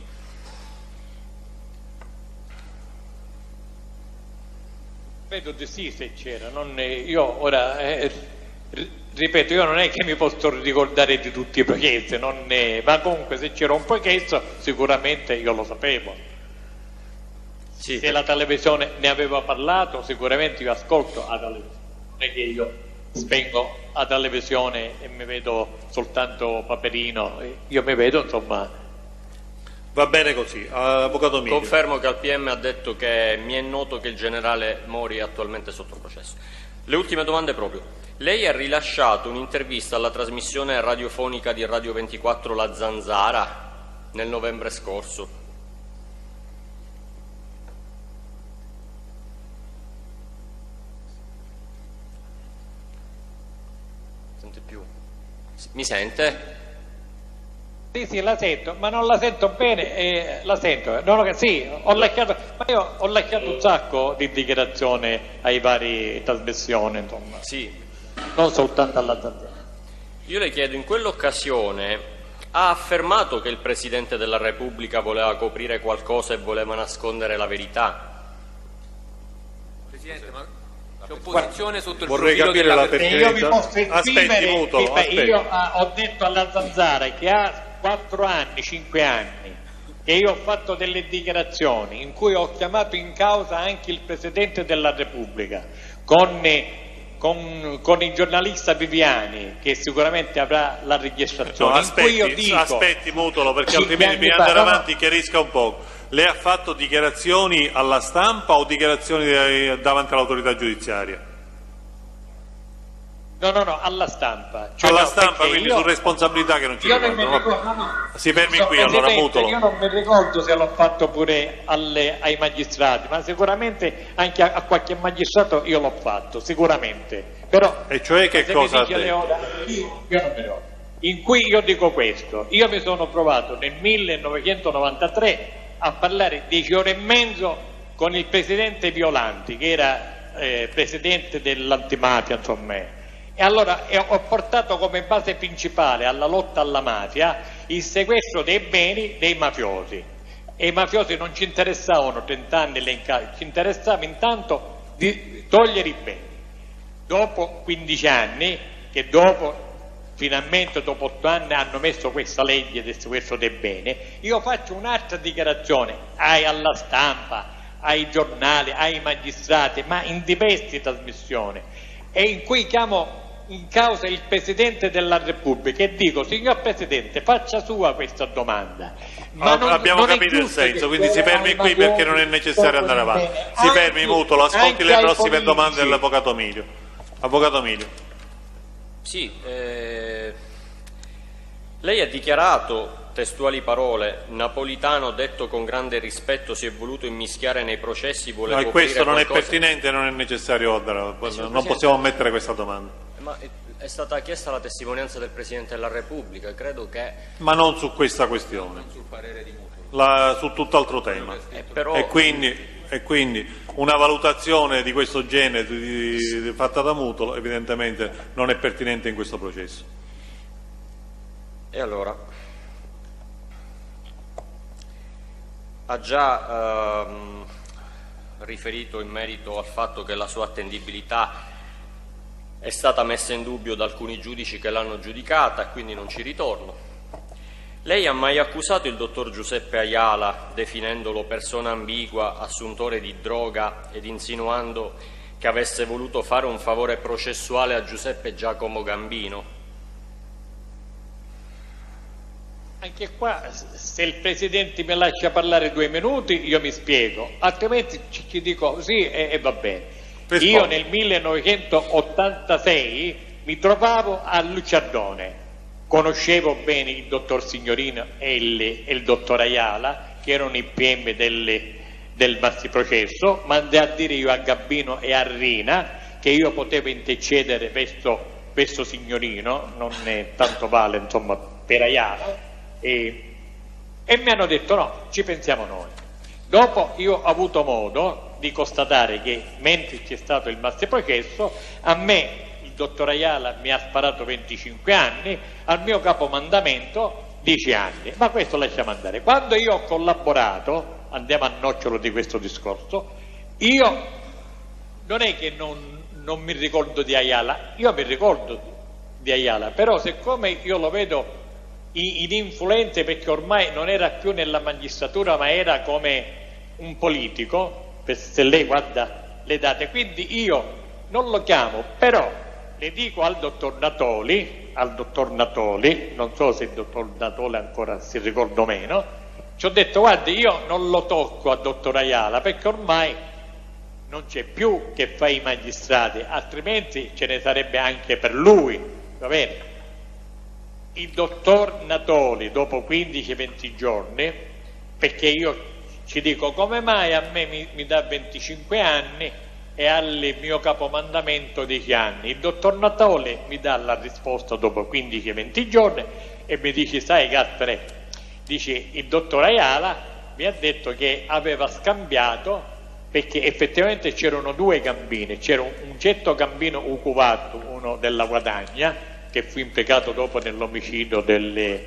Credo di sì, se c'era. Io ora, eh, ripeto, io non è che mi posso ricordare di tutti i processi, non è, ma comunque se c'era un processo sicuramente io lo sapevo. Sì, se la televisione ne aveva parlato, sicuramente io ascolto la televisione, non è che io spengo la televisione e mi vedo soltanto Paperino, io mi vedo, insomma. Va bene così. Avvocato Milio. Confermo che al P M ha detto che mi è noto che il generale Mori è attualmente sotto processo. Le ultime domande proprio. Lei ha rilasciato un'intervista alla trasmissione radiofonica di Radio ventiquattro La Zanzara nel novembre scorso. Sente più? Mi sente? Sì, sì, la sento, ma non la sento bene, eh, la sento. Non ho, sì, ho lasciato, ma io ho lasciato un sacco di dichiarazioni ai vari trasmissioni, insomma. Sì. Non soltanto alla Zanzara. Io le chiedo, in quell'occasione ha affermato che il Presidente della Repubblica voleva coprire qualcosa e voleva nascondere la verità? Presidente, ma c'è opposizione sotto il Vorrei profilo capire della la pertinenza. Io vi posso esprimere Mutolo, che beh, io ah, ho detto alla Zanzara che ha quattro anni, cinque anni, che io ho fatto delle dichiarazioni in cui ho chiamato in causa anche il Presidente della Repubblica con, con, con il giornalista Viviani, che sicuramente avrà la registrazione. No, in aspetti, cui io dico, aspetti Mutolo, perché cinque altrimenti anni bisogna fa, andare no, avanti, chiarisca un po'. Lei ha fatto dichiarazioni alla stampa o dichiarazioni davanti all'autorità giudiziaria? No, no, no, alla stampa. Cioè, alla no, stampa, quindi io, su responsabilità che non ci io non mi riguardano. ricordo, no, no. Si fermi So, qui allora, Mutolo. Io non mi ricordo se l'ho fatto pure alle, ai magistrati, ma sicuramente anche a, a qualche magistrato io l'ho fatto, sicuramente. Però, e cioè che cosa ha detto? detto? Io, io non mi ricordo. In cui io dico questo, io mi sono trovato nel millenovecentonovantatré a parlare dieci ore e mezzo con il presidente Violanti, che era eh, presidente dell'antimafia, insomma. E allora eh, ho portato come base principale alla lotta alla mafia il sequestro dei beni dei mafiosi. E i mafiosi non ci interessavano trent'anni elencati, ci interessava intanto di togliere i beni. Dopo quindici anni, che dopo finalmente dopo otto anni hanno messo questa legge del sequestro dei beni, io faccio un'altra dichiarazione ai, alla stampa, ai giornali, ai magistrati, ma in diverse trasmissioni, e in cui chiamo in causa il Presidente della Repubblica e dico: signor Presidente, faccia sua questa domanda. Ma non, abbiamo non capito il senso, quindi si fermi qui perché non è necessario andare avanti. Si fermi, Mutolo, ascolti le prossime domande dell'Avvocato Milio. Avvocato Milio. Sì, eh, lei ha dichiarato, testuali parole, Napolitano, detto con grande rispetto, si è voluto immischiare nei processi, vuole no, e questo non qualcosa. è pertinente, non è necessario, eh, non possiamo ammettere questa domanda. Ma è, è stata chiesta la testimonianza del Presidente della Repubblica, credo che... Ma non su questa questione, sul parere di Mutolo. La, su tutt'altro tema. Eh, però... E quindi... E quindi una valutazione di questo genere di, di, fatta da Mutolo evidentemente non è pertinente in questo processo. E allora ha già ehm, riferito in merito al fatto che la sua attendibilità è stata messa in dubbio da alcuni giudici che l'hanno giudicata, quindi non ci ritorno. Lei ha mai accusato il dottor Giuseppe Ayala, definendolo persona ambigua, assuntore di droga ed insinuando che avesse voluto fare un favore processuale a Giuseppe Giacomo Gambino? Anche qua, se il Presidente mi lascia parlare due minuti, io mi spiego, altrimenti ci, ci dico sì e, e va bene. Rispondi. Io nel millenovecentottantasei mi trovavo a Luciardone. Conoscevo bene il dottor Signorino e il, e il dottor Ayala, che erano i P M delle, del maxiprocesso. Mandai a dire io a Gambino e a Rina che io potevo intercedere verso, verso Signorino, non è tanto vale insomma per Ayala, e, e mi hanno detto no, ci pensiamo noi. Dopo io ho avuto modo di constatare che mentre c'è stato il maxiprocesso, a me il dottor Ayala mi ha sparato venticinque anni, al mio capomandamento dieci anni, ma questo lasciamo andare. Quando io ho collaborato, andiamo a nocciolo di questo discorso, io non è che non, non mi ricordo di Ayala, io mi ricordo di Ayala, però siccome io lo vedo ininfluente perché ormai non era più nella magistratura ma era come un politico, se lei guarda le date, quindi io non lo chiamo, però le dico al dottor Natoli, al dottor Natoli, non so se il dottor Natoli ancora si ricorda o meno, ci ho detto guardi io non lo tocco al dottor Ayala perché ormai non c'è più che fa i magistrati, altrimenti ce ne sarebbe anche per lui, va bene? Il dottor Natoli dopo quindici venti giorni, perché io ci dico come mai a me mi, mi dà venticinque anni e al mio capomandamento dieci anni, il dottor Natoli mi dà la risposta dopo quindici venti giorni e mi dice, sai Gaspare, dice il dottor Ayala mi ha detto che aveva scambiato, perché effettivamente c'erano due gambini, c'era un, un certo gambino Ucuvatto, uno della Guadagna, che fu impiegato dopo nell'omicidio delle,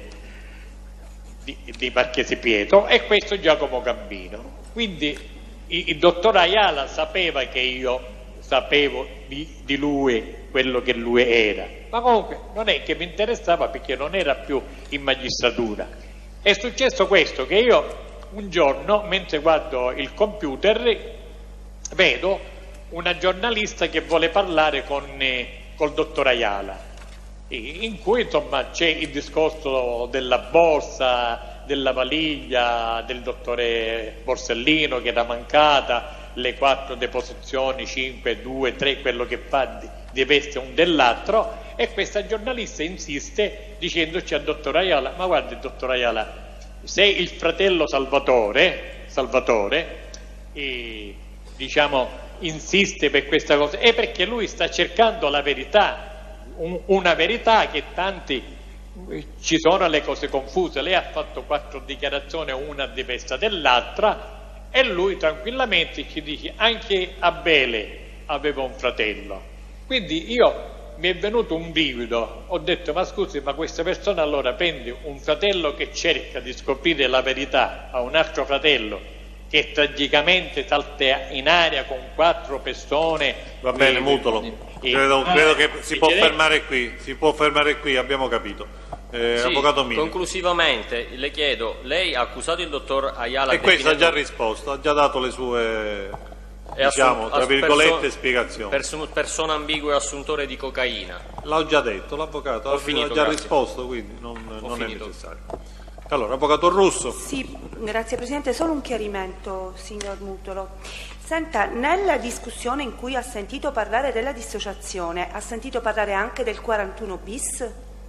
di, di Marchese Pietro, e questo Giacomo Gambino. Quindi il, il dottor Ayala sapeva che io sapevo di, di lui quello che lui era, ma comunque non è che mi interessava perché non era più in magistratura. È successo questo, che io un giorno, mentre guardo il computer, vedo una giornalista che vuole parlare con eh, col dottor Ayala, in cui insomma c'è il discorso della borsa, della valiglia del dottore Borsellino che era mancata, le quattro deposizioni, cinque, due, tre, quello che fa di, di veste un dell'altro, e questa giornalista insiste dicendoci al dottor Ayala, ma guarda dottor Ayala, se il fratello Salvatore, Salvatore eh, diciamo, insiste per questa cosa, è perché lui sta cercando la verità, un, una verità che tanti, ci sono le cose confuse, lei ha fatto quattro dichiarazioni, una diversa dell'altra, e lui tranquillamente ci dice anche Abele aveva un fratello. Quindi io mi è venuto un brivido, ho detto ma scusi, ma questa persona allora prende un fratello che cerca di scoprire la verità a un altro fratello che tragicamente salta in aria con quattro persone. Va bene, e, Mutolo, e, credo, credo che e, si e, può e, fermare qui, si può fermare qui, abbiamo capito. Eh, sì, Avvocato Mini. Conclusivamente le chiedo, lei ha accusato il dottor Ayala e questo ha già definendo... risposto, ha già dato le sue, È diciamo, tra virgolette, perso spiegazioni. Perso persona ambigua e assuntore di cocaina. L'ho già detto, l'avvocato ha finito, già grazie. risposto, quindi non, non è finito. necessario. Allora, Avvocato Russo. Sì, grazie Presidente, solo un chiarimento, signor Mutolo. Senta, nella discussione in cui ha sentito parlare della dissociazione, ha sentito parlare anche del quarantuno bis?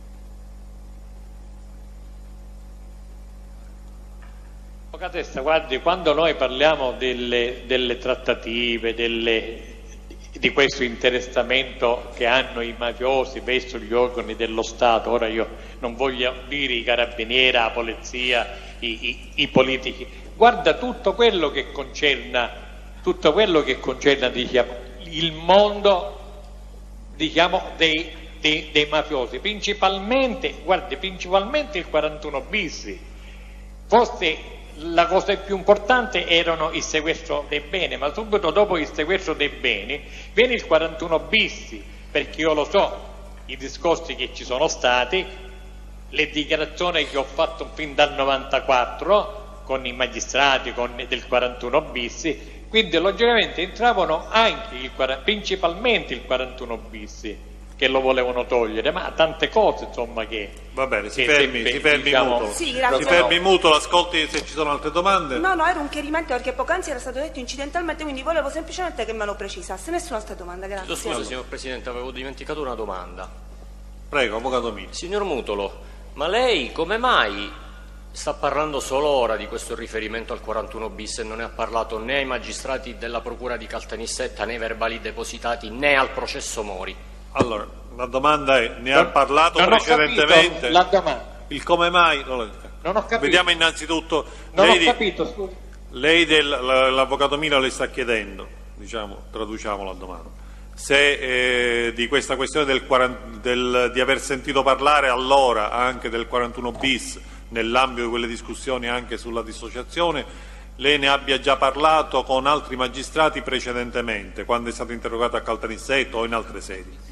Avvocatessa, guardi, quando noi parliamo delle, delle trattative, delle, di questo interessamento che hanno i mafiosi verso gli organi dello Stato, ora io non voglio dire i carabinieri, la polizia, i, i, i politici, guarda tutto quello che concerna, tutto quello che concerna diciamo, il mondo diciamo, dei, dei, dei mafiosi, principalmente, guardi, principalmente il quarantuno bis, forse la cosa più importante erano il sequestro dei beni, ma subito dopo il sequestro dei beni viene il quarantuno bis, perché io lo so, i discorsi che ci sono stati, le dichiarazioni che ho fatto fin dal novantaquattro con i magistrati con, del quarantuno bis, quindi logicamente entravano anche il, principalmente il quarantuno bis, che lo volevano togliere, ma tante cose insomma che... Va bene, si che fermi, sempre, si fermi diciamo, Mutolo. Sì, grazie. Si fermi Mutolo, ascolti se ci sono altre domande. No, no, era un chiarimento perché poc'anzi era stato detto incidentalmente, quindi volevo semplicemente che me lo precisasse. Nessuna altra domanda, grazie. Scusa signor Presidente, avevo dimenticato una domanda. Prego, Avvocato Mini. Signor Mutolo, ma lei come mai sta parlando solo ora di questo riferimento al quarantuno bis e non ne ha parlato né ai magistrati della Procura di Caltanissetta, né ai verbali depositati, né al processo Mori? Allora, la domanda è, ne ha Non- parlato non ho precedentemente? capito la domanda. Il come mai? Non lo- Non ho capito. Vediamo innanzitutto, Non lei, ho di- capito, scusi. lei del, la- l'Avvocato Mino le sta chiedendo, diciamo, traduciamo la domanda, se eh, di questa questione del, quarant- del, di aver sentito parlare allora anche del quarantuno bis nell'ambito di quelle discussioni anche sulla dissociazione, lei ne abbia già parlato con altri magistrati precedentemente, quando è stato interrogato a Caltanissetta o in altre sedi.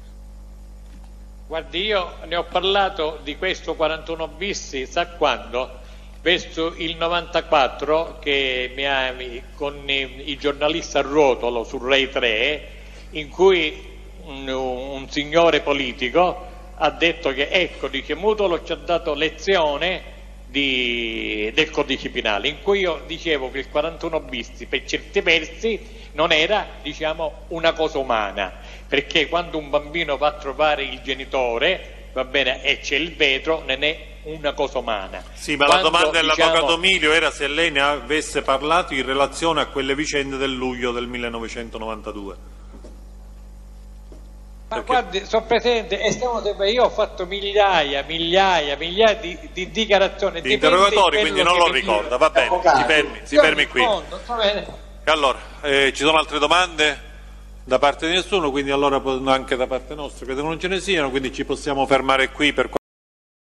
Guardi, io ne ho parlato di questo quarantuno bis, sa quando? Verso il novantaquattro, che mi ha, con i giornalisti a rotolo su Rai tre, in cui un, un signore politico ha detto che, ecco, dice, Mutolo ci ha dato lezione di, del codice penale, in cui io dicevo che il quarantuno bis per certi versi non era, diciamo, una cosa umana, perché quando un bambino va a trovare il genitore, va bene, e c'è il vetro, non è una cosa umana. Sì, ma quando, la domanda dell'avvocato diciamo, Milio era se lei ne avesse parlato in relazione a quelle vicende del luglio del millenovecentonovantadue. Ma Perché... guardi, sono presente e stiamo sempre, io ho fatto migliaia, migliaia, migliaia di, di dichiarazioni di interrogatori, quindi non lo ricorda. Va bene, si fermi, si fermi qui. Rispondo, va bene. Allora, eh, ci sono altre domande da parte di nessuno, quindi allora anche da parte nostra credo non ce ne siano, quindi ci possiamo fermare qui per